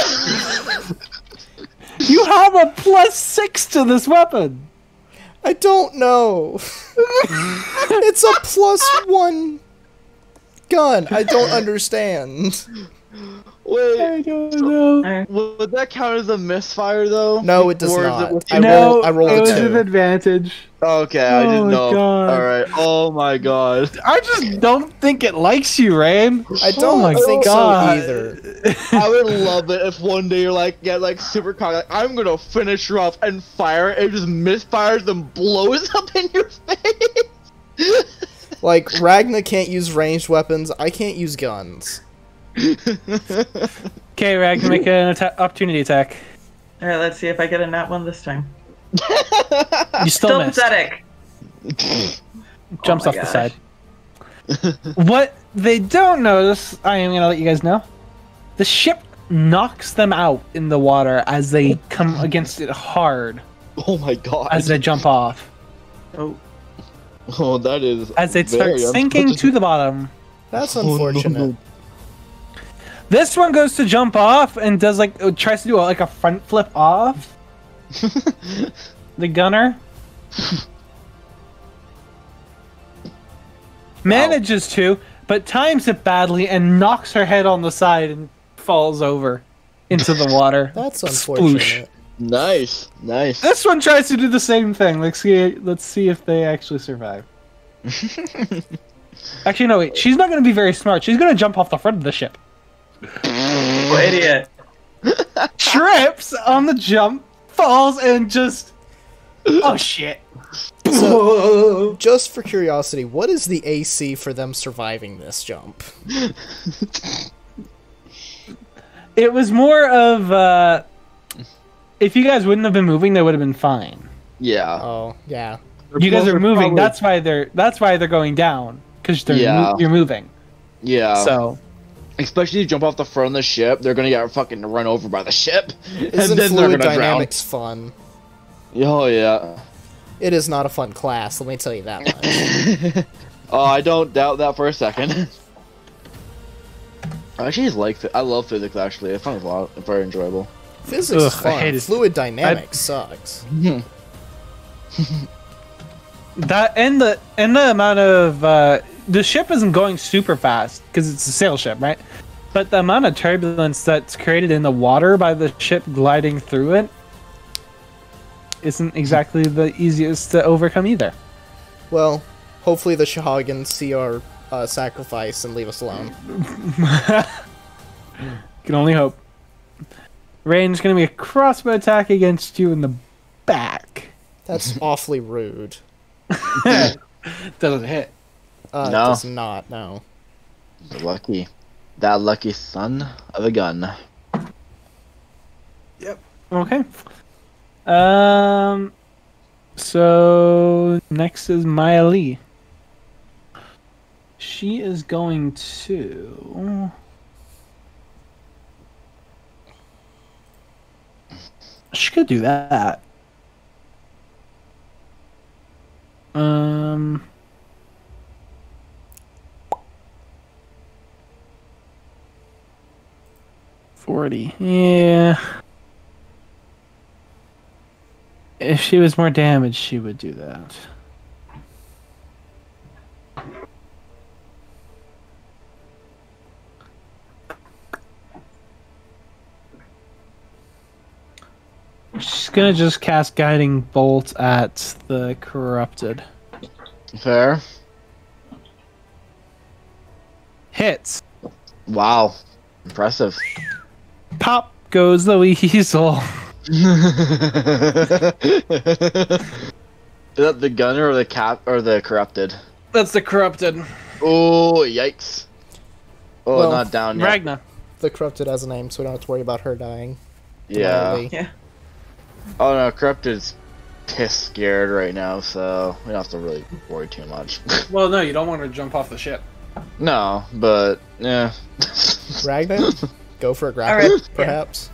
[SPEAKER 2] You have a +6 to this weapon.
[SPEAKER 3] I don't know. It's a +1 gun. I don't understand.
[SPEAKER 1] Wait,
[SPEAKER 2] I don't know.
[SPEAKER 4] Alright.
[SPEAKER 1] would that count as a misfire though?
[SPEAKER 3] No, it does
[SPEAKER 1] Or is
[SPEAKER 3] not.
[SPEAKER 1] it with
[SPEAKER 3] I
[SPEAKER 1] you?
[SPEAKER 3] roll- I rolled
[SPEAKER 2] it
[SPEAKER 3] a
[SPEAKER 2] was
[SPEAKER 3] 2.
[SPEAKER 2] an advantage.
[SPEAKER 1] Okay, I
[SPEAKER 2] Oh
[SPEAKER 1] didn't
[SPEAKER 2] my
[SPEAKER 1] know.
[SPEAKER 2] God.
[SPEAKER 1] Alright. Oh my god.
[SPEAKER 2] I just don't think it likes you, Rain.
[SPEAKER 3] I don't
[SPEAKER 2] my
[SPEAKER 3] think
[SPEAKER 2] God.
[SPEAKER 3] so either.
[SPEAKER 1] I would love it if one day you're like, get like super cocky, like, I'm gonna finish her off and fire it, just misfires and blows up in your face.
[SPEAKER 3] Like, Ragna can't use ranged weapons. I can't use guns.
[SPEAKER 2] Okay, Ragnar, make an opportunity attack.
[SPEAKER 4] All right, let's see if I get a nat one this time.
[SPEAKER 2] You still
[SPEAKER 4] Still
[SPEAKER 2] missed.
[SPEAKER 4] pathetic.
[SPEAKER 2] Jumps
[SPEAKER 4] Oh
[SPEAKER 2] off
[SPEAKER 4] my
[SPEAKER 2] the
[SPEAKER 4] gosh.
[SPEAKER 2] side. What they don't notice, I am gonna let you guys know. The ship knocks them out in the water as they come against it hard
[SPEAKER 1] Oh my god.
[SPEAKER 2] as they jump off.
[SPEAKER 4] Oh,
[SPEAKER 1] Oh, that is.
[SPEAKER 2] As they start
[SPEAKER 1] very
[SPEAKER 2] sinking to the bottom.
[SPEAKER 3] That's
[SPEAKER 1] Oh, no,
[SPEAKER 3] unfortunate.
[SPEAKER 1] no.
[SPEAKER 2] This one goes to jump off and does tries to do like a front flip off. The gunner manages to, but times it badly and knocks her head on the side and falls over into the water.
[SPEAKER 3] That's
[SPEAKER 2] Sploosh.
[SPEAKER 3] unfortunate.
[SPEAKER 1] Nice, nice.
[SPEAKER 2] This one tries to do the same thing. Let's see if they actually survive. Actually, no, wait. She's not going to be very smart. She's going to jump off the front of the ship.
[SPEAKER 4] oh idiot.
[SPEAKER 2] Trips on the jump, falls, and just... Oh, shit.
[SPEAKER 3] So, just for curiosity, what is the AC for them surviving this jump?
[SPEAKER 2] It was more of... if you guys wouldn't have been moving, they would have been fine.
[SPEAKER 1] Yeah.
[SPEAKER 3] Oh, yeah.
[SPEAKER 2] You guys are moving.
[SPEAKER 1] Probably-
[SPEAKER 2] That's why they're going down because
[SPEAKER 1] Yeah.
[SPEAKER 2] you're moving.
[SPEAKER 1] Yeah.
[SPEAKER 2] So
[SPEAKER 1] Especially if you jump off the front of the ship, they're gonna get fucking run over by the ship.
[SPEAKER 3] Isn't
[SPEAKER 1] and then
[SPEAKER 3] fluid
[SPEAKER 1] they're gonna
[SPEAKER 3] dynamics fun?
[SPEAKER 1] drown. Oh, yeah.
[SPEAKER 3] It is not a fun class, let me tell you that much.
[SPEAKER 1] Oh, I don't doubt that for a second. I actually I love physics, actually. I find it a lot, very enjoyable.
[SPEAKER 3] Physics is
[SPEAKER 2] Ugh, I hate
[SPEAKER 3] fun.
[SPEAKER 2] it.
[SPEAKER 3] Fluid dynamics sucks.
[SPEAKER 2] that and the amount of the ship isn't going super fast because it's a sail ship, right? But the amount of turbulence that's created in the water by the ship gliding through it isn't exactly the easiest to overcome either.
[SPEAKER 3] Well, hopefully the Shahagans see our sacrifice and leave us alone.
[SPEAKER 2] Can only hope. Rain's gonna be a crossbow attack against you in the back.
[SPEAKER 3] That's awfully rude.
[SPEAKER 2] Doesn't hit.
[SPEAKER 3] It
[SPEAKER 1] No.
[SPEAKER 3] does not, no.
[SPEAKER 1] Lucky. That lucky son of a gun.
[SPEAKER 2] Okay. So next is Maya Lee. She is going to. She could do that. 40. Yeah. If she was more damaged, she would do that. She's gonna just cast Guiding Bolt at the Corrupted.
[SPEAKER 1] Fair.
[SPEAKER 2] Hits.
[SPEAKER 1] Wow. Impressive.
[SPEAKER 2] Pop goes the weasel.
[SPEAKER 1] Is that the gunner or the cap or the corrupted?
[SPEAKER 2] That's the Corrupted.
[SPEAKER 1] Oh, yikes. Oh,
[SPEAKER 3] Well,
[SPEAKER 1] not down yet.
[SPEAKER 2] Ragna.
[SPEAKER 3] The corrupted has a name, so we don't have to worry about her dying.
[SPEAKER 1] Yeah.
[SPEAKER 3] Miley.
[SPEAKER 4] Yeah.
[SPEAKER 1] Oh no, corrupted's piss scared right now, so we don't have to really worry too much.
[SPEAKER 2] Well, no, you don't want her to jump off the ship.
[SPEAKER 1] No, but yeah.
[SPEAKER 3] Ragnar, go for a grapple,
[SPEAKER 4] Alright, yeah.
[SPEAKER 3] perhaps.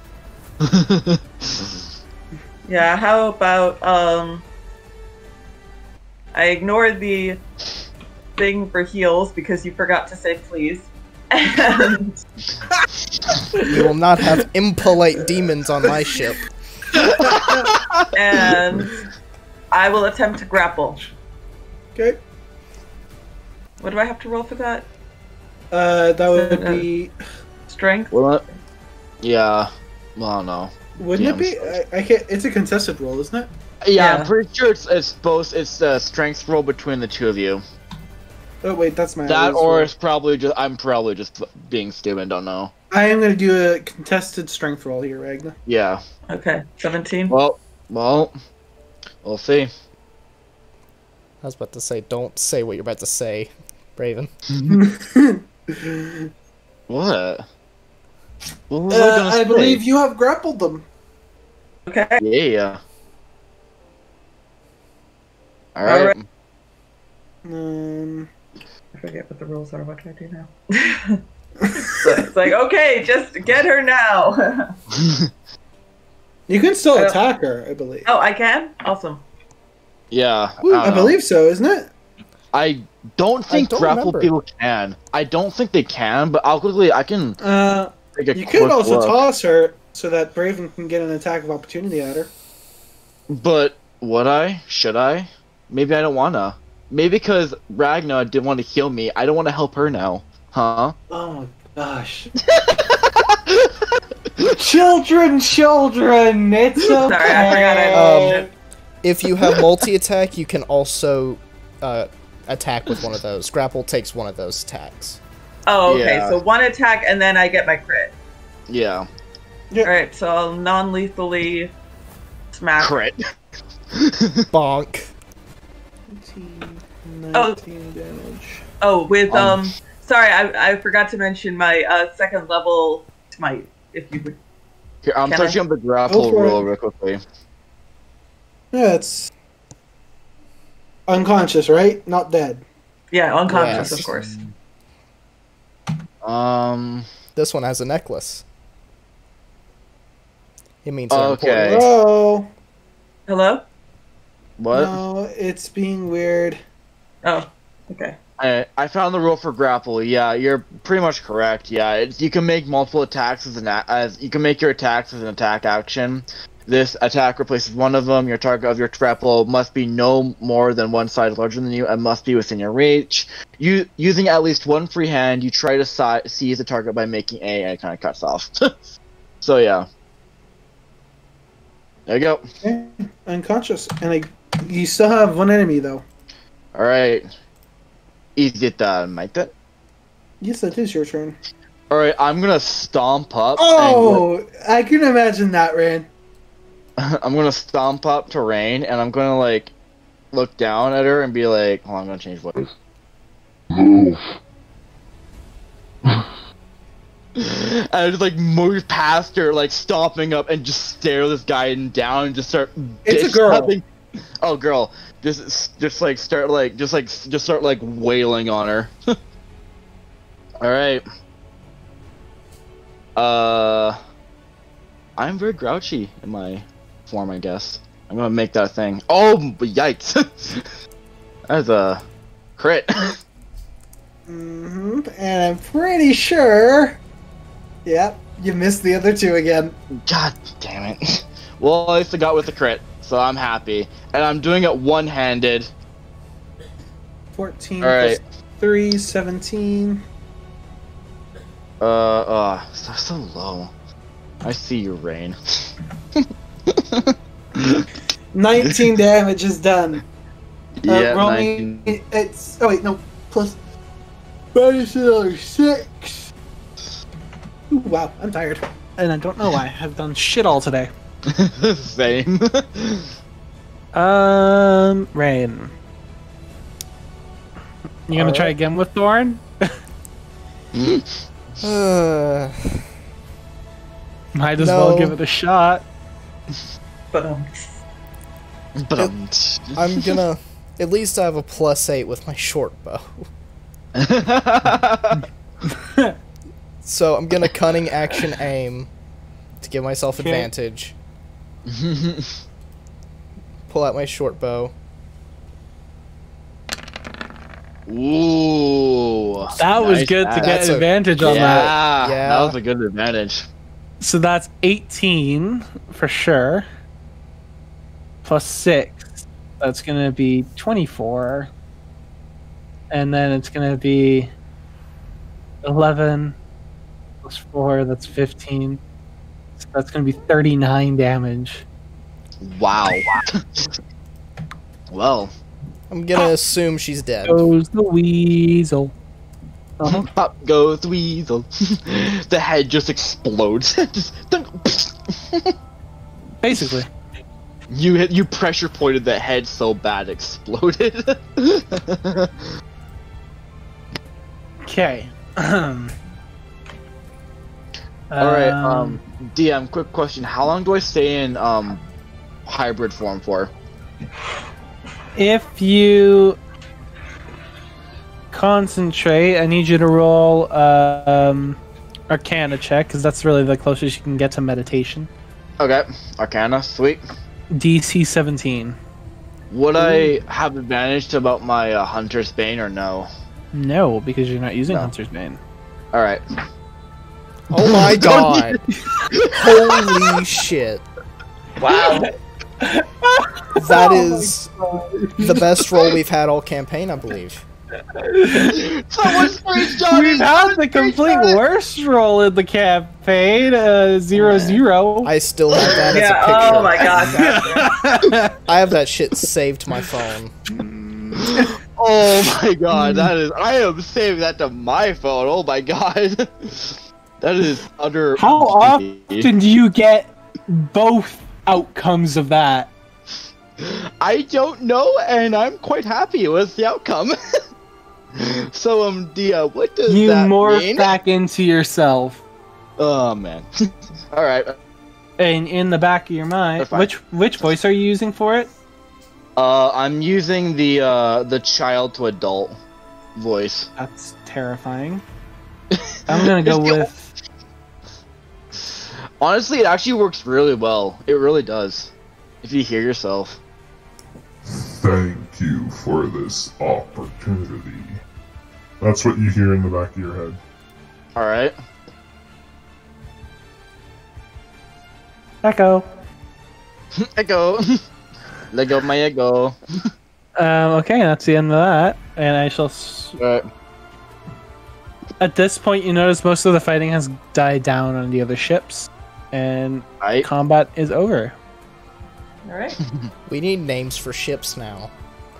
[SPEAKER 4] Yeah, how about, I ignored the thing for heals because you forgot to say please. And,
[SPEAKER 3] We will not have impolite demons on my ship.
[SPEAKER 4] and I will attempt to grapple.
[SPEAKER 6] Okay.
[SPEAKER 4] What do I have to roll for that?
[SPEAKER 6] That would be.
[SPEAKER 4] Strength?
[SPEAKER 1] Well, yeah. Well, I don't know.
[SPEAKER 6] Wouldn't
[SPEAKER 1] Yeah,
[SPEAKER 6] it be? I can't. It's a contested roll, isn't it?
[SPEAKER 1] Yeah,
[SPEAKER 4] Yeah.
[SPEAKER 1] I'm pretty sure it's both. It's the strength roll between the two of you.
[SPEAKER 6] Oh wait, that's my.
[SPEAKER 1] That
[SPEAKER 6] Ali's
[SPEAKER 1] or
[SPEAKER 6] roll.
[SPEAKER 1] it's probably just I'm probably just being stupid. Don't know.
[SPEAKER 6] I am going to do a contested strength roll here, Ragnar.
[SPEAKER 1] Yeah.
[SPEAKER 4] Okay, 17.
[SPEAKER 1] Well, we'll see.
[SPEAKER 3] I was about to say, don't say what you're about to say, Raven.
[SPEAKER 1] What? What was I gonna
[SPEAKER 6] I
[SPEAKER 1] say?
[SPEAKER 6] believe you have grappled them.
[SPEAKER 4] Okay.
[SPEAKER 1] Yeah. All right.
[SPEAKER 4] I forget what the rules are. What do I do now? So it's like, okay, just get her now.
[SPEAKER 6] You can still
[SPEAKER 4] I don't-
[SPEAKER 6] attack her, I believe.
[SPEAKER 4] Oh, I can? Awesome.
[SPEAKER 1] Yeah.
[SPEAKER 6] I
[SPEAKER 1] don't know.
[SPEAKER 6] believe so, isn't it?
[SPEAKER 1] I don't think
[SPEAKER 3] don't
[SPEAKER 1] grapple
[SPEAKER 3] remember.
[SPEAKER 1] people can. I don't think they can, but I'll quickly. I can take a
[SPEAKER 6] You
[SPEAKER 1] quick
[SPEAKER 6] could also
[SPEAKER 1] look.
[SPEAKER 6] toss her so that Braven can get an attack of opportunity at her.
[SPEAKER 1] But would I? Should I? Maybe I don't wanna. Maybe because Ragnar didn't want to heal me, I don't want to help her now. Huh?
[SPEAKER 6] Oh my gosh. children, it's okay.
[SPEAKER 4] Sorry, I forgot I
[SPEAKER 3] Um, If you have multi-attack, you can also attack with one of those. Grapple takes one of those attacks.
[SPEAKER 4] Oh, okay.
[SPEAKER 1] Yeah.
[SPEAKER 4] So one attack and then I get my crit.
[SPEAKER 1] Yeah.
[SPEAKER 4] Alright, so I'll non-lethally smack.
[SPEAKER 1] Crit.
[SPEAKER 3] Bonk.
[SPEAKER 6] 19 damage.
[SPEAKER 4] Oh, with,
[SPEAKER 1] Um,
[SPEAKER 4] sorry, I forgot to mention my, second level smite, if you would.
[SPEAKER 1] Here, I'm
[SPEAKER 4] Can I-
[SPEAKER 1] searching up the grapple
[SPEAKER 6] Go for
[SPEAKER 1] roll
[SPEAKER 6] it.
[SPEAKER 1] real quickly.
[SPEAKER 6] Yeah, it's unconscious, right? Not dead.
[SPEAKER 4] Yeah, unconscious,
[SPEAKER 3] Yes.
[SPEAKER 4] of course.
[SPEAKER 3] This one has a necklace. It means
[SPEAKER 1] Oh,
[SPEAKER 3] they're
[SPEAKER 1] okay.
[SPEAKER 3] important.
[SPEAKER 6] Oh,
[SPEAKER 4] Hello?
[SPEAKER 1] What?
[SPEAKER 6] no, it's being weird.
[SPEAKER 4] Oh, okay.
[SPEAKER 1] I found the rule for grapple. Yeah, you're pretty much correct. Yeah, you can make multiple attacks as you can make your attacks as an attack action. This attack replaces one of them. Your target of your grapple must be no more than one size larger than you and must be within your reach. Using at least one free hand, you try to seize the target by making A, and it kind of cuts off. So yeah, there you go.
[SPEAKER 6] Okay. Unconscious, and you still have one enemy though.
[SPEAKER 1] All right, is it make that?
[SPEAKER 6] Yes, that is your turn.
[SPEAKER 1] All right, I'm gonna stomp up.
[SPEAKER 6] Oh, I can imagine that, Rand.
[SPEAKER 1] I'm gonna stomp up to Rain, and I'm gonna like look down at her and be like, "Hold on, I'm gonna change voice." And I just like move past her, like stomping up, and just stare this guy down, and just start.
[SPEAKER 6] It's a girl.
[SPEAKER 1] stabbing- Oh, girl, just start wailing on her. All right. I'm very grouchy in my form, I guess. I'm gonna make that a thing. Oh, yikes! That's a crit.
[SPEAKER 6] And I'm pretty sure. Yep, you missed the other two again.
[SPEAKER 1] God damn it. Well, at least I got with the crit, so I'm happy. And I'm doing it one-handed.
[SPEAKER 6] 14
[SPEAKER 1] All right.
[SPEAKER 6] plus 3, 17.
[SPEAKER 1] So low. I see you, Rain.
[SPEAKER 6] 19 damage is done.
[SPEAKER 1] Yeah,
[SPEAKER 6] roll
[SPEAKER 1] 19.
[SPEAKER 6] me. It's. Oh, wait, no. Plus. Minus another 6. Ooh, wow, I'm tired.
[SPEAKER 2] And I don't know why. I've done shit all today.
[SPEAKER 1] Same.
[SPEAKER 2] Rain. You gonna try again with Thorn? Might as well give it a shot.
[SPEAKER 4] But
[SPEAKER 3] I'm gonna. At least I have a +8 with my short bow. So I'm gonna cunning action aim to give myself advantage. Pull out my short bow.
[SPEAKER 1] Ooh.
[SPEAKER 2] That was good to get advantage on that.
[SPEAKER 3] Yeah.
[SPEAKER 1] That was a good advantage.
[SPEAKER 2] So that's 18 for sure. Plus 6. That's going to be 24. And then it's going to be 11 plus 4. That's 15. So that's going to be 39 damage.
[SPEAKER 1] Wow. Well.
[SPEAKER 3] I'm gonna assume she's dead.
[SPEAKER 2] Goes the weasel.
[SPEAKER 1] Pop goes the weasel. The head just explodes.
[SPEAKER 2] Basically.
[SPEAKER 1] You pressure pointed the head so bad it exploded.
[SPEAKER 2] Okay.
[SPEAKER 1] Alright, DM, quick question. How long do I stay in hybrid form for?
[SPEAKER 2] If you concentrate, I need you to roll Arcana check, because that's really the closest you can get to meditation.
[SPEAKER 1] Okay, Arcana, sweet.
[SPEAKER 2] DC 17.
[SPEAKER 1] Would I have advantage about my Hunter's Bane or no?
[SPEAKER 2] No, because you're not using
[SPEAKER 1] No.
[SPEAKER 2] Hunter's Bane.
[SPEAKER 1] Alright.
[SPEAKER 3] Oh my god! Holy shit!
[SPEAKER 1] Wow.
[SPEAKER 3] That is the best roll we've had all campaign, I believe.
[SPEAKER 1] Someone's freaked out.
[SPEAKER 2] We've had the complete worst roll in the campaign, 0-0.
[SPEAKER 3] I still have that as a
[SPEAKER 4] yeah,
[SPEAKER 3] picture.
[SPEAKER 4] oh my gosh.
[SPEAKER 3] I have that shit saved to my phone.
[SPEAKER 1] Oh my god, that is. I am saving that to my phone. Oh my god. That is utter.
[SPEAKER 2] How often do you get both outcomes of that?
[SPEAKER 1] I don't know, and I'm quite happy with the outcome. So, Dia, what does
[SPEAKER 2] You
[SPEAKER 1] that
[SPEAKER 2] morph
[SPEAKER 1] mean?
[SPEAKER 2] back into yourself.
[SPEAKER 1] Oh man. All right.
[SPEAKER 2] And in the back of your mind,
[SPEAKER 1] That's fine.
[SPEAKER 2] which voice are you using for it?
[SPEAKER 1] I'm using the child to adult voice.
[SPEAKER 2] That's terrifying. I'm gonna go with.
[SPEAKER 1] Honestly, it actually works really well. It really does. If you hear yourself.
[SPEAKER 7] Thank you for this opportunity. That's what you hear in the back of your head.
[SPEAKER 1] All right.
[SPEAKER 2] Echo.
[SPEAKER 1] Echo. Let go of my ego.
[SPEAKER 2] Okay, that's the end of that. And I shall.
[SPEAKER 1] Alright.
[SPEAKER 2] At this point, you notice most of the fighting has died down on the other ships, and
[SPEAKER 1] Right.
[SPEAKER 2] combat is over.
[SPEAKER 4] Alright.
[SPEAKER 3] We need names for ships now.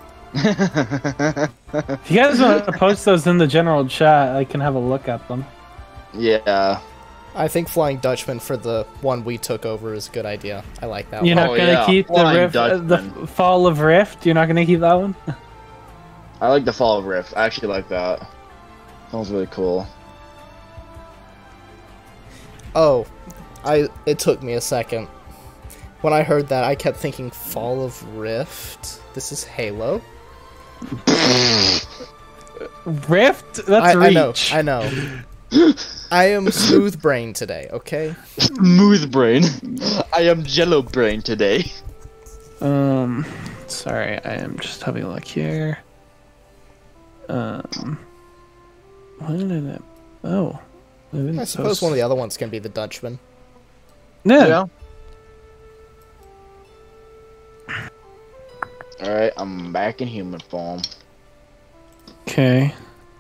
[SPEAKER 2] If you guys want to post those in the general chat, I can have a look at them.
[SPEAKER 1] Yeah.
[SPEAKER 3] I think Flying Dutchman for the one we took over is a good idea. I like that
[SPEAKER 2] You're
[SPEAKER 3] one.
[SPEAKER 2] not
[SPEAKER 1] Oh,
[SPEAKER 2] gonna
[SPEAKER 1] yeah.
[SPEAKER 2] keep the
[SPEAKER 1] Flying
[SPEAKER 2] rift, the
[SPEAKER 1] Dutchman.
[SPEAKER 2] Fall of Rift. You're not gonna keep that one.
[SPEAKER 1] I like the Fall of Rift. I actually like that. Sounds really cool.
[SPEAKER 3] Oh, it took me a second. When I heard that, I kept thinking Fall of Rift. This is Halo.
[SPEAKER 2] Rift? That's Reach.
[SPEAKER 3] I know. I am smooth brain today, okay?
[SPEAKER 1] Smooth brain. I am jello brain today.
[SPEAKER 2] Sorry, I am just having a look here. What did it? Oh.
[SPEAKER 3] I suppose one of the other ones can be the Dutchman.
[SPEAKER 2] Yeah.
[SPEAKER 1] Alright, I'm back in human form.
[SPEAKER 2] Okay.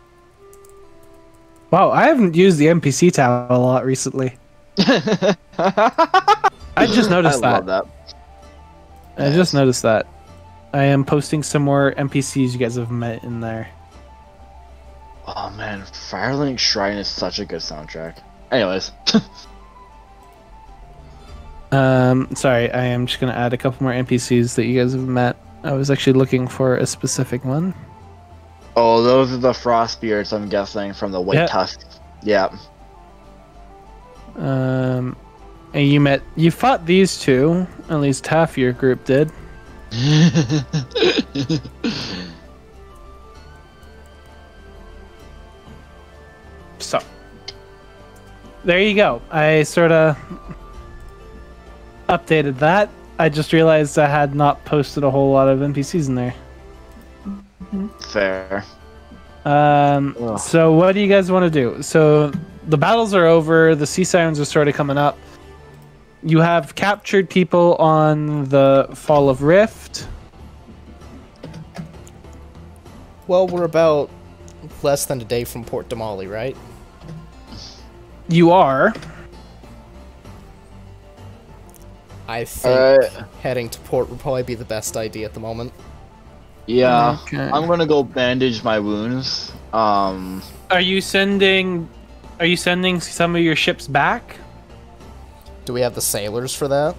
[SPEAKER 2] Wow, I haven't used the NPC tab a lot recently. I just noticed
[SPEAKER 1] I love that.
[SPEAKER 2] I just noticed that. I am posting some more NPCs you guys have met in there.
[SPEAKER 1] Oh man, Firelink Shrine is such a good soundtrack. Anyways.
[SPEAKER 2] Sorry, I am just gonna add a couple more NPCs that you guys have met. I was actually looking for a specific one.
[SPEAKER 1] Oh, those are the frost spirits, I'm guessing, from the White
[SPEAKER 2] Yeah.
[SPEAKER 1] Tusk. Yeah.
[SPEAKER 2] And you fought these two, at least half your group did. So, there you go. I sort of updated that. I just realized I had not posted a whole lot of NPCs in there.
[SPEAKER 1] Fair.
[SPEAKER 2] So what do you guys want to do? So the battles are over. The sea sirens are sort of coming up. You have captured people on the Fall of Rift.
[SPEAKER 3] Well, we're about less than a day from Port Damali, right?
[SPEAKER 2] You are.
[SPEAKER 3] I think heading to port would probably be the best idea at the moment.
[SPEAKER 1] Yeah.
[SPEAKER 2] Okay.
[SPEAKER 1] I'm gonna go bandage my wounds.
[SPEAKER 2] Are you sending some of your ships back?
[SPEAKER 3] Do we have the sailors for that?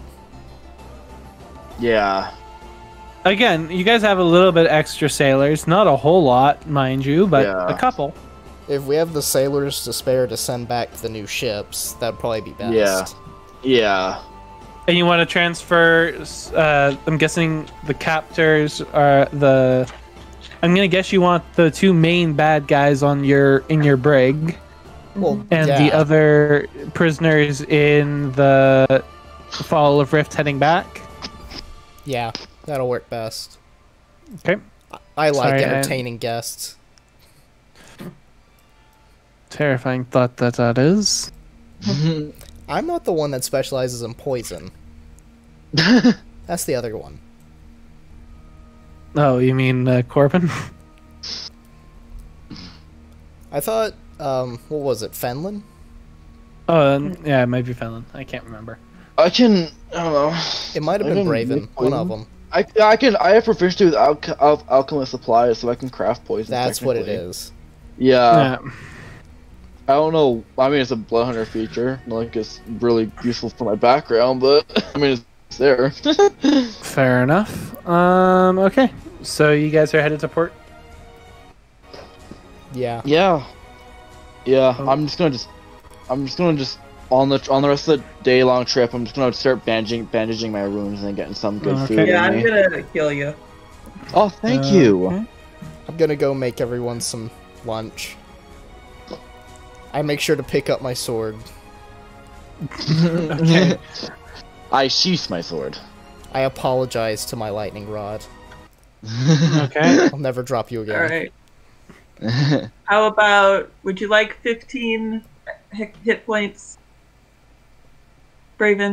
[SPEAKER 1] Yeah.
[SPEAKER 2] Again, you guys have a little bit extra sailors. Not a whole lot, mind you, but
[SPEAKER 1] Yeah.
[SPEAKER 2] a couple.
[SPEAKER 3] If we have the sailors to spare to send back the new ships, that'd probably be best.
[SPEAKER 1] Yeah. Yeah.
[SPEAKER 2] And you want to transfer, I'm guessing the captors are I'm gonna guess you want the two main bad guys in your brig,
[SPEAKER 3] Well,
[SPEAKER 2] and
[SPEAKER 3] yeah.
[SPEAKER 2] the other prisoners in the Fall of Rift heading back.
[SPEAKER 3] Yeah, that'll work best.
[SPEAKER 2] Okay.
[SPEAKER 3] I like
[SPEAKER 2] Sorry,
[SPEAKER 3] entertaining guests.
[SPEAKER 2] Terrifying thought that is.
[SPEAKER 3] I'm not the one that specializes in poison. That's the other one.
[SPEAKER 2] Oh, you mean Corbin?
[SPEAKER 3] I thought, what was it, Fenlin?
[SPEAKER 2] Oh, yeah, it might be Fenlon. I can't remember.
[SPEAKER 1] I don't know.
[SPEAKER 3] It might have
[SPEAKER 1] I
[SPEAKER 3] been
[SPEAKER 1] can
[SPEAKER 3] Braven,
[SPEAKER 1] make
[SPEAKER 3] one
[SPEAKER 1] poison.
[SPEAKER 3] of them.
[SPEAKER 1] I have proficiency with alchemist supplies, so I can craft poison.
[SPEAKER 3] That's what it
[SPEAKER 1] technically.
[SPEAKER 3] is.
[SPEAKER 1] Yeah.
[SPEAKER 2] Yeah.
[SPEAKER 1] I don't know. I mean, it's a Bloodhunter feature. Like, it's really useful for my background, but I mean, it's there.
[SPEAKER 2] Fair enough. Okay. So you guys are headed to port?
[SPEAKER 3] Yeah.
[SPEAKER 1] Yeah. Yeah.
[SPEAKER 2] Oh.
[SPEAKER 1] I'm just gonna on the rest of the day long trip. I'm just gonna start bandaging my wounds and getting some good
[SPEAKER 2] Okay.
[SPEAKER 1] food.
[SPEAKER 4] Yeah,
[SPEAKER 1] in
[SPEAKER 4] I'm
[SPEAKER 1] me.
[SPEAKER 4] gonna heal you.
[SPEAKER 1] Oh, thank you.
[SPEAKER 2] Okay.
[SPEAKER 3] I'm gonna go make everyone some lunch. I make sure to pick up my sword.
[SPEAKER 2] Okay.
[SPEAKER 1] I sheath my sword.
[SPEAKER 3] I apologize to my lightning rod.
[SPEAKER 2] Okay.
[SPEAKER 3] I'll never drop you again.
[SPEAKER 4] Alright. How about, would you like 15 hit points? Braven?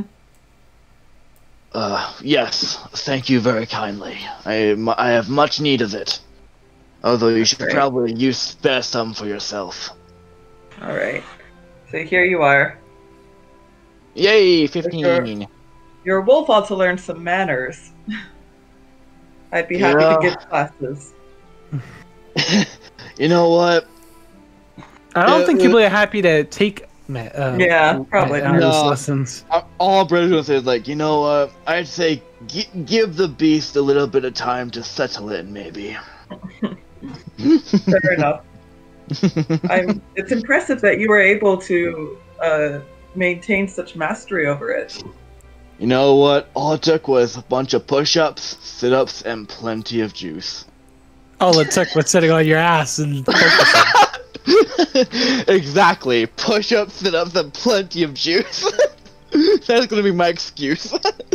[SPEAKER 1] Yes. Thank you very kindly. I have much need of it. Although you should
[SPEAKER 4] great.
[SPEAKER 1] probably spare some for yourself.
[SPEAKER 4] Alright. So here you are.
[SPEAKER 1] Yay, 15.
[SPEAKER 4] Your wolf ought to learn some manners. I'd be happy to give classes.
[SPEAKER 1] You know what?
[SPEAKER 2] I don't think people are happy to take
[SPEAKER 4] Yeah, probably not.
[SPEAKER 2] those
[SPEAKER 1] No.
[SPEAKER 2] lessons.
[SPEAKER 1] All British gonna say is like, you know what? I'd say give the beast a little bit of time to settle in, maybe.
[SPEAKER 4] Fair enough. It's impressive that you were able to maintain such mastery over it.
[SPEAKER 1] You know what? All it took was a bunch of push-ups, sit-ups, and plenty of juice.
[SPEAKER 2] All it took was sitting on your ass and focusing.
[SPEAKER 1] Exactly. Push-ups, sit-ups, and plenty of juice. That's gonna be my excuse.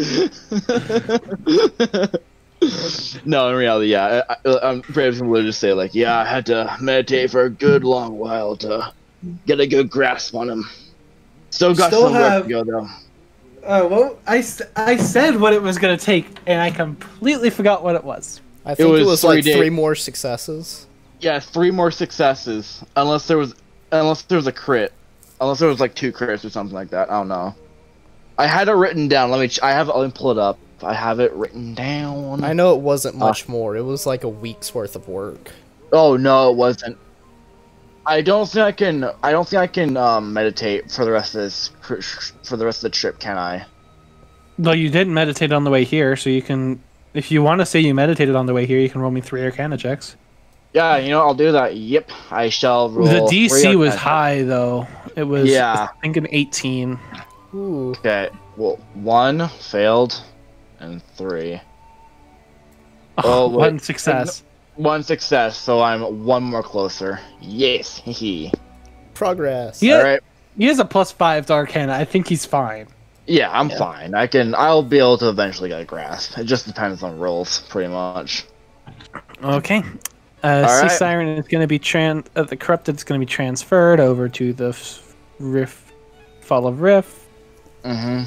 [SPEAKER 1] No, in reality, yeah. I'm Braves gonna literally just say like, yeah, I had to meditate for a good long while to get a good grasp on him. Still got some work to go though.
[SPEAKER 2] Well, I said what it was going to take, and I completely forgot what it was.
[SPEAKER 3] I think it was like
[SPEAKER 1] 3
[SPEAKER 3] 3 more successes.
[SPEAKER 1] Yeah, 3 more successes, unless there was a crit, unless there was like 2 crits or something like that. I don't know. I had it written down. Let me pull it up. I have it written down.
[SPEAKER 3] I know it wasn't much more. It was like a week's worth of work.
[SPEAKER 1] Oh no, it wasn't. I don't think I can meditate for the rest of the trip, can I?
[SPEAKER 2] Well, you didn't meditate on the way here, so you can. If you want to say you meditated on the way here, you can roll me 3 Arcana checks.
[SPEAKER 1] Yeah, you know, I'll do that. Yep, I shall roll.
[SPEAKER 2] The DC was
[SPEAKER 1] Arcana.
[SPEAKER 2] high though. It was,
[SPEAKER 1] Yeah.
[SPEAKER 2] I think, an 18.
[SPEAKER 3] Ooh.
[SPEAKER 1] Okay, well, 1 failed, and 3.
[SPEAKER 2] Oh,
[SPEAKER 1] wait.
[SPEAKER 2] 1 success.
[SPEAKER 1] 1 success, so I'm 1 more closer. Yes, hehe.
[SPEAKER 3] Progress.
[SPEAKER 2] Yeah.
[SPEAKER 1] All right.
[SPEAKER 2] He has a +5 to Arcana. I think he's fine.
[SPEAKER 1] Yeah, I'm fine. I'll be able to eventually get a grasp. It just depends on rolls, pretty much.
[SPEAKER 2] Okay. Sea
[SPEAKER 1] right.
[SPEAKER 2] Siren is going to be the Corrupted is going to be transferred over to the Fall of Rift.
[SPEAKER 1] Mm-hmm.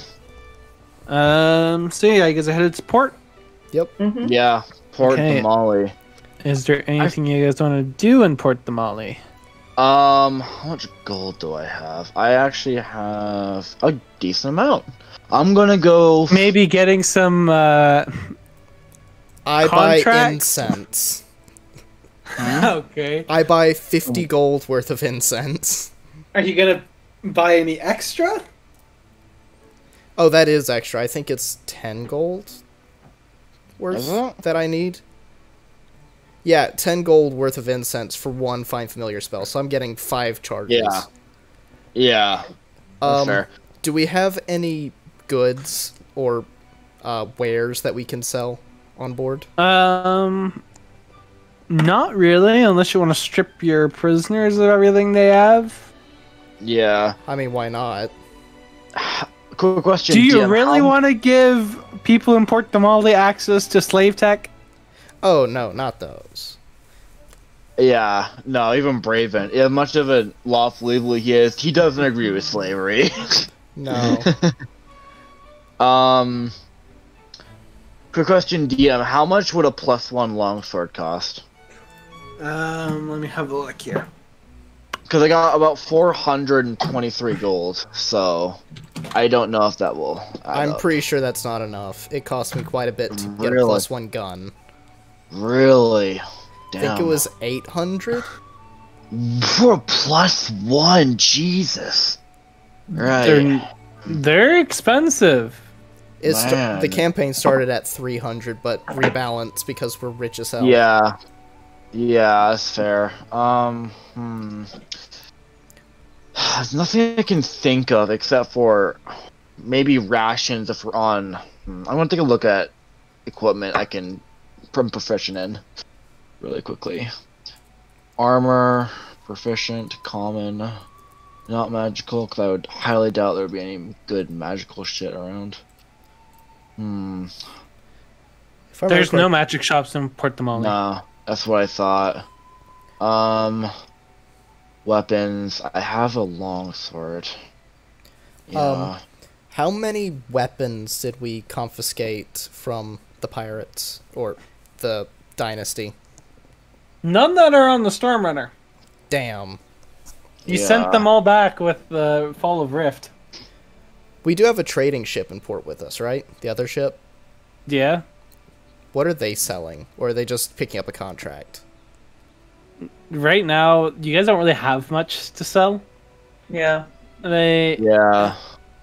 [SPEAKER 2] So yeah, I guess I headed to port.
[SPEAKER 3] Yep.
[SPEAKER 1] Yeah, Port
[SPEAKER 2] Okay.
[SPEAKER 1] Damali.
[SPEAKER 2] Is there anything you guys want to do in Port Damali?
[SPEAKER 1] How much gold do I have? I actually have a decent amount. I'm gonna go.
[SPEAKER 2] Maybe getting some.
[SPEAKER 3] I buy
[SPEAKER 2] Contract?
[SPEAKER 3] incense.
[SPEAKER 2] Okay.
[SPEAKER 3] I buy 50 gold worth of incense.
[SPEAKER 2] Are you gonna buy any extra?
[SPEAKER 3] Oh, that is extra. I think it's 10 gold
[SPEAKER 1] Is
[SPEAKER 3] worth
[SPEAKER 1] it?
[SPEAKER 3] that I need. Yeah, 10 gold worth of incense for 1 Find Familiar spell, so I'm getting 5 charges.
[SPEAKER 1] Yeah. That's fair.
[SPEAKER 3] Do we have any goods or wares that we can sell on board?
[SPEAKER 2] Not really, unless you want to strip your prisoners of everything they have.
[SPEAKER 1] Yeah.
[SPEAKER 3] I mean, why not?
[SPEAKER 1] Quick question.
[SPEAKER 2] Do you
[SPEAKER 1] DM,
[SPEAKER 2] really
[SPEAKER 1] how-
[SPEAKER 2] want to give people in Port Damali access to slave tech?
[SPEAKER 3] Oh, no, not those.
[SPEAKER 1] Yeah. No, even Braven. As much of a lawful evil he is, he doesn't agree with slavery.
[SPEAKER 3] No.
[SPEAKER 1] Quick question, DM. How much would a +1 longsword cost?
[SPEAKER 2] Let me have a look here.
[SPEAKER 1] Because I got about 423 gold, so I don't know if that will add
[SPEAKER 3] I'm
[SPEAKER 1] up.
[SPEAKER 3] pretty sure that's not enough. It cost me quite a bit to get a
[SPEAKER 1] Really?
[SPEAKER 3] +1 gun.
[SPEAKER 1] Really?
[SPEAKER 3] I
[SPEAKER 1] Damn.
[SPEAKER 3] think it was 800?
[SPEAKER 1] For a +1, Jesus. Right.
[SPEAKER 2] They're expensive.
[SPEAKER 1] Man.
[SPEAKER 3] The campaign started at 300, but rebalanced because we're rich as hell.
[SPEAKER 1] Yeah. Yeah, that's fair. There's nothing I can think of except for maybe rations if we're on. I'm gonna take a look at equipment I can become proficient in really quickly. Armor, proficient, common, not magical, because I would highly doubt there would be any good magical shit around.
[SPEAKER 3] If I
[SPEAKER 2] There's
[SPEAKER 3] remember
[SPEAKER 2] no magic shops in Port Damali.
[SPEAKER 1] No, that's what I thought. Weapons. I have a longsword. Yeah.
[SPEAKER 3] how many weapons did we confiscate from the pirates or the dynasty?
[SPEAKER 2] None that are on the Stormrunner.
[SPEAKER 3] Damn.
[SPEAKER 2] You
[SPEAKER 1] Yeah.
[SPEAKER 2] sent them all back with the Fall of Rift.
[SPEAKER 3] We do have a trading ship in port with us, right? The other ship?
[SPEAKER 2] Yeah.
[SPEAKER 3] What are they selling? Or are they just picking up a contract?
[SPEAKER 2] Right now, you guys don't really have much to sell.
[SPEAKER 4] Yeah.
[SPEAKER 1] Yeah.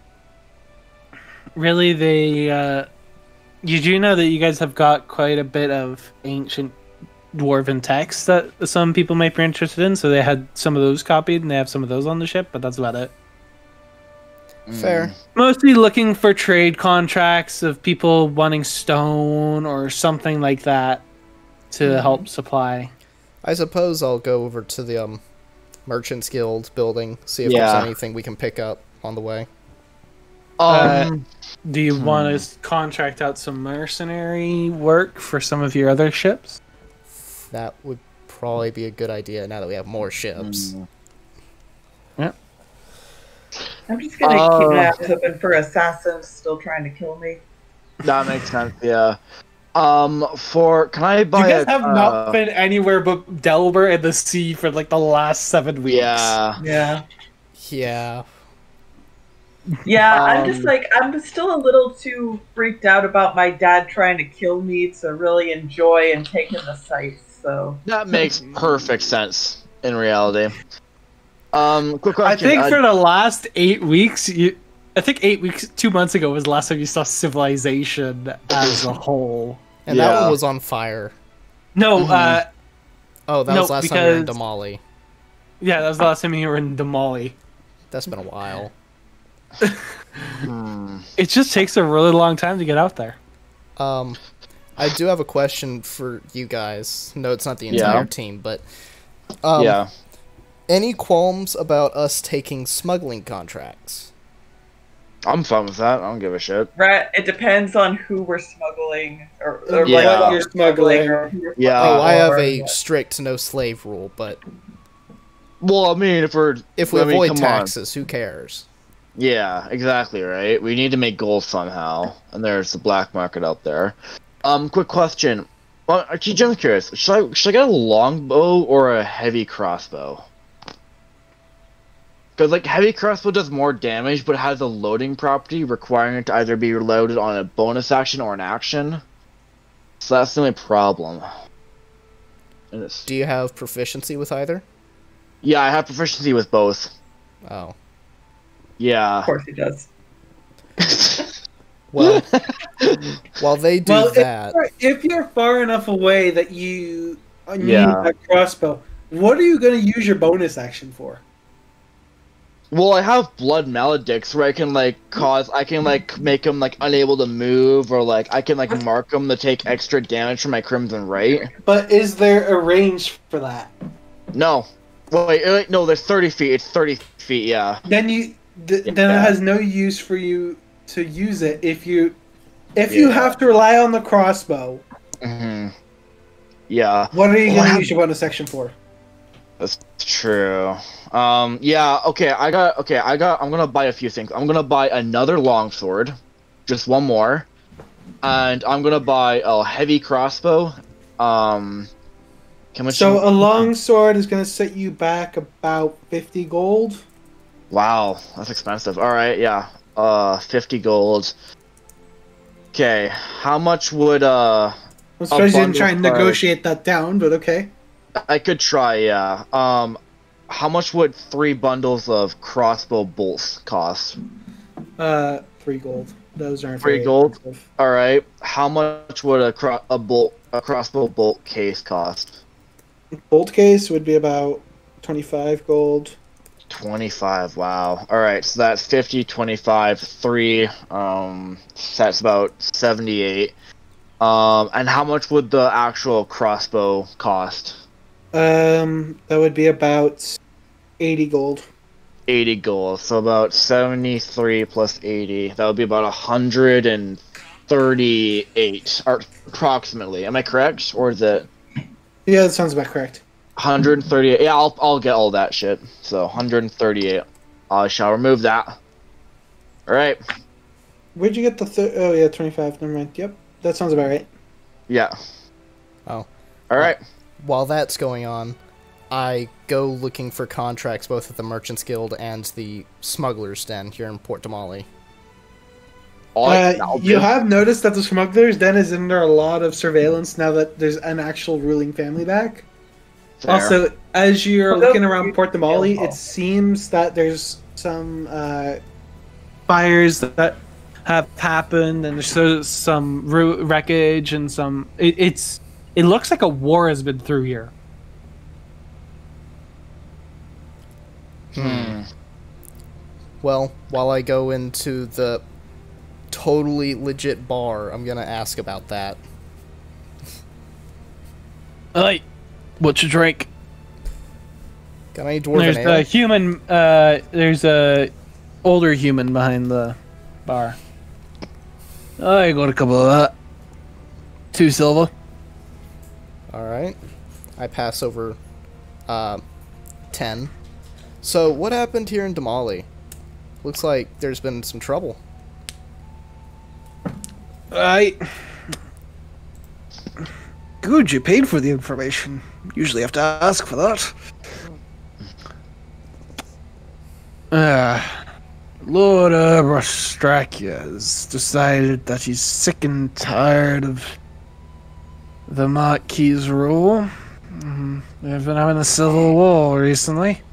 [SPEAKER 2] You do know that you guys have got quite a bit of ancient dwarven text that some people might be interested in, so they had some of those copied, and they have some of those on the ship, but that's about it.
[SPEAKER 3] Fair.
[SPEAKER 2] Mostly looking for trade contracts of people wanting stone or something like that to help supply.
[SPEAKER 3] I suppose I'll go over to the Merchants Guild building, see if
[SPEAKER 1] Yeah.
[SPEAKER 3] there's anything we can pick up on the way.
[SPEAKER 2] Do you want to contract out some mercenary work for some of your other ships?
[SPEAKER 3] That would probably be a good idea now that we have more ships.
[SPEAKER 4] I'm just gonna keep my eyes open for assassins still trying to kill me.
[SPEAKER 1] That makes sense. Yeah. Can I buy?
[SPEAKER 2] You guys have not been anywhere but Delver and the sea for like the last 7 weeks.
[SPEAKER 1] Yeah.
[SPEAKER 2] Yeah.
[SPEAKER 3] Yeah.
[SPEAKER 4] Yeah, I'm still a little too freaked out about my dad trying to kill me to really enjoy and take in the sights. So
[SPEAKER 1] That makes perfect sense in reality. Quick question.
[SPEAKER 2] I think for the last 8 weeks, I think 8 weeks, 2 months ago was the last time you saw Civilization as a whole.
[SPEAKER 3] And that one was on fire.
[SPEAKER 2] No,
[SPEAKER 3] Oh, that
[SPEAKER 2] no,
[SPEAKER 3] was last time we were in
[SPEAKER 2] because-
[SPEAKER 3] Damali.
[SPEAKER 2] yeah, that was the last time you were in Damali.
[SPEAKER 3] That's been a while.
[SPEAKER 2] It just takes a really long time to get out there.
[SPEAKER 3] I do have a question for you guys. No, it's not the
[SPEAKER 1] Yeah.
[SPEAKER 3] entire team, but
[SPEAKER 1] yeah.
[SPEAKER 3] any qualms about us taking smuggling contracts?
[SPEAKER 1] I'm fine with that. I don't give a shit.
[SPEAKER 4] right, it depends on who we're smuggling or
[SPEAKER 1] Yeah.
[SPEAKER 4] like what
[SPEAKER 5] You're
[SPEAKER 4] we're smuggling.
[SPEAKER 5] smuggling.
[SPEAKER 4] Or who we're
[SPEAKER 1] Yeah.
[SPEAKER 3] Oh, I have
[SPEAKER 4] smuggling
[SPEAKER 3] a
[SPEAKER 4] or-
[SPEAKER 3] strict no slave rule, but
[SPEAKER 1] Well, I mean, if we
[SPEAKER 3] avoid
[SPEAKER 1] come on.
[SPEAKER 3] taxes, who cares?
[SPEAKER 1] Yeah, exactly, right? We need to make gold somehow, and there's the black market out there. Quick question. Well, actually, I'm curious. Should I get a longbow or a heavy crossbow? Because, like, heavy crossbow does more damage, but it has a loading property requiring it to either be loaded on a bonus action or an action. So that's the only problem. And it's-
[SPEAKER 3] Do you have proficiency with either?
[SPEAKER 1] Yeah, I have proficiency with both.
[SPEAKER 3] Oh.
[SPEAKER 1] Yeah.
[SPEAKER 4] Of course he does.
[SPEAKER 3] Well, while they do
[SPEAKER 5] Well,
[SPEAKER 3] that,
[SPEAKER 5] if you're far enough away that you need
[SPEAKER 1] Yeah.
[SPEAKER 5] a crossbow, what are you going to use your bonus action for?
[SPEAKER 1] Well, I have blood maledicts where I can make them like unable to move, or like I can like mark them to take extra damage from my crimson right.
[SPEAKER 5] But is there a range for that?
[SPEAKER 1] No, wait, no, there's 30 feet. It's 30 feet. Yeah.
[SPEAKER 5] Then then it
[SPEAKER 1] Yeah.
[SPEAKER 5] has no use for you to use it if you have to rely on the crossbow.
[SPEAKER 1] Hmm. Yeah,
[SPEAKER 5] What are you
[SPEAKER 1] Oh,
[SPEAKER 5] going
[SPEAKER 1] I
[SPEAKER 5] to
[SPEAKER 1] have-
[SPEAKER 5] use your bonus section for?
[SPEAKER 1] that's true. Yeah. Okay. I'm gonna buy a few things. I'm gonna buy another longsword, just one more, and I'm gonna buy a heavy crossbow.
[SPEAKER 5] So a long sword is going to set you back about 50 gold.
[SPEAKER 1] Wow, that's expensive. All right, yeah. 50 gold. Okay, how much would
[SPEAKER 5] I'm supposed to try and
[SPEAKER 1] bundle-
[SPEAKER 5] negotiate that down, but okay.
[SPEAKER 1] I could try, yeah. How much would 3 bundles of crossbow bolts cost?
[SPEAKER 5] 3 gold. Those aren't
[SPEAKER 1] 3
[SPEAKER 5] very
[SPEAKER 1] gold?
[SPEAKER 5] expensive.
[SPEAKER 1] All right. How much would a crossbow bolt case cost?
[SPEAKER 5] Bolt case would be about 25 gold.
[SPEAKER 1] 25. Wow. All right, so that's 50, 25, 3. That's about 78. And how much would the actual crossbow cost?
[SPEAKER 5] That would be about 80 gold.
[SPEAKER 1] 80 gold. So about 73 plus 80. That would be about 138, or approximately. Am I correct? Or is it
[SPEAKER 5] Yeah, that sounds about correct.
[SPEAKER 1] 138? Yeah, I'll get all that shit. So 138. I shall remove that. All right.
[SPEAKER 5] Where'd you get the oh yeah, 25. Never mind. Yep, that sounds about right.
[SPEAKER 1] Yeah.
[SPEAKER 3] Oh.
[SPEAKER 1] All right.
[SPEAKER 3] while that's going on, I go looking for contracts both at the Merchants Guild and the Smugglers Den here in Port Damali.
[SPEAKER 5] You have noticed that the Smugglers Den is under a lot of surveillance now that there's an actual ruling family back.
[SPEAKER 1] Fair.
[SPEAKER 5] Also, as you're
[SPEAKER 4] Well,
[SPEAKER 5] looking
[SPEAKER 4] those-
[SPEAKER 5] around Port Damali, it seems that there's some fires that have happened, and there's some wreckage and some. It looks like a war has been through here.
[SPEAKER 3] Well, while I go into the totally legit bar, I'm gonna ask about that.
[SPEAKER 2] Hey, what's your drink?
[SPEAKER 3] Got any dwarven
[SPEAKER 2] There's
[SPEAKER 3] ale?
[SPEAKER 2] a human. There's a older human behind the bar. I got a couple of that. 2 silver.
[SPEAKER 3] Alright. I pass over 10. So, what happened here in Damali? Looks like there's been some trouble.
[SPEAKER 5] Good, you paid for the information. Usually have to ask for that.
[SPEAKER 2] Lord Brastrakia has decided that he's sick and tired of the Marquis' rule. They've been having a civil war recently.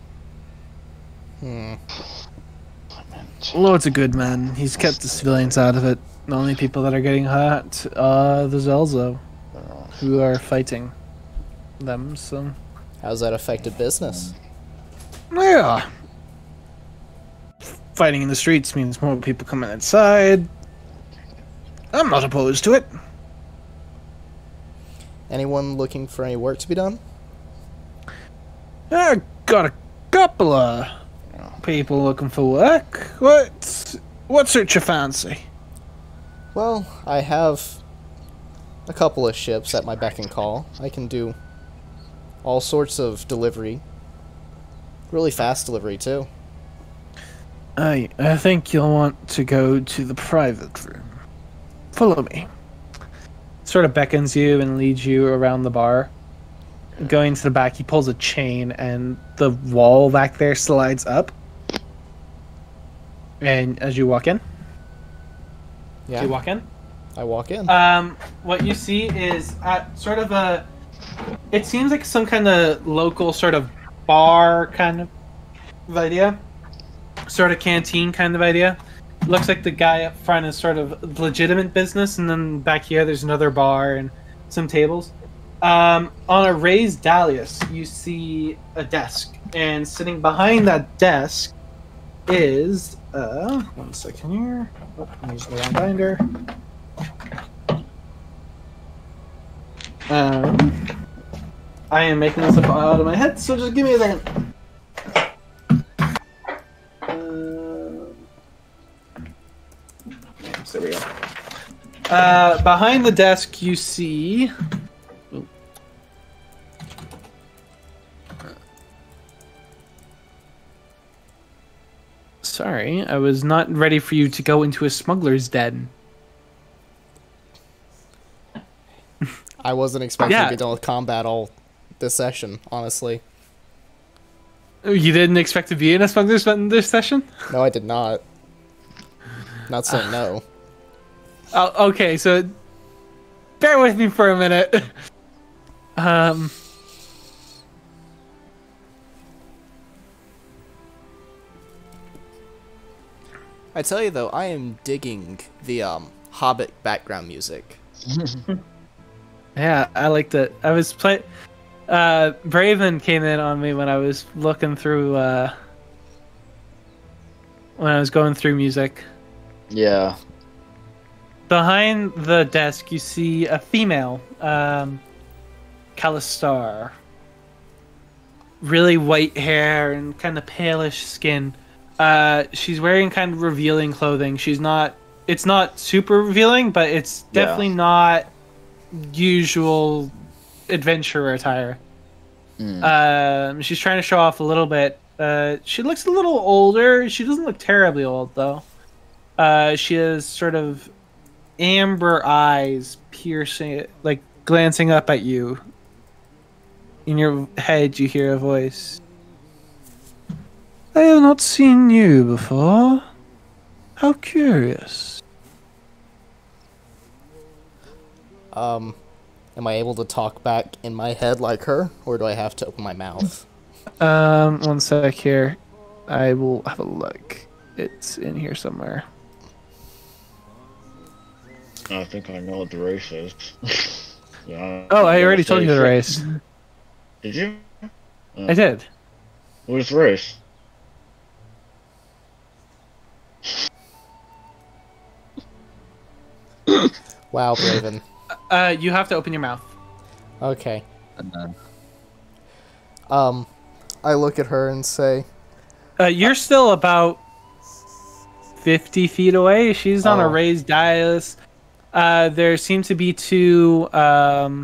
[SPEAKER 2] Lord's a good man. He's kept the civilians out of it. The only people that are getting hurt are the Zelzo, who are fighting them, so...
[SPEAKER 3] How's that affected business?
[SPEAKER 2] Yeah. Fighting in the streets means more people coming inside. I'm not opposed to it.
[SPEAKER 3] Anyone looking for any work to be done?
[SPEAKER 2] I got a couple of people looking for work. What's it you fancy?
[SPEAKER 3] Well, I have a couple of ships at my beck and call. I can do all sorts of delivery. Really fast delivery, too.
[SPEAKER 2] I think you'll want to go to the private room. Follow me. Sort of beckons you and leads you around the bar. Going to the back, he pulls a chain and the wall back there slides up. And as you walk in,
[SPEAKER 3] Yeah,
[SPEAKER 2] you walk in.
[SPEAKER 3] I walk in.
[SPEAKER 2] What you see is at sort of a. It seems like some kind of local sort of bar kind of idea, sort of canteen kind of idea. Looks like the guy up front is sort of legitimate business, and then back here there's another bar and some tables. On a raised dais, you see a desk, and sitting behind that desk is 1 second here. Oh, I'm using the wrong binder. I am making this up out of my head, so just give me a second. There we go. Behind the desk, you see. Sorry, I was not ready for you to go into a smuggler's den.
[SPEAKER 3] I wasn't expecting
[SPEAKER 2] Yeah.
[SPEAKER 3] to get done with combat all this session, honestly.
[SPEAKER 2] You didn't expect to be in a smuggler's den this session?
[SPEAKER 3] No, I did not. Not saying no.
[SPEAKER 2] Oh, okay, so bear with me for a minute.
[SPEAKER 3] I tell you though, I am digging the Hobbit background music.
[SPEAKER 2] Yeah, I liked it. I was Braven came in on me when I was looking through when I was going through music.
[SPEAKER 1] Yeah.
[SPEAKER 2] Behind the desk, you see a female, Kalistar. Really white hair and kind of palish skin. She's wearing kind of revealing clothing. It's not super revealing, but it's definitely not usual adventurer attire. She's trying to show off a little bit. She looks a little older. She doesn't look terribly old, though. She has sort of amber eyes piercing, like glancing up at you. In your head, you hear a voice. I have not seen you before. How curious.
[SPEAKER 3] Am I able to talk back in my head like her, or do I have to open my mouth?
[SPEAKER 2] 1 sec here. I will have a look. It's in here somewhere.
[SPEAKER 1] I think I know what the race is. Yeah.
[SPEAKER 2] Oh, I already told you the race.
[SPEAKER 1] Did you?
[SPEAKER 2] I did.
[SPEAKER 1] What's the race?
[SPEAKER 3] Wow, Braven.
[SPEAKER 2] You have to open your mouth.
[SPEAKER 3] Okay.
[SPEAKER 1] And then
[SPEAKER 3] I look at her and say,
[SPEAKER 2] You're still about 50 feet away. She's on a
[SPEAKER 3] Oh.
[SPEAKER 2] raised dais. There seem to be two. I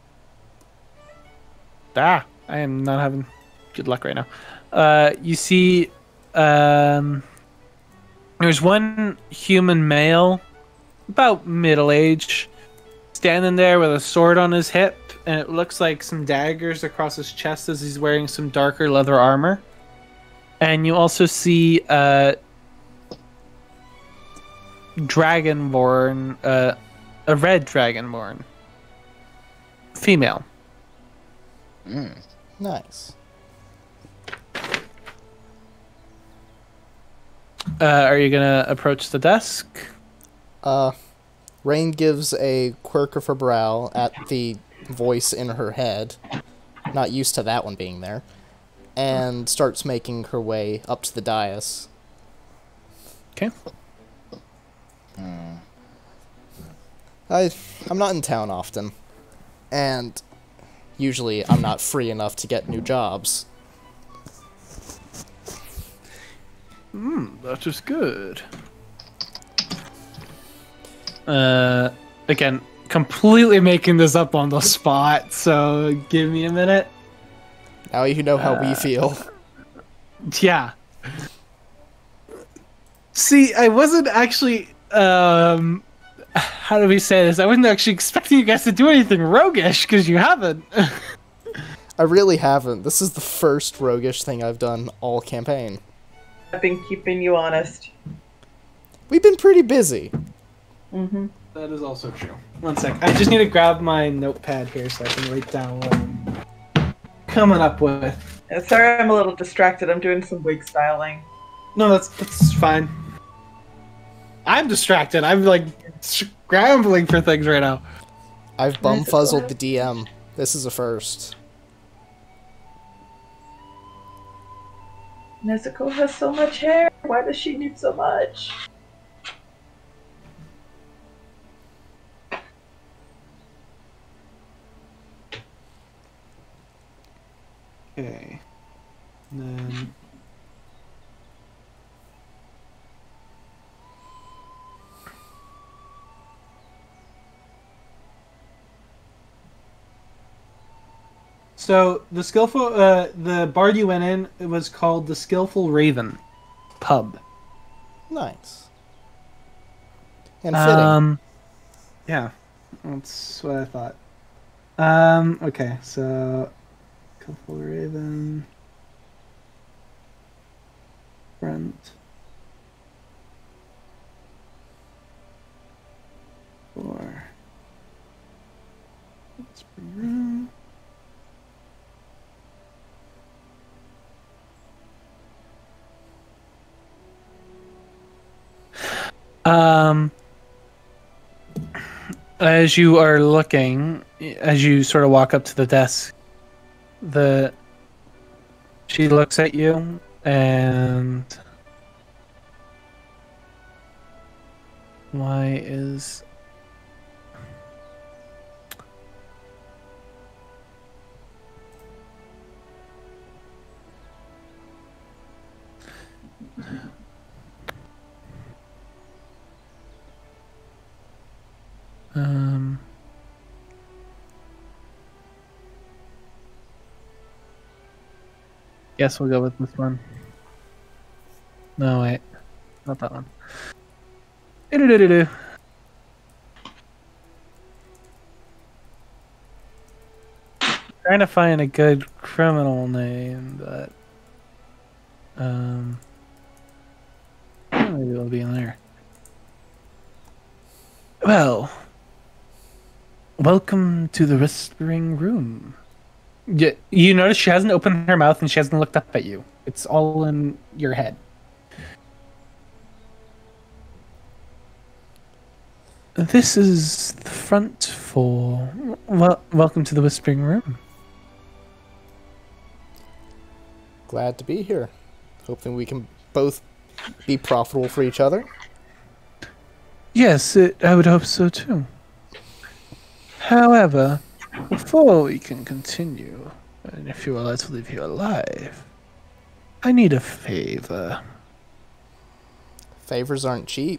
[SPEAKER 2] am not having good luck right now. You see, there's one human male, about middle age, standing there with a sword on his hip, and it looks like some daggers across his chest as he's wearing some darker leather armor. And you also see Dragonborn, a red Dragonborn, female.
[SPEAKER 3] nice.
[SPEAKER 2] Are you gonna approach the desk?
[SPEAKER 3] Rain gives a quirk of her brow at the voice in her head, not used to that one being there, and starts making her way up to the dais.
[SPEAKER 2] Okay.
[SPEAKER 3] I'm not in town often, and usually I'm not free enough to get new jobs.
[SPEAKER 2] That is good. Again, completely making this up on the spot, so give me a minute.
[SPEAKER 3] Now you know how we feel.
[SPEAKER 2] Yeah. See, I wasn't actually, how do we say this? I wasn't actually expecting you guys to do anything roguish, because you haven't.
[SPEAKER 3] I really haven't. This is the first roguish thing I've done all campaign.
[SPEAKER 4] I've been keeping you honest.
[SPEAKER 3] We've been pretty busy.
[SPEAKER 4] Mm-hmm.
[SPEAKER 2] That is also true. One sec. I just need to grab my notepad here so I can write down what I'm coming up with.
[SPEAKER 4] Sorry, I'm a little distracted. I'm doing some wig styling.
[SPEAKER 2] No, that's fine. I'm distracted. I'm like scrambling for things right now.
[SPEAKER 3] I've bumfuzzled the DM. This is a first.
[SPEAKER 4] Nezuko has so much hair. Why does she need so much?
[SPEAKER 2] Okay. And then so the skillful, the bar you went in, it was called the Skillful Raven Pub.
[SPEAKER 3] Nice. And fitting.
[SPEAKER 2] Yeah, that's what I thought. Okay, so Skillful Raven front for room. As you are looking, as you sort of walk up to the desk, she looks at you and why is guess we'll go with this one. No, wait. Not that one. Do-do-do-do-do. Trying to find a good criminal name, but maybe it'll be in there. Well, welcome to the Whispering Room. You notice she hasn't opened her mouth and she hasn't looked up at you. It's all in your head. This is the front for... Well, welcome to the Whispering Room.
[SPEAKER 3] Glad to be here. Hoping we can both be profitable for each other.
[SPEAKER 2] Yes, I would hope so too. However, before we can continue, and if you are allowed to live here alive, I need a favor.
[SPEAKER 3] Favors aren't cheap.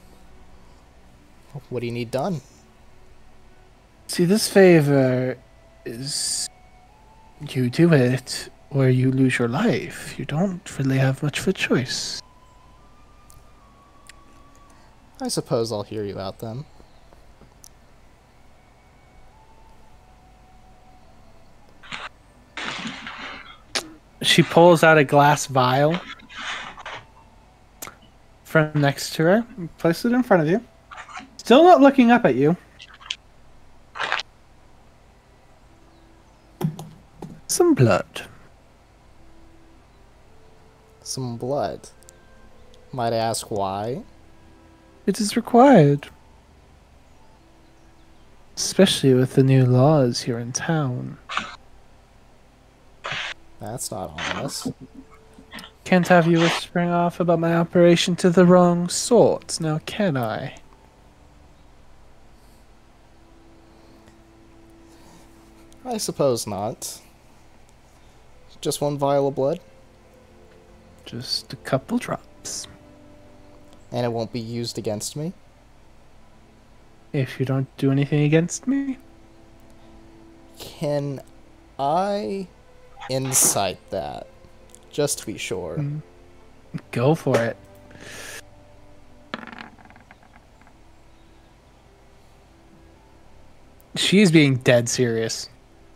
[SPEAKER 3] What do you need done?
[SPEAKER 2] See, this favor is you do it or you lose your life. You don't really have much of a choice.
[SPEAKER 3] I suppose I'll hear you out then.
[SPEAKER 2] She pulls out a glass vial from next to her and places it in front of you. Still not looking up at you. Some blood.
[SPEAKER 3] Some blood. Might I ask why?
[SPEAKER 2] It is required. Especially with the new laws here in town.
[SPEAKER 3] That's not honest.
[SPEAKER 2] Can't have you whispering off about my operation to the wrong sort, now can I?
[SPEAKER 3] I suppose not. Just one vial of blood?
[SPEAKER 2] Just a couple drops.
[SPEAKER 3] And it won't be used against me?
[SPEAKER 2] If you don't do anything against me?
[SPEAKER 3] Can I insight that? Just to be sure.
[SPEAKER 2] Go for it. She's being dead serious.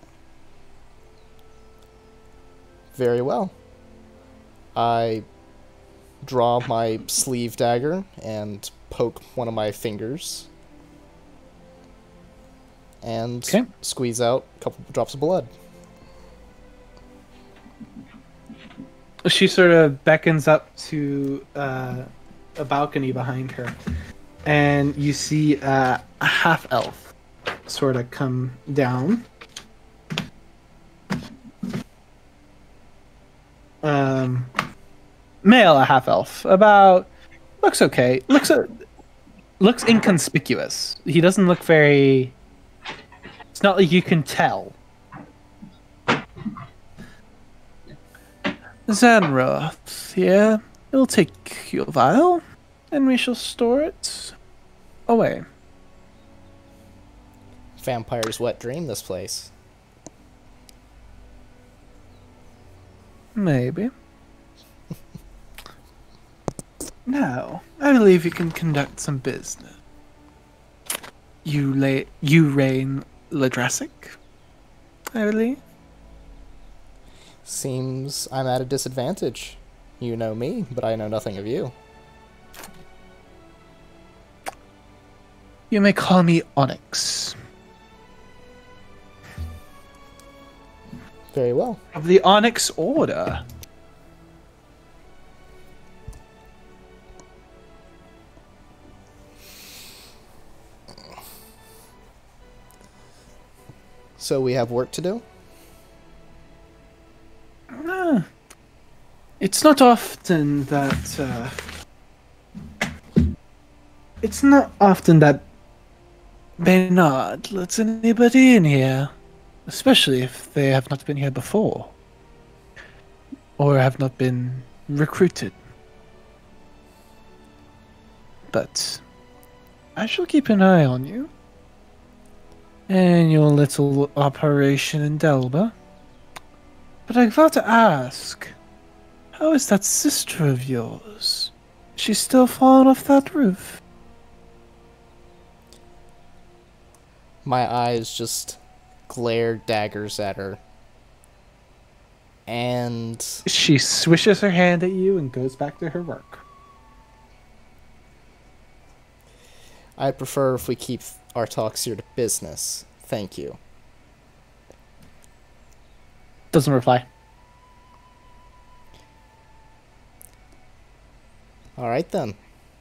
[SPEAKER 3] Very well. I draw my sleeve dagger and poke one of my fingers. And
[SPEAKER 2] Okay.
[SPEAKER 3] squeeze out a couple drops of blood.
[SPEAKER 2] She sort of beckons up to a balcony behind her, and you see a half-elf sort of come down. Male, a half-elf. About... looks okay. Looks inconspicuous. He doesn't look very... It's not like you can tell. Zanroth, yeah. We'll take your vial, and we shall store it away.
[SPEAKER 3] Vampire's wet dream, this place.
[SPEAKER 2] Maybe. Now, I believe you can conduct some business. You reign Ladrasic, I believe.
[SPEAKER 3] Seems I'm at a disadvantage. You know me, but I know nothing of you.
[SPEAKER 2] You may call me Onyx.
[SPEAKER 3] Very well.
[SPEAKER 2] Of the Onyx Order.
[SPEAKER 3] So we have work to do?
[SPEAKER 2] It's not often that, It's not often that Baynard lets anybody in here. Especially if they have not been here before. Or have not been recruited. But I shall keep an eye on you. And your little operation in Delba. But I've got to ask, how is that sister of yours? She's still falling off that roof?
[SPEAKER 3] My eyes just glare daggers at her. And
[SPEAKER 2] She swishes her hand at you and goes back to her work.
[SPEAKER 3] I prefer if we keep our talks here to business. Thank you.
[SPEAKER 2] Doesn't reply.
[SPEAKER 3] Alright then.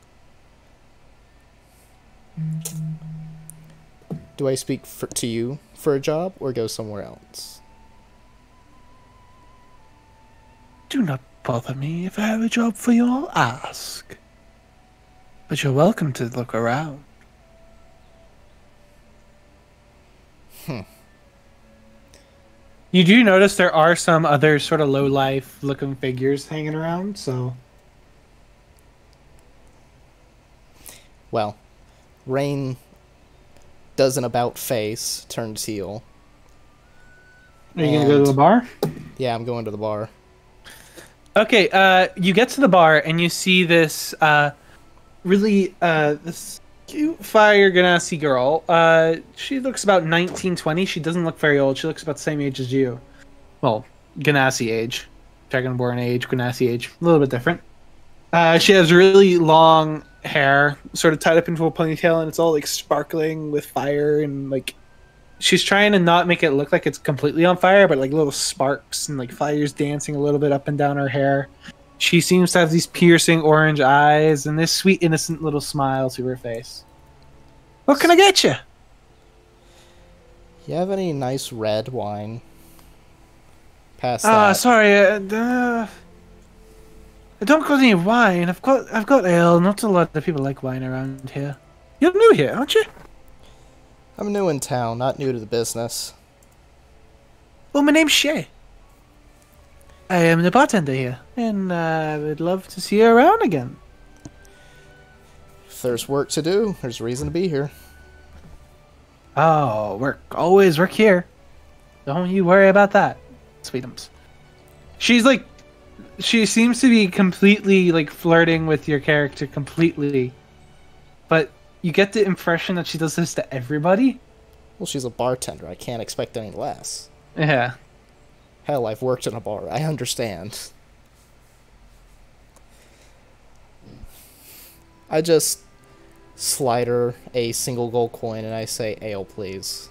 [SPEAKER 3] Do I speak to you for a job or go somewhere else?
[SPEAKER 2] Do not bother me. If I have a job for you, I'll ask. But you're welcome to look around. You do notice there are some other sort of low-life looking figures hanging around, so...
[SPEAKER 3] Well, Rain does an about-face, turns heel.
[SPEAKER 2] Are you gonna go to the bar?
[SPEAKER 3] Yeah, I'm going to the bar.
[SPEAKER 2] Okay, you get to the bar and you see this, this cute Fire Ganassi girl. She looks about 19, 20. She doesn't look very old. She looks about the same age as you. Well, Ganassi age. Dragonborn age, Ganassi age. A little bit different. She has really long hair, sort of tied up into a ponytail, and it's all, like, sparkling with fire, and, like, she's trying to not make it look like it's completely on fire, but, like, little sparks and, like, fires dancing a little bit up and down her hair. She seems to have these piercing orange eyes and this sweet, innocent little smile to her face. What can I get you?
[SPEAKER 3] You have any nice red wine? Pass that.
[SPEAKER 2] Sorry, I don't got any wine. I've got ale. Not a lot of people like wine around here. You're new here, aren't you?
[SPEAKER 3] I'm new in town, not new to the business.
[SPEAKER 2] Well, my name's Shay. I am the bartender here, and I would love to see you around again.
[SPEAKER 3] If there's work to do, there's a reason to be here.
[SPEAKER 2] Oh, work. Always work here. Don't you worry about that, Sweetums. She's like... She seems to be completely, like, flirting with your character completely. But you get the impression that she does this to everybody.
[SPEAKER 3] Well, she's a bartender. I can't expect any less.
[SPEAKER 2] Yeah.
[SPEAKER 3] Hell, I've worked in a bar. I understand. I just slide her a single gold coin and I say, ale, please.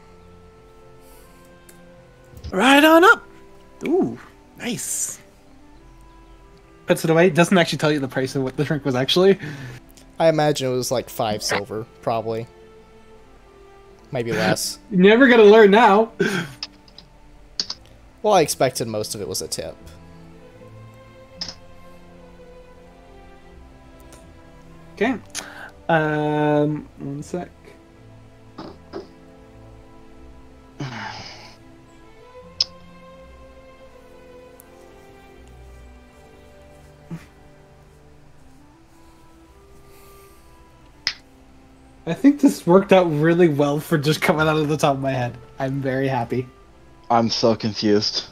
[SPEAKER 2] Right on up. Ooh, nice. Puts it away. Doesn't actually tell you the price of what the drink was actually.
[SPEAKER 3] I imagine it was like 5 silver, probably. Maybe less.
[SPEAKER 5] You're never gonna learn now.
[SPEAKER 3] Well, I expected most of it was a tip.
[SPEAKER 5] Okay. One sec. I think this worked out really well for just coming out of the top of my head. I'm very happy.
[SPEAKER 1] I'm so confused.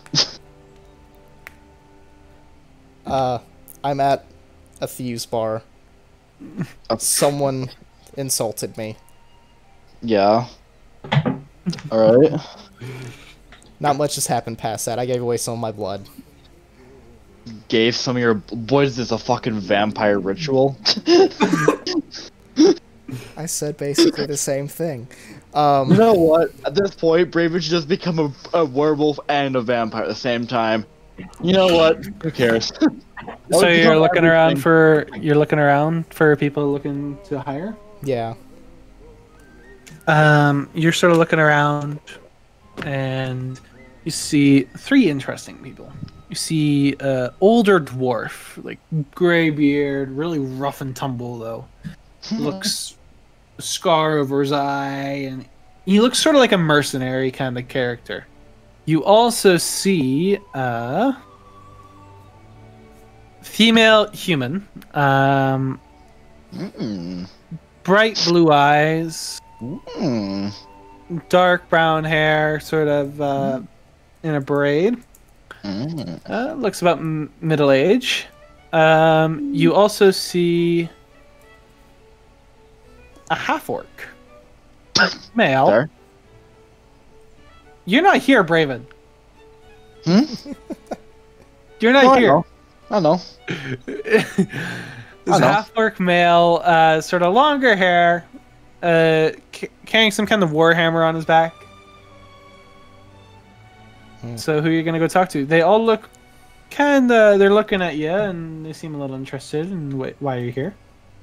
[SPEAKER 3] I'm at a thieves bar. Someone insulted me.
[SPEAKER 1] Yeah. Alright.
[SPEAKER 3] Not much has happened past that. I gave away some of my blood.
[SPEAKER 1] Gave some of your... What is this, a fucking vampire ritual?
[SPEAKER 3] I said basically the same thing.
[SPEAKER 1] You know what? At this point, Braven should just become a werewolf and a vampire at the same time. You know what? Who cares?
[SPEAKER 2] So you're looking around for people looking to hire?
[SPEAKER 3] Yeah.
[SPEAKER 2] You're sort of looking around, and you see 3 interesting people. You see older dwarf, like gray beard, really rough and tumble though. Looks a scar over his eye, and he looks sort of like a mercenary kind of character. You also see female human, bright blue eyes, dark brown hair, sort of in a braid. Looks about middle age. You also see a half-orc. Male.
[SPEAKER 1] There?
[SPEAKER 2] You're not here, Braven. You're
[SPEAKER 1] Oh,
[SPEAKER 2] not here.
[SPEAKER 1] I know.
[SPEAKER 2] This
[SPEAKER 1] know.
[SPEAKER 2] half-orc male, sort of longer hair, carrying some kind of warhammer on his back. So who are you gonna go talk to? They all look kinda... They're looking at you, and they seem a little interested in why you're here.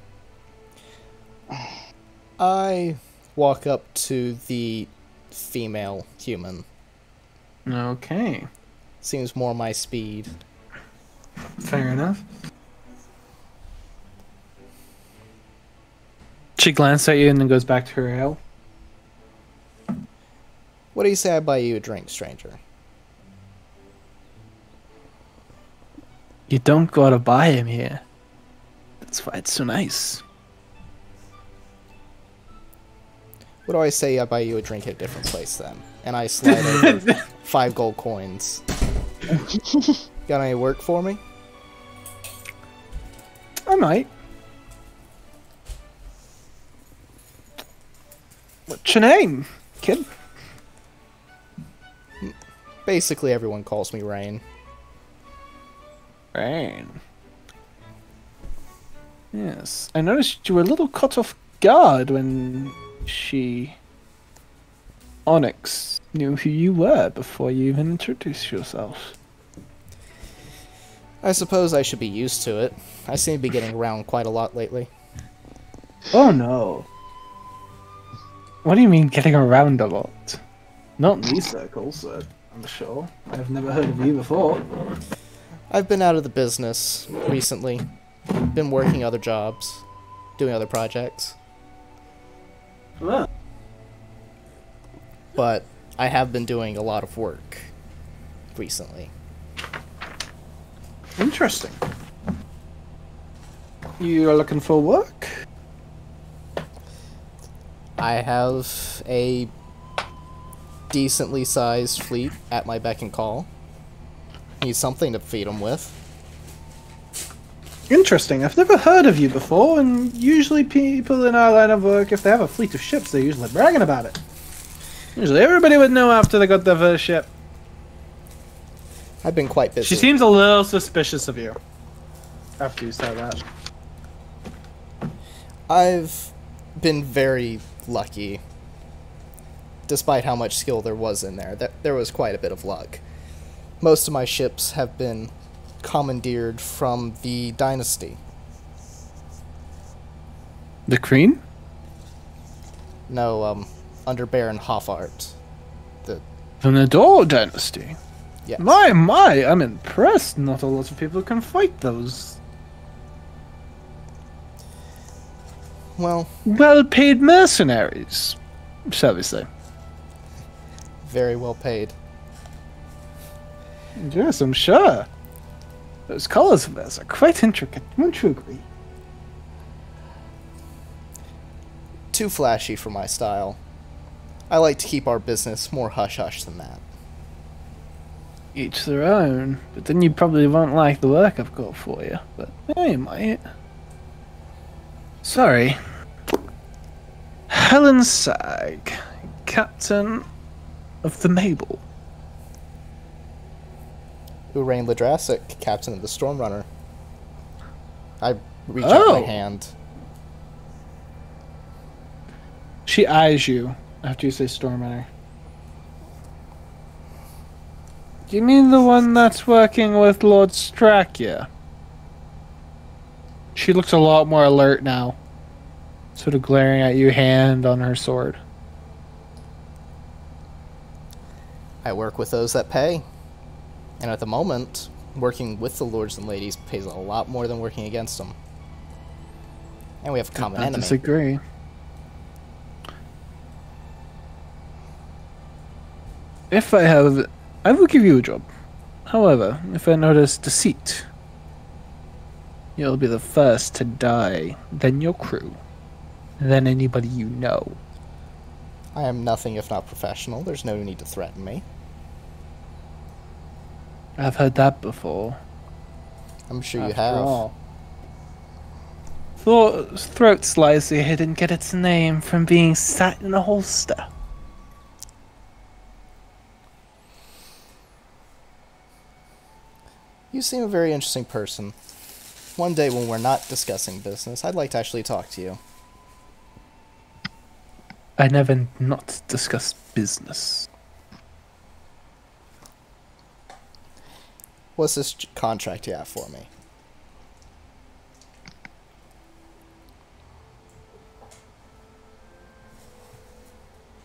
[SPEAKER 3] I walk up to the female human.
[SPEAKER 2] Okay.
[SPEAKER 3] Seems more my speed.
[SPEAKER 5] Fair enough. She glances at you and then goes back to her ale.
[SPEAKER 3] What do you say I buy you a drink, stranger?
[SPEAKER 5] You don't gotta buy him here. That's why it's so nice.
[SPEAKER 3] What do I say I buy you a drink at a different place then? And I slide over 5 gold coins. Got any work for me?
[SPEAKER 5] I might. What's your name, kid?
[SPEAKER 3] Basically, everyone calls me Rain.
[SPEAKER 5] Rain. Yes, I noticed you were a little caught off guard when Onyx knew who you were before you even introduced yourself.
[SPEAKER 3] I suppose I should be used to it. I seem to be getting around quite a lot lately.
[SPEAKER 5] Oh no. What do you mean getting around a lot? Not in these circles, I'm sure. I've never heard of you before.
[SPEAKER 3] I've been out of the business recently. Been working other jobs, doing other projects.
[SPEAKER 5] Ah.
[SPEAKER 3] But I have been doing a lot of work recently.
[SPEAKER 5] Interesting. You are looking for work?
[SPEAKER 3] I have a decently sized fleet at my beck and call. Need something to feed them with.
[SPEAKER 5] Interesting. I've never heard of you before, and usually people in our line of work, if they have a fleet of ships, they're usually bragging about it. Usually everybody would know after they got their first ship.
[SPEAKER 3] I've been quite busy.
[SPEAKER 5] She seems a little suspicious of you. After you say that.
[SPEAKER 3] I've been very lucky. Despite how much skill there was in there, there was quite a bit of luck. Most of my ships have been commandeered from the dynasty.
[SPEAKER 5] The Queen?
[SPEAKER 3] No, under Baron Hoffart.
[SPEAKER 5] From the Dor dynasty?
[SPEAKER 3] Yes.
[SPEAKER 5] My, I'm impressed. Not a lot of people can fight those well-paid mercenaries, shall we say.
[SPEAKER 3] Very well paid.
[SPEAKER 5] Yes, I'm sure. Those colors of theirs are quite intricate, won't you agree?
[SPEAKER 3] Too flashy for my style. I like to keep our business more hush-hush than that.
[SPEAKER 5] Each their own, but then you probably won't like the work I've got for you, but yeah, you might. Sorry. Helen Sag, Captain of the Mabel.
[SPEAKER 3] Urain Ladrasic, Captain of the Stormrunner. I reach out my hand.
[SPEAKER 5] She eyes you after you say Stormrunner. Do you mean the one that's working with Lord Strakia? She looks a lot more alert now. Sort of glaring at you, hand on her sword.
[SPEAKER 3] I work with those that pay. And at the moment, working with the lords and ladies pays a lot more than working against them. And we have a common enemy.
[SPEAKER 5] I disagree. If I will give you a job. However, if I notice deceit, you'll be the first to die, then your crew, then anybody you know.
[SPEAKER 3] I am nothing if not professional. There's no need to threaten me.
[SPEAKER 5] I've heard that before.
[SPEAKER 3] I'm sure you
[SPEAKER 5] After
[SPEAKER 3] have.
[SPEAKER 5] all. Throat slicer didn't get its name from being sat in a holster.
[SPEAKER 3] You seem a very interesting person. One day when we're not discussing business, I'd like to actually talk to you.
[SPEAKER 5] I never not discuss business.
[SPEAKER 3] What's this contract you have for me?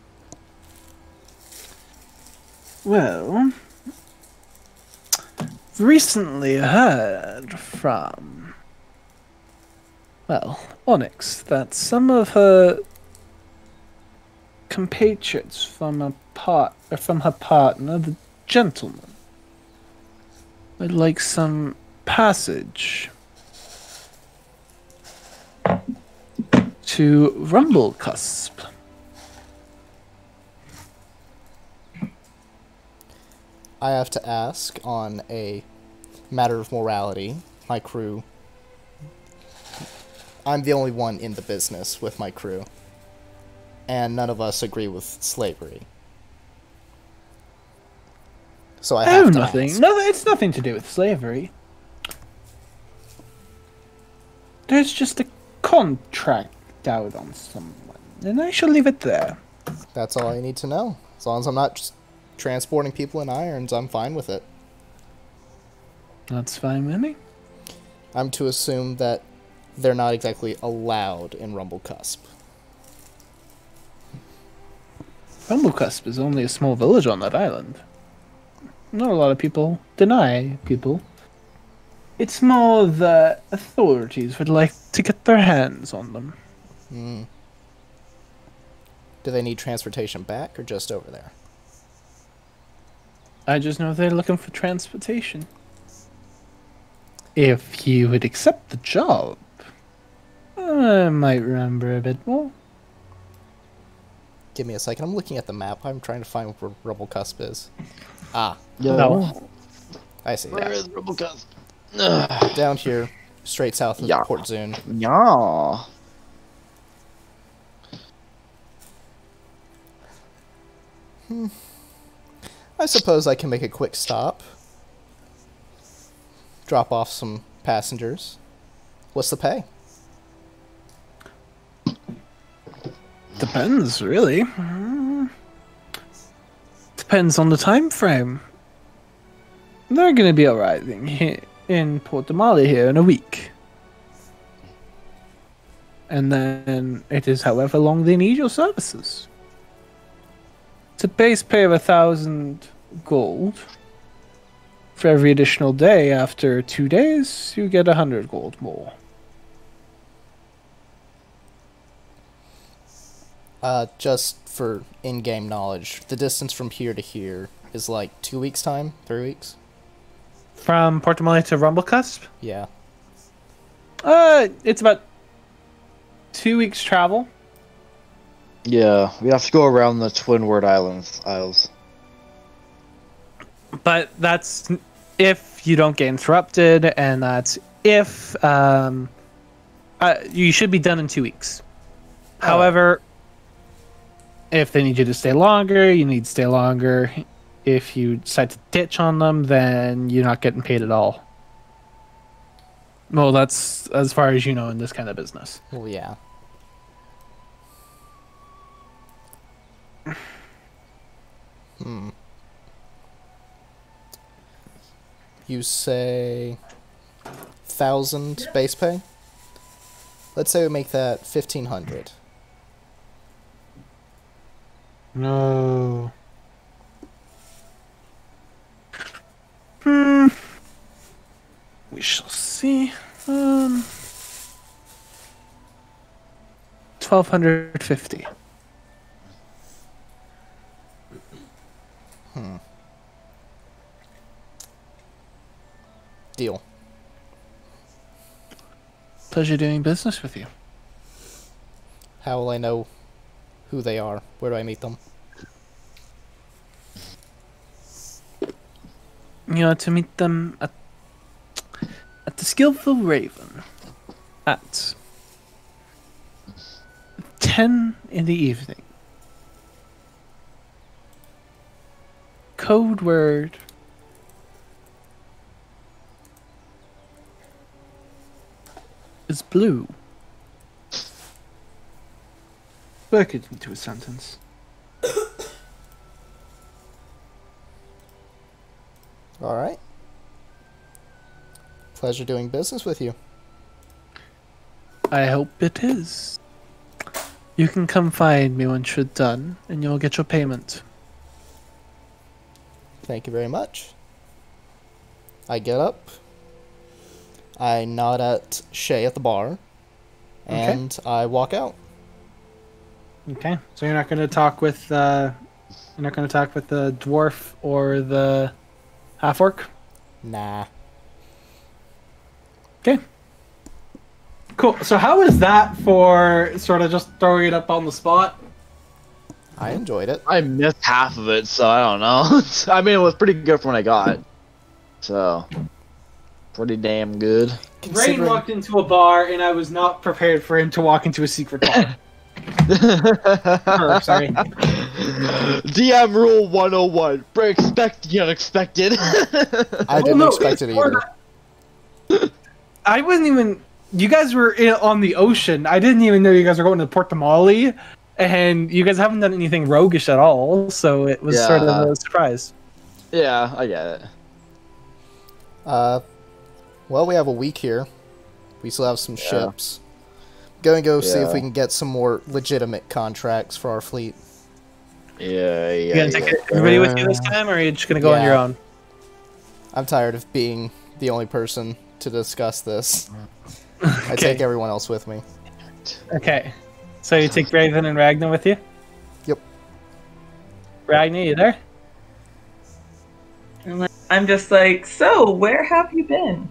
[SPEAKER 5] Well,
[SPEAKER 2] recently heard from, well, Onyx that some of her compatriots from her partner, the gentleman, would like some passage to Rumblecusp.
[SPEAKER 3] I have to ask, on a matter of morality, my crew. I'm the only one in the business with my crew, and none of us agree with slavery. So I have to
[SPEAKER 2] nothing.
[SPEAKER 3] ask.
[SPEAKER 2] No, it's nothing to do with slavery. There's just a contract out on someone, and I shall leave it there.
[SPEAKER 3] That's all I need to know. As long as I'm not just transporting people in irons, I'm fine with it.
[SPEAKER 2] That's fine with me.
[SPEAKER 3] I'm to assume that they're not exactly allowed in Rumblecusp.
[SPEAKER 2] Rumblecusp is only a small village on that island. Not a lot of people deny people. It's more the authorities would like to get their hands on them.
[SPEAKER 3] Hmm. Do they need transportation back or just over there?
[SPEAKER 2] I just know they're looking for transportation. If you would accept the job, I might remember a bit more.
[SPEAKER 3] Give me a second. I'm looking at the map. I'm trying to find where Rumblecusp is. Ah,
[SPEAKER 1] Yo,
[SPEAKER 2] No.
[SPEAKER 3] I see.
[SPEAKER 1] where is Rumblecusp?
[SPEAKER 3] Down here, straight south of
[SPEAKER 1] Yeah.
[SPEAKER 3] Port Zune.
[SPEAKER 1] Yeah.
[SPEAKER 3] I suppose I can make a quick stop. Drop off some passengers. What's the pay?
[SPEAKER 2] Depends, really. Depends on the time frame. They're gonna be arriving here in Port Damali here in a week. And then it is however long they need your services. It's a base pay of 1,000 gold. For every additional day after 2 days, you get 100 gold more.
[SPEAKER 3] Just for in-game knowledge, the distance from here to here is like 2 weeks' time? 3 weeks?
[SPEAKER 2] From Port Damali to Rumblecusp?
[SPEAKER 3] Yeah.
[SPEAKER 2] It's about 2 weeks travel.
[SPEAKER 1] Yeah, we have to go around the Twin Word Isles.
[SPEAKER 2] But that's if you don't get interrupted, and that's if you should be done in 2 weeks. However, if they need you to stay longer, you need to stay longer. If you decide to ditch on them, then you're not getting paid at all. Well, that's as far as you know in this kind of business.
[SPEAKER 3] Well, yeah. You say 1,000 base pay? Let's say we make that 1,500.
[SPEAKER 2] No. We shall see. 1,250.
[SPEAKER 3] Deal.
[SPEAKER 2] Pleasure doing business with you.
[SPEAKER 3] How will I know who they are? Where do I meet them?
[SPEAKER 2] You are to meet them at the Skillful Raven at 10 in the evening. Code word is blue. Work it into a sentence.
[SPEAKER 3] Alright. Pleasure doing business with you.
[SPEAKER 2] I hope it is. You can come find me once you're done, and you'll get your payment.
[SPEAKER 3] Thank you very much. I get up. I nod at Shay at the bar. And I walk out.
[SPEAKER 5] Okay, so you're not going to talk with the dwarf or the half orc.
[SPEAKER 3] Nah.
[SPEAKER 5] Okay. Cool. So how is that for sort of just throwing it up on the spot?
[SPEAKER 3] I enjoyed it.
[SPEAKER 1] I missed half of it, so I don't know. I mean, it was pretty good from what I got. So, pretty damn good.
[SPEAKER 5] Rain walked into a bar, and I was not prepared for him to walk into a secret bar. Sorry.
[SPEAKER 1] DM rule 101. Expect the unexpected.
[SPEAKER 3] I didn't expect it either.
[SPEAKER 5] I wasn't even... You guys were on the ocean. I didn't even know you guys were going to Port Damali, and you guys haven't done anything roguish at all, so it was sort of a surprise.
[SPEAKER 1] Yeah, I get it.
[SPEAKER 3] Well, we have a week here. We still have some ships. Gonna go see if we can get some more legitimate contracts for our fleet.
[SPEAKER 1] Yeah.
[SPEAKER 5] You gonna take everybody with you this time, or are you just gonna go on your own?
[SPEAKER 3] I'm tired of being the only person to discuss this. I take everyone else with me.
[SPEAKER 5] Okay. So you take Raven and Ragnar with you?
[SPEAKER 3] Yep.
[SPEAKER 5] Ragnar, you there?
[SPEAKER 4] I'm just like, so where have you been?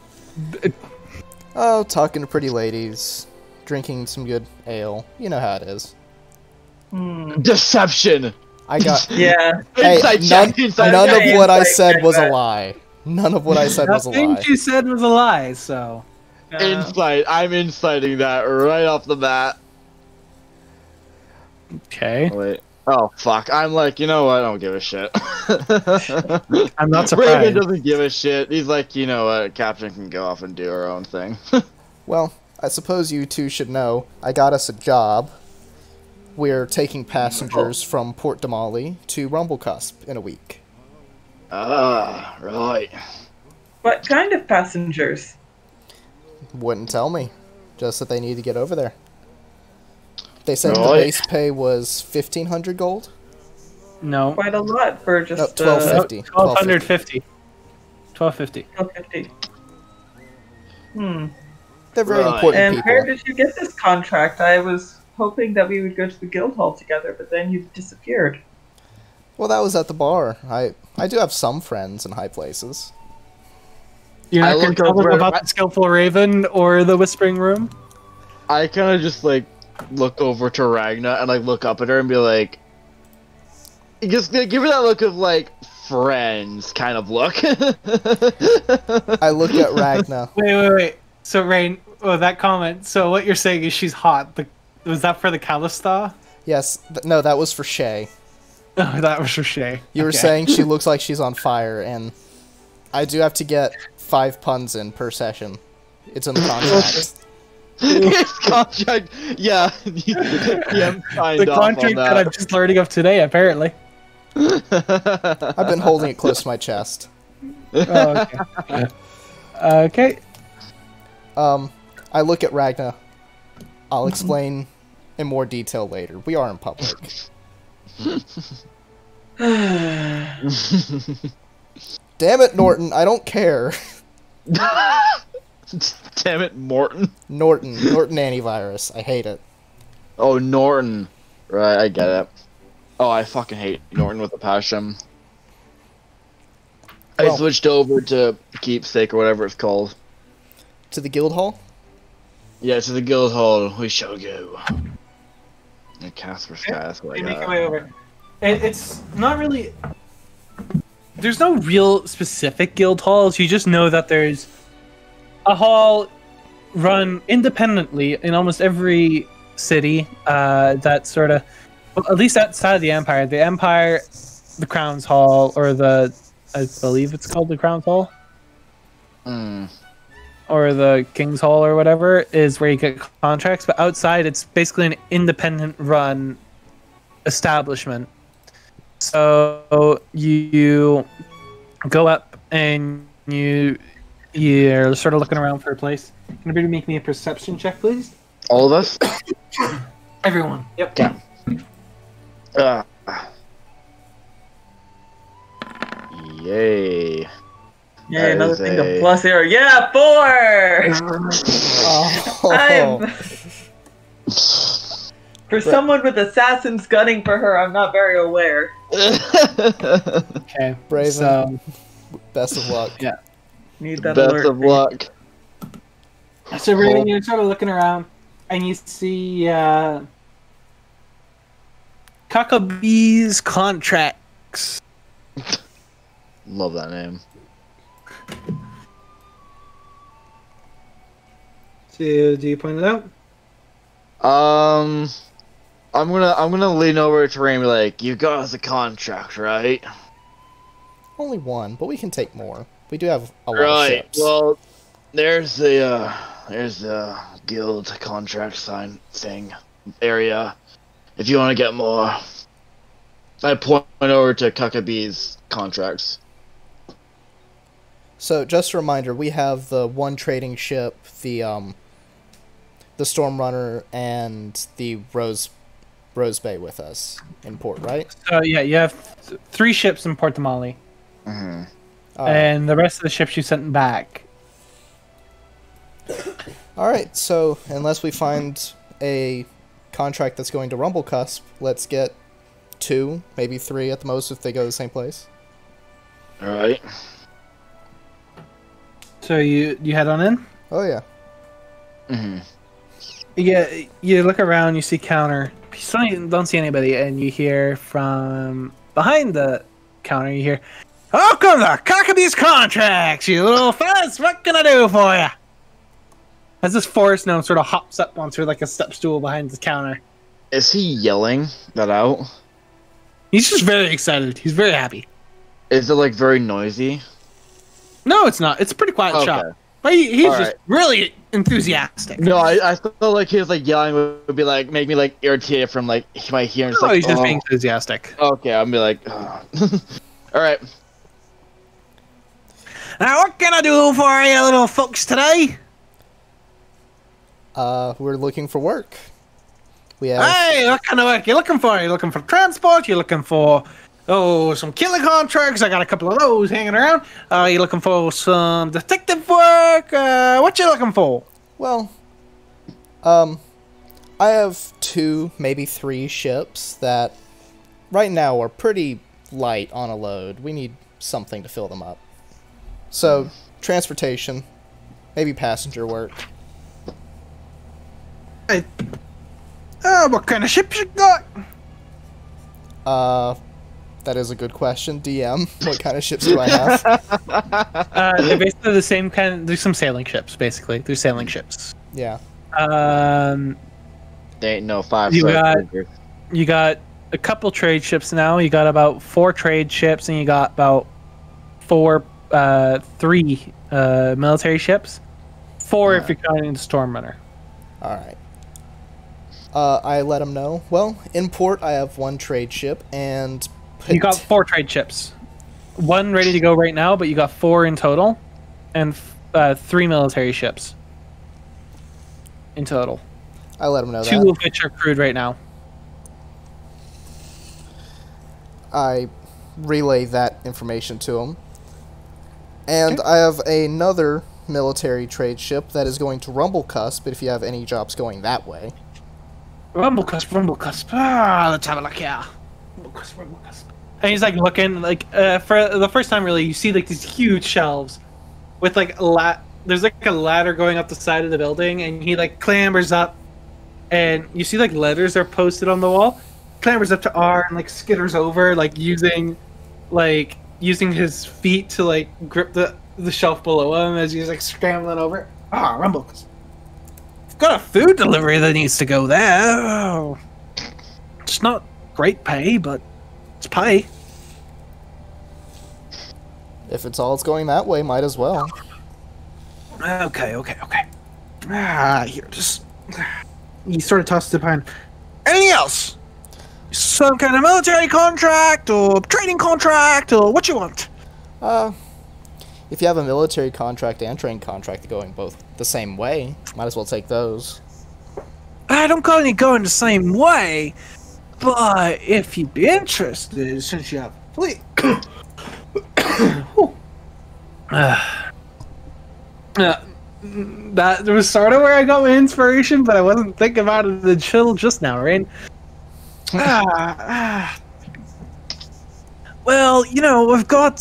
[SPEAKER 3] Oh, talking to pretty ladies, drinking some good ale. You know how it is.
[SPEAKER 1] Deception.
[SPEAKER 3] I got.
[SPEAKER 4] Yeah.
[SPEAKER 3] Hey, none of what I said
[SPEAKER 4] inside
[SPEAKER 3] was a
[SPEAKER 4] that.
[SPEAKER 3] lie. None of what I said was a
[SPEAKER 5] Nothing
[SPEAKER 3] lie.
[SPEAKER 5] you said was a lie, so...
[SPEAKER 1] Insight. I'm inciting that right off the bat.
[SPEAKER 5] Okay.
[SPEAKER 1] Wait. Oh, fuck. I'm like, you know what? I don't give a shit.
[SPEAKER 5] I'm not
[SPEAKER 1] Raven
[SPEAKER 5] surprised.
[SPEAKER 1] doesn't give a shit. He's like, you know what? Captain can go off and do her own thing.
[SPEAKER 3] Well, I suppose you two should know. I got us a job. We're taking passengers from Port Damali to Rumblecusp in a week.
[SPEAKER 1] Ah, right.
[SPEAKER 4] What kind of passengers?
[SPEAKER 3] Wouldn't tell me. Just that they need to get over there. They said the
[SPEAKER 1] Right.
[SPEAKER 3] base pay was 1,500 gold?
[SPEAKER 5] No.
[SPEAKER 4] Quite a lot for
[SPEAKER 3] No,
[SPEAKER 4] just
[SPEAKER 3] 1250.
[SPEAKER 5] 1250. 1250.
[SPEAKER 4] 1250.
[SPEAKER 3] They're very
[SPEAKER 1] Right.
[SPEAKER 3] important
[SPEAKER 4] And
[SPEAKER 3] people.
[SPEAKER 4] where did you get this contract? I was hoping that we would go to the guild hall together, but then you disappeared.
[SPEAKER 3] Well, that was at the bar. I do have some friends in high places.
[SPEAKER 5] You're
[SPEAKER 1] I
[SPEAKER 5] not going
[SPEAKER 1] looked
[SPEAKER 5] to tell them
[SPEAKER 1] over-
[SPEAKER 5] about the Skillful Raven or the Whispering Room?
[SPEAKER 1] I kind of just like look over to Ragna and like look up at her and be like, just give her that look of like friends kind of look.
[SPEAKER 3] I look at Ragna.
[SPEAKER 5] Wait. So, Rain, that comment, so what you're saying is she's hot. Was that for the Calista?
[SPEAKER 3] Yes, no, that was for Shay.
[SPEAKER 5] Oh, that was for Shay.
[SPEAKER 3] You were
[SPEAKER 5] Okay.
[SPEAKER 3] saying she looks like she's on fire, and I do have to get 5 puns in per session. It's in the contract.
[SPEAKER 1] His contract, yeah. PM signed
[SPEAKER 5] The
[SPEAKER 1] off
[SPEAKER 5] contract
[SPEAKER 1] on
[SPEAKER 5] that I'm just learning of today, apparently.
[SPEAKER 3] I've been holding it close to my chest.
[SPEAKER 5] Oh, okay. Okay.
[SPEAKER 3] I look at Ragna. I'll explain in more detail later. We are in public. Damn it, Norton. I don't care.
[SPEAKER 1] Damn it, Morton.
[SPEAKER 3] Norton antivirus. I hate it.
[SPEAKER 1] Oh, Norton. Right, I get it. Oh, I fucking hate Norton with a passion. I
[SPEAKER 3] Well-
[SPEAKER 1] switched over to Keepsake or whatever it's called.
[SPEAKER 3] To the guild hall?
[SPEAKER 1] Yeah, to the guild hall. We shall go. And Casper Sky, that's what I
[SPEAKER 5] You make your
[SPEAKER 1] got.
[SPEAKER 5] way over. It's not really... There's no real specific guild halls. You just know that there's a hall run independently in almost every city that sort of... Well, at least outside of the Empire. The Empire, the Crown's Hall, or the... I believe it's called the Crown's Hall?
[SPEAKER 1] Mm.
[SPEAKER 5] Or the King's Hall or whatever, is where you get contracts. But outside, it's basically an independent run establishment. So you go up and you're sort of looking around for a place. Can everybody make me a perception check, please?
[SPEAKER 1] All of us?
[SPEAKER 5] Everyone. Yep.
[SPEAKER 1] Yay.
[SPEAKER 4] Yeah,
[SPEAKER 1] That
[SPEAKER 4] another
[SPEAKER 1] is
[SPEAKER 4] thing to
[SPEAKER 1] a-
[SPEAKER 4] plus here. Yeah, 4!
[SPEAKER 3] Oh.
[SPEAKER 4] I'm... For someone with assassins gunning for her, I'm not very aware.
[SPEAKER 2] Okay.
[SPEAKER 3] Braven.
[SPEAKER 2] So
[SPEAKER 3] Best of luck.
[SPEAKER 2] yeah.
[SPEAKER 4] Need that
[SPEAKER 1] Best
[SPEAKER 4] alert.
[SPEAKER 1] of luck.
[SPEAKER 2] So Raven, you're sort of looking around, and you see Cuckabee's contracts.
[SPEAKER 1] Love that name.
[SPEAKER 5] So, do you point it out?
[SPEAKER 1] I'm gonna lean over to Ray and be like, "You got us a contract, right?"
[SPEAKER 3] Only one, but we can take more. We do have a lot of
[SPEAKER 1] Right.
[SPEAKER 3] ships.
[SPEAKER 1] Well, there's the guild contract sign thing area. If you want to get more, I point over to Cuckabee's contracts.
[SPEAKER 3] So, just a reminder, we have the one trading ship, the Stormrunner, and the Rose Bay with us in port, right?
[SPEAKER 2] So yeah, you have 3 ships in Port Damali,
[SPEAKER 1] Mm-hmm.
[SPEAKER 2] and the rest of the ships you sent back.
[SPEAKER 3] Alright, so unless we find a contract that's going to Rumble Cusp, let's get 2, maybe 3 at the most if they go to the same place.
[SPEAKER 1] All right.
[SPEAKER 2] So you head on in.
[SPEAKER 3] Oh yeah.
[SPEAKER 1] Mm-hmm.
[SPEAKER 2] You look around, you see counter. You still don't see anybody, and you hear from behind the counter. You hear, "Welcome to Cuckabee's contracts, you little fellas. What can I do for you?" As this forest gnome sort of hops up onto like a step stool behind the counter.
[SPEAKER 1] Is he yelling that out?
[SPEAKER 2] He's just very excited. He's very happy.
[SPEAKER 1] Is it like very noisy?
[SPEAKER 2] No, it's not. It's a pretty quiet
[SPEAKER 1] Okay.
[SPEAKER 2] shop. But he's
[SPEAKER 1] All
[SPEAKER 2] just
[SPEAKER 1] right.
[SPEAKER 2] really enthusiastic.
[SPEAKER 1] No, I felt like his like yelling would be like make me like irritated from like my hearing.
[SPEAKER 2] No,
[SPEAKER 1] Like,
[SPEAKER 2] he's just
[SPEAKER 1] oh.
[SPEAKER 2] being enthusiastic.
[SPEAKER 1] Okay, I'll be like, oh. All right.
[SPEAKER 2] Now, what can I do for you little folks today?
[SPEAKER 3] We're looking for work. We have
[SPEAKER 2] Hey, what kind of work you looking for? You looking for transport? You looking for some killing contracts? I got a couple of those hanging around. You looking for some detective work? What you looking for?
[SPEAKER 3] well, I have 2, maybe 3 ships that right now are pretty light on a load. We need something to fill them up. So, transportation, maybe passenger work.
[SPEAKER 2] What kind of ships you got?
[SPEAKER 3] That is a good question, DM. What kind of ships do I have?
[SPEAKER 2] They're basically the same kind. There's some sailing ships, basically. They're sailing ships.
[SPEAKER 3] Yeah.
[SPEAKER 1] They ain't no 5
[SPEAKER 2] You
[SPEAKER 1] star
[SPEAKER 2] got-
[SPEAKER 1] figure.
[SPEAKER 2] You got a couple trade ships now. You got about 4 trade ships, and you got about 3 military ships. 4 if you're counting the Stormrunner.
[SPEAKER 3] Alright. I let him know. Well, in port, I have 1 trade ship, and...
[SPEAKER 2] You got 4 trade ships. 1 ready to go right now, but you got 4 in total, and 3 military ships in total.
[SPEAKER 3] I let him know
[SPEAKER 2] 2
[SPEAKER 3] that.
[SPEAKER 2] of which are crewed right now.
[SPEAKER 3] I relay that information to him. And I have another military trade ship that is going to Rumble Cusp, if you have any jobs going that way.
[SPEAKER 2] Rumble cusp, rumble cusp. Ah, let's have a look here. Rumble cusp, rumble cusp. And he's like looking, like for the first time, really, you see like these huge shelves with like there's like a ladder going up the side of the building, and he like clambers up, and you see like letters are posted on the wall. Clambers up to R and like skitters over, like using his feet to like grip the shelf below him as he's like scrambling over. Ah, rumble cusp. Got a food delivery that needs to go there. Oh. It's not great pay, but it's pay.
[SPEAKER 3] If it's all it's going that way, might as well.
[SPEAKER 2] Okay. Here, just... He sort of tosses it behind. Anything else? Some kind of military contract, or trading contract, or what you want?
[SPEAKER 3] If you have a military contract and training contract going both the same way, might as well take those.
[SPEAKER 2] I don't got any going the same way, but if you'd be interested, since you have a fleet...
[SPEAKER 5] That was sort of where I got my inspiration, but I wasn't thinking about it until just now, right? Well, you know, we've got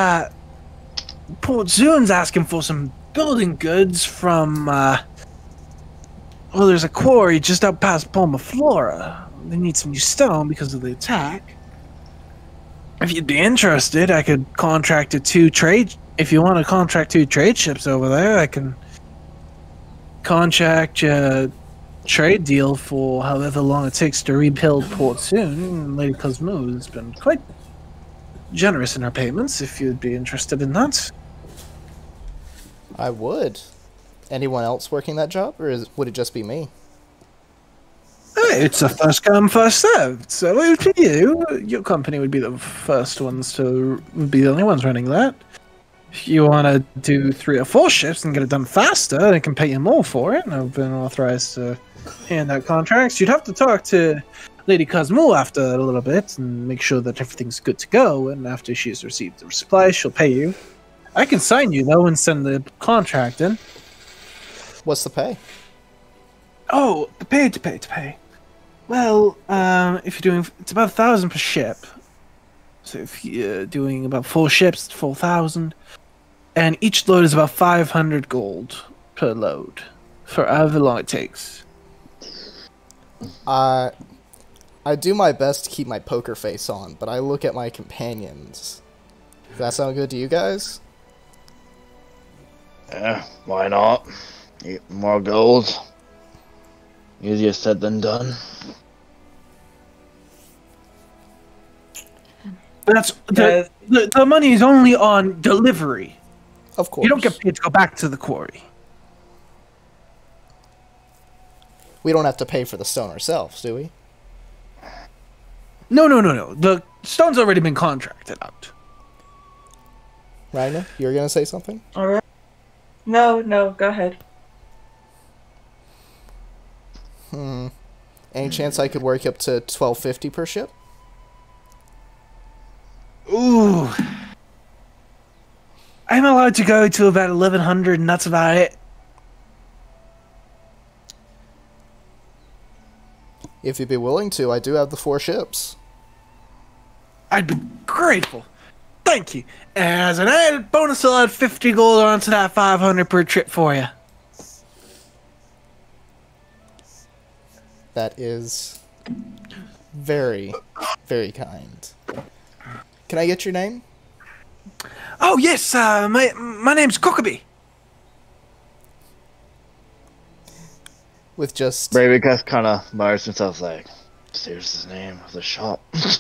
[SPEAKER 5] Port Zoon's asking for some building goods from. Well, there's a quarry just out past Palma Flora. They need some new stone because of the attack. If you'd be interested, I could contract two trade. If you want to contract 2 trade ships over there, I can contract a trade deal for however long it takes to rebuild Port Soon. Lady Cosmo has been quite generous in her payments. If you'd be interested in that,
[SPEAKER 3] I would. Anyone else working that job, or would it just be me?
[SPEAKER 5] hey, it's a first come, first served. So it would be you. Your company would be the first ones to would be the only ones running that. If you want to do 3 or 4 ships and get it done faster, I can pay you more for it. And I've been authorized to hand out contracts. You'd have to talk to Lady Cosmo after a little bit and make sure that everything's good to go. And after she's received the supplies, she'll pay you. I can sign you though and send the contract in.
[SPEAKER 3] What's the pay?
[SPEAKER 5] Oh, the pay. Well, if you're doing, it's about 1,000 per ship. So if you're doing about 4 ships, it's 4,000. And each load is about 500 gold per load, for however long it takes.
[SPEAKER 3] I do my best to keep my poker face on, but I look at my companions. Does that sound good to you guys?
[SPEAKER 1] Yeah, why not? Get more gold. Easier said than done.
[SPEAKER 5] That's the money is only on delivery.
[SPEAKER 3] Of course.
[SPEAKER 5] You don't get paid to go back to the quarry.
[SPEAKER 3] We don't have to pay for the stone ourselves, do we?
[SPEAKER 5] No. The stone's already been contracted out.
[SPEAKER 3] Ragnar, you were gonna say something?
[SPEAKER 4] All right. No, go ahead.
[SPEAKER 3] Any chance I could work up to 1250 per ship?
[SPEAKER 5] Ooh. I'm allowed to go to about 1,100, and that's about it.
[SPEAKER 3] If you'd be willing to, I do have the 4 ships.
[SPEAKER 5] I'd be grateful. Thank you. And as an added bonus, I'll add 50 gold onto that 500 per trip for you.
[SPEAKER 3] That is very, very kind. Can I get your name?
[SPEAKER 5] Oh, yes, my name's Cookaby.
[SPEAKER 3] With just...
[SPEAKER 1] Bravycast kind of mutters himself like, here's the name of the shop.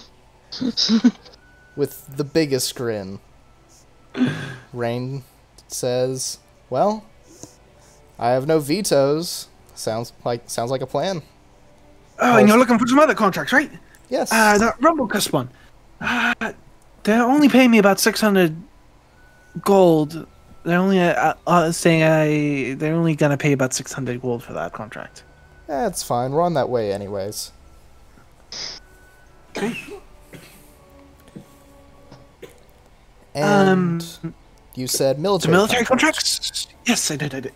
[SPEAKER 3] With the biggest grin. Rain says, well, I have no vetoes. Sounds like a plan.
[SPEAKER 5] Oh, and you're looking for some other contracts, right?
[SPEAKER 3] Yes.
[SPEAKER 5] That Rumblecust one. They're only paying me about 600 gold. They're only saying they're only gonna pay about 600 gold for that contract.
[SPEAKER 3] That's fine. We're on that way anyways.
[SPEAKER 5] Okay.
[SPEAKER 3] And you said
[SPEAKER 5] The
[SPEAKER 3] military.
[SPEAKER 5] military contracts? Yes, I did. There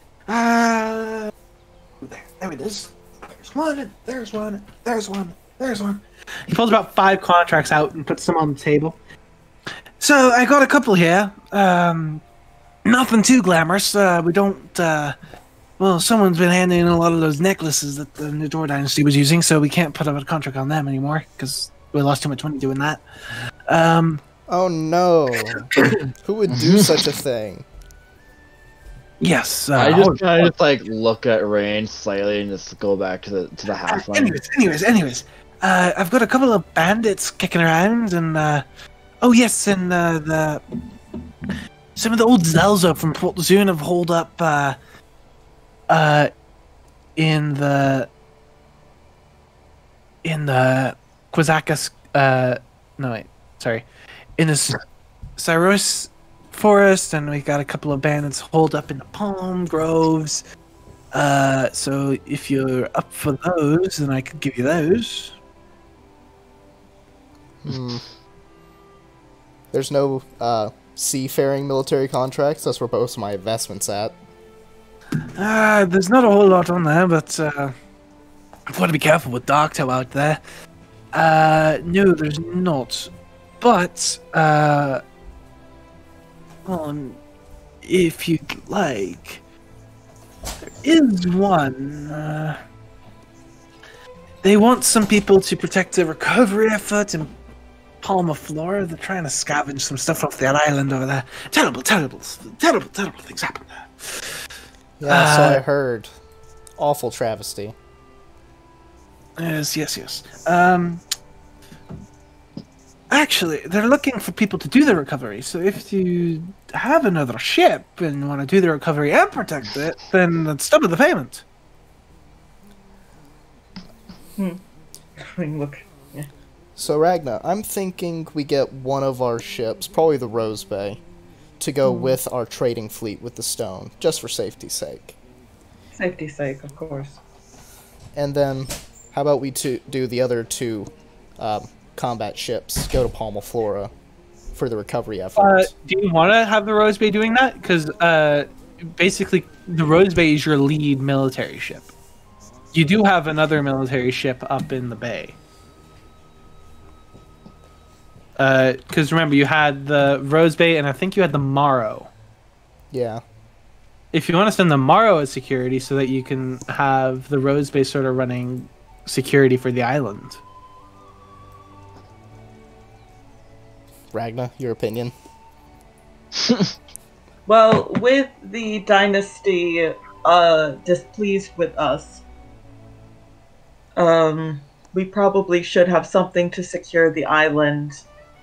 [SPEAKER 5] it is. There's one. He pulls about 5 contracts out and puts them on the table. So I got a couple here. Nothing too glamorous. We don't. Well, someone's been handing in a lot of those necklaces that the Nidor Dynasty was using, so we can't put up a contract on them anymore because we lost too much money doing that.
[SPEAKER 3] Oh no! Who would do such a thing?
[SPEAKER 5] Yes.
[SPEAKER 1] I just kind of like look at Rain slightly and just go back to the halfling.
[SPEAKER 5] Anyways, I've got a couple of bandits kicking around, and oh yes, and some of the old Zelzo from Port Zoon have holed up in the Quizakas. In the Cyrus forest, and we got a couple of bandits holed up in the palm groves. So if you're up for those, then I could give you those.
[SPEAKER 3] There's no seafaring military contracts. That's where most of my investments at.
[SPEAKER 2] There's not a whole lot on there, but I've got to be careful with Darktow out there. No, there's not. But, if you'd like, there is one. They want some people to protect the recovery effort in Palma Flora. They're trying to scavenge some stuff off that island over there. Terrible things happen there.
[SPEAKER 3] Yeah, so I heard. Awful travesty.
[SPEAKER 2] Yes. Actually, they're looking for people to do the recovery, so if you have another ship and want to do the recovery and protect it, then let's double the payment.
[SPEAKER 4] I mean, look. Yeah.
[SPEAKER 3] So Ragna, I'm thinking we get one of our ships, probably the Rose Bay, to go with our trading fleet with the stone, just for safety's sake.
[SPEAKER 4] Safety's sake, of course.
[SPEAKER 3] And then, how about we do the other two combat ships, go to Palma Flora for the recovery effort.
[SPEAKER 2] Do you want to have the Rose Bay doing that? Because basically, the Rose Bay is your lead military ship. You do have another military ship up in the bay. Because remember, you had the Rose Bay, and I think you had the Morrow.
[SPEAKER 3] Yeah.
[SPEAKER 2] If you want to send the Morrow as security so that you can have the Rose Bay sort of running security for the island.
[SPEAKER 3] Ragna, your opinion?
[SPEAKER 4] Well, with the dynasty displeased with us, we probably should have something to secure the island.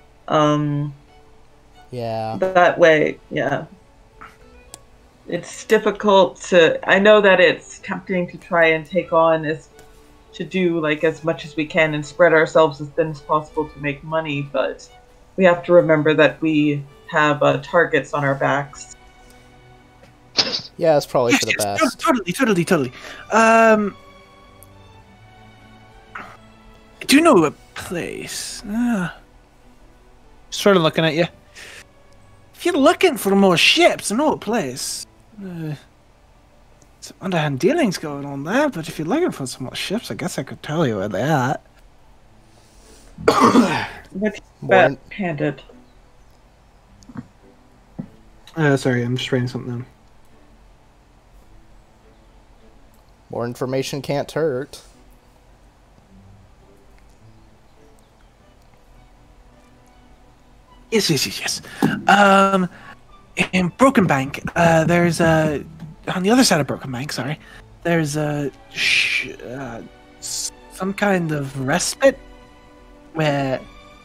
[SPEAKER 3] Yeah.
[SPEAKER 4] That way, yeah. It's difficult to... I know that it's tempting to try and take on to do like as much as we can and spread ourselves as thin as possible to make money, but we have to remember that we have targets on our backs.
[SPEAKER 3] Yeah, it's probably for the best.
[SPEAKER 2] Totally. I do know a place. Sort of looking at you. If you're looking for more ships, I know a place. Some underhand dealings going on there, but if you're looking for some more ships, I guess I could tell you where they're at.
[SPEAKER 4] What's that handed?
[SPEAKER 2] Sorry, I'm just writing something down.
[SPEAKER 3] More information can't hurt.
[SPEAKER 2] Yes. In Broken Bank, there's a... On the other side of Broken Bank, there's a... some kind of respite where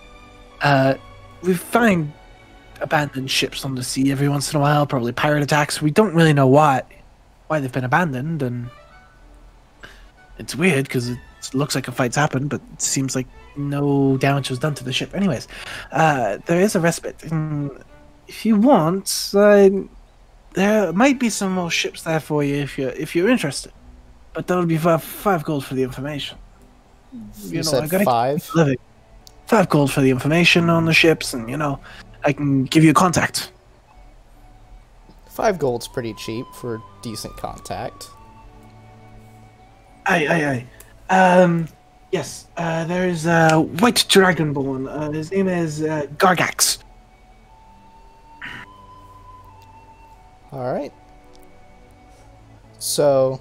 [SPEAKER 2] we find abandoned ships on the sea every once in a while, probably pirate attacks. We don't really know why they've been abandoned, and it's weird because it looks like a fight's happened, but it seems like no damage was done to the ship. Anyways, there is a respite. And if you want, there might be some more ships there for you if you're interested. But that would be 5 gold for the information.
[SPEAKER 3] You said 5?
[SPEAKER 2] 5 gold for the information on the ships, and I can give you a contact.
[SPEAKER 3] 5 gold's pretty cheap for decent contact.
[SPEAKER 2] Aye. Yes, there's a White Dragonborn. His name is Gargax.
[SPEAKER 3] Alright. So,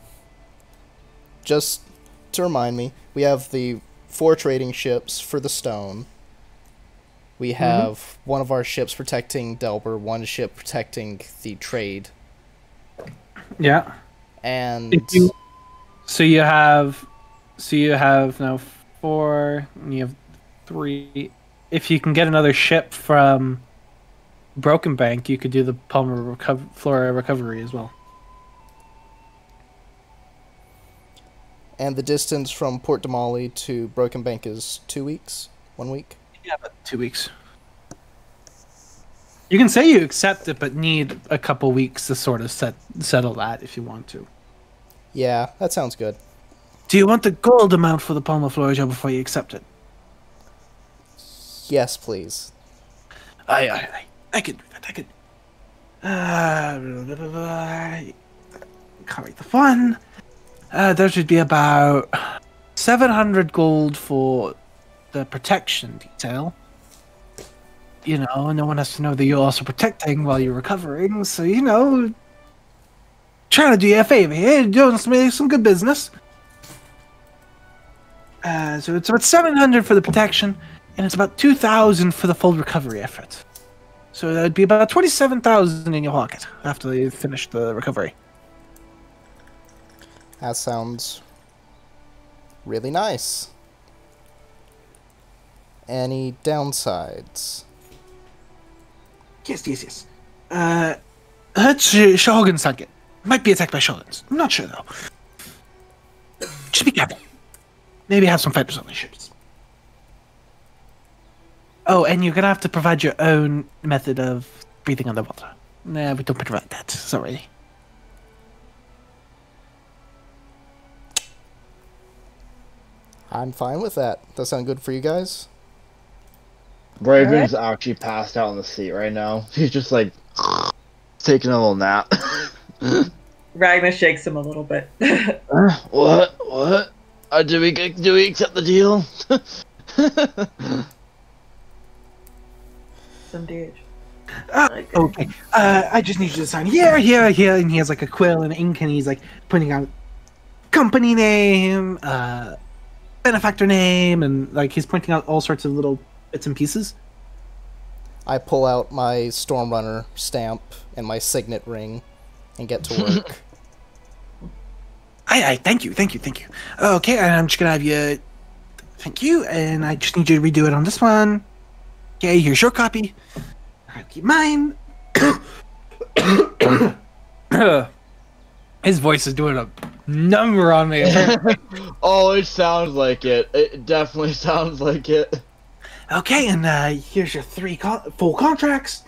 [SPEAKER 3] just to remind me, we have the 4 trading ships for the stone. We have one of our ships protecting Delbert, one ship protecting the trade.
[SPEAKER 2] Yeah.
[SPEAKER 3] And
[SPEAKER 2] so you have now 4, and you have 3. If you can get another ship from Broken Bank, you could do the Palma Flora recovery as well.
[SPEAKER 3] And the distance from Port Damali to Broken Bank is 2 weeks? 1 week?
[SPEAKER 2] Yeah, about 2 weeks. You can say you accept it, but need a couple weeks to sort of settle that if you want to.
[SPEAKER 3] Yeah, that sounds good.
[SPEAKER 2] Do you want the gold amount for the Palma Flora job before you accept it?
[SPEAKER 3] Yes, please.
[SPEAKER 2] Aye.
[SPEAKER 5] I can do that. I can. Can't wait the fun. There should be about 700 gold for the protection detail. You know, no one has to know that you're also protecting while you're recovering. So, you know, trying to do you a favor here, doing some good business. So it's about 700 for the protection, and it's about 2,000 for the full recovery effort. So that'd be about 27,000 in your pocket after you finish the recovery.
[SPEAKER 3] That sounds really nice. Any downsides?
[SPEAKER 5] Yes. Heard Shogun's target. Might be attacked by Shoguns. I'm not sure, though. Just be careful. Maybe have some fighters on the ships. Oh, and you're gonna have to provide your own method of breathing underwater. Nah, we don't provide that. Sorry.
[SPEAKER 3] I'm fine with that. Does that sound good for you guys?
[SPEAKER 1] Raven's actually passed out on the seat right now. He's just like taking a little nap.
[SPEAKER 4] Ragnar shakes him a little bit.
[SPEAKER 1] What? Do we accept the deal?
[SPEAKER 4] Indeed.
[SPEAKER 5] Okay. I just need you to sign here, and he has like a quill and ink, and he's like putting out company name, benefactor name, and like he's pointing out all sorts of little bits and pieces.
[SPEAKER 3] I pull out my Stormrunner stamp and my signet ring and get to work.
[SPEAKER 5] I thank you. Okay, and I'm just gonna have you. Thank you, and I just need you to redo it on this one. Okay, here's your copy. I'll keep mine. His voice is doing a number on me.
[SPEAKER 1] Oh, it sounds like it. It definitely sounds like it.
[SPEAKER 5] Okay, and here's your 3 full contracts.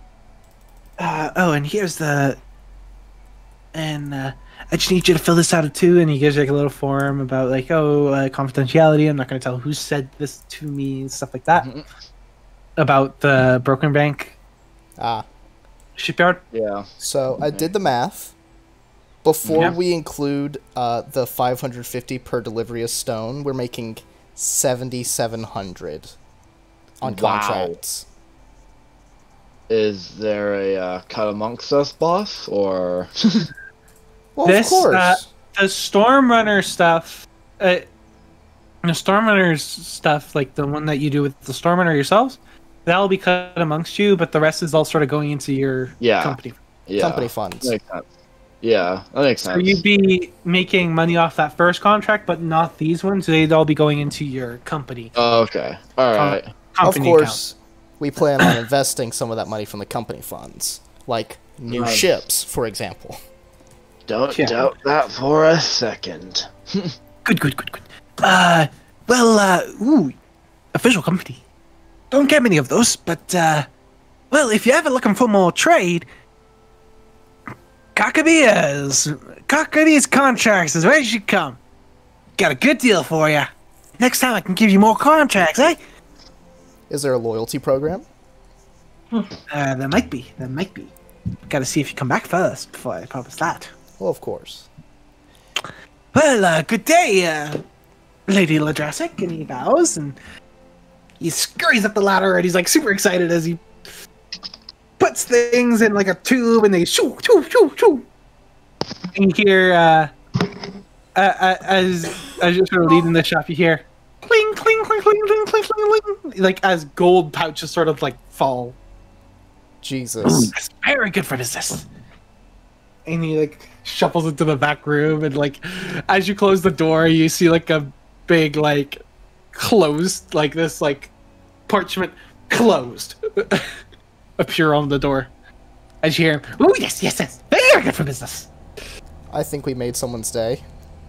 [SPEAKER 5] And here's the. And I just need you to fill this out too. And he gives you like a little form about like, confidentiality. I'm not going to tell who said this to me and stuff like that. About the Broken Bank shipyard.
[SPEAKER 1] Yeah.
[SPEAKER 3] So I did the math. Before we include the 550 per delivery of stone, we're making 7,700 on contracts.
[SPEAKER 1] Is there a cut amongst us, boss, or?
[SPEAKER 3] Well, of course.
[SPEAKER 5] The Stormrunner stuff. The Stormrunner's stuff, like the one that you do with the Stormrunner yourselves, that'll be cut amongst you, but the rest is all sort of going into your company.
[SPEAKER 1] Yeah.
[SPEAKER 3] Company funds.
[SPEAKER 1] That makes sense. Yeah, that makes sense.
[SPEAKER 5] So you'd be making money off that first contract, but not these ones. They'd all be going into your company.
[SPEAKER 1] Oh, okay. All right.
[SPEAKER 3] Of course, we plan on investing some of that money from the company funds, like new ships, for example.
[SPEAKER 1] Don't doubt that for a second.
[SPEAKER 5] Good. Official company. Don't get many of those, but, if you're ever looking for more trade, Cockabee contracts is where you should come. Got a good deal for you. Next time I can give you more contracts, eh?
[SPEAKER 3] Is there a loyalty program?
[SPEAKER 5] There might be. Gotta see if you come back first before I promise that.
[SPEAKER 3] Well, of course.
[SPEAKER 5] Well, good day, Lady Ladrasic, and he bows, and he scurries up the ladder, and he's, like, super excited as he puts things in, like, a tube, and they shoo. And you hear, as you're sort of leading the shop, you hear cling, cling, cling, cling, cling, cling, cling, cling, like, as gold pouches sort of, like, fall.
[SPEAKER 3] Jesus.
[SPEAKER 5] That's very good for business. And he, like, shuffles into the back room, and, like, as you close the door, you see, like, a big, like, closed, like, this, like, parchment closed appear on the door. As you hear him, oh, yes, very good for business.
[SPEAKER 3] I think we made someone's day.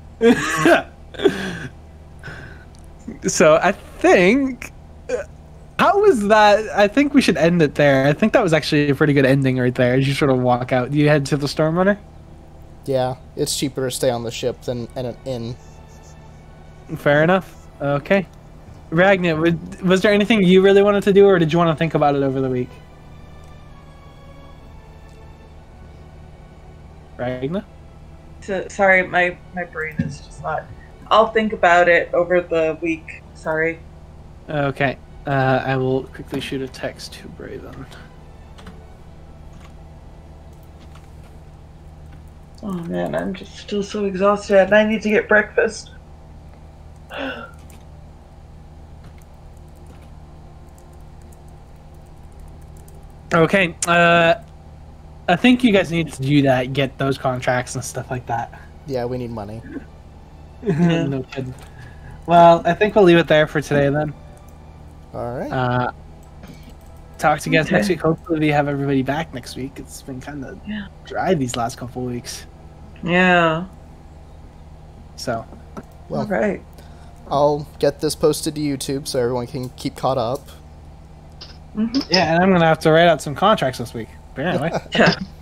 [SPEAKER 5] So, I think... How was that? I think we should end it there. I think that was actually a pretty good ending right there. As you sort of walk out, do you head to the Stormrunner?
[SPEAKER 3] Yeah, it's cheaper to stay on the ship than in an inn.
[SPEAKER 5] Fair enough. Okay. Ragnar, was there anything you really wanted to do, or did you want to think about it over the week?
[SPEAKER 2] Ragna?
[SPEAKER 4] Sorry, my brain is just not. I'll think about it over the week. Sorry.
[SPEAKER 2] Okay. I will quickly shoot a text to Braven.
[SPEAKER 4] Oh man, I'm just still so exhausted and I need to get breakfast.
[SPEAKER 2] Okay. I think you guys need to do that, get those contracts and stuff like that.
[SPEAKER 3] Yeah, we need money.
[SPEAKER 2] No kidding. Well, I think we'll leave it there for today then.
[SPEAKER 3] All right.
[SPEAKER 2] Talk to you guys
[SPEAKER 4] Okay.
[SPEAKER 2] next week. Hopefully we have everybody back next week. It's been kind of dry these last couple of weeks.
[SPEAKER 4] Yeah.
[SPEAKER 2] So,
[SPEAKER 3] Well,
[SPEAKER 4] Alright.
[SPEAKER 3] I'll get this posted to YouTube so everyone can keep caught up.
[SPEAKER 2] yeah, and I'm going to have to write out some contracts this week. But anyway.
[SPEAKER 4] Yeah.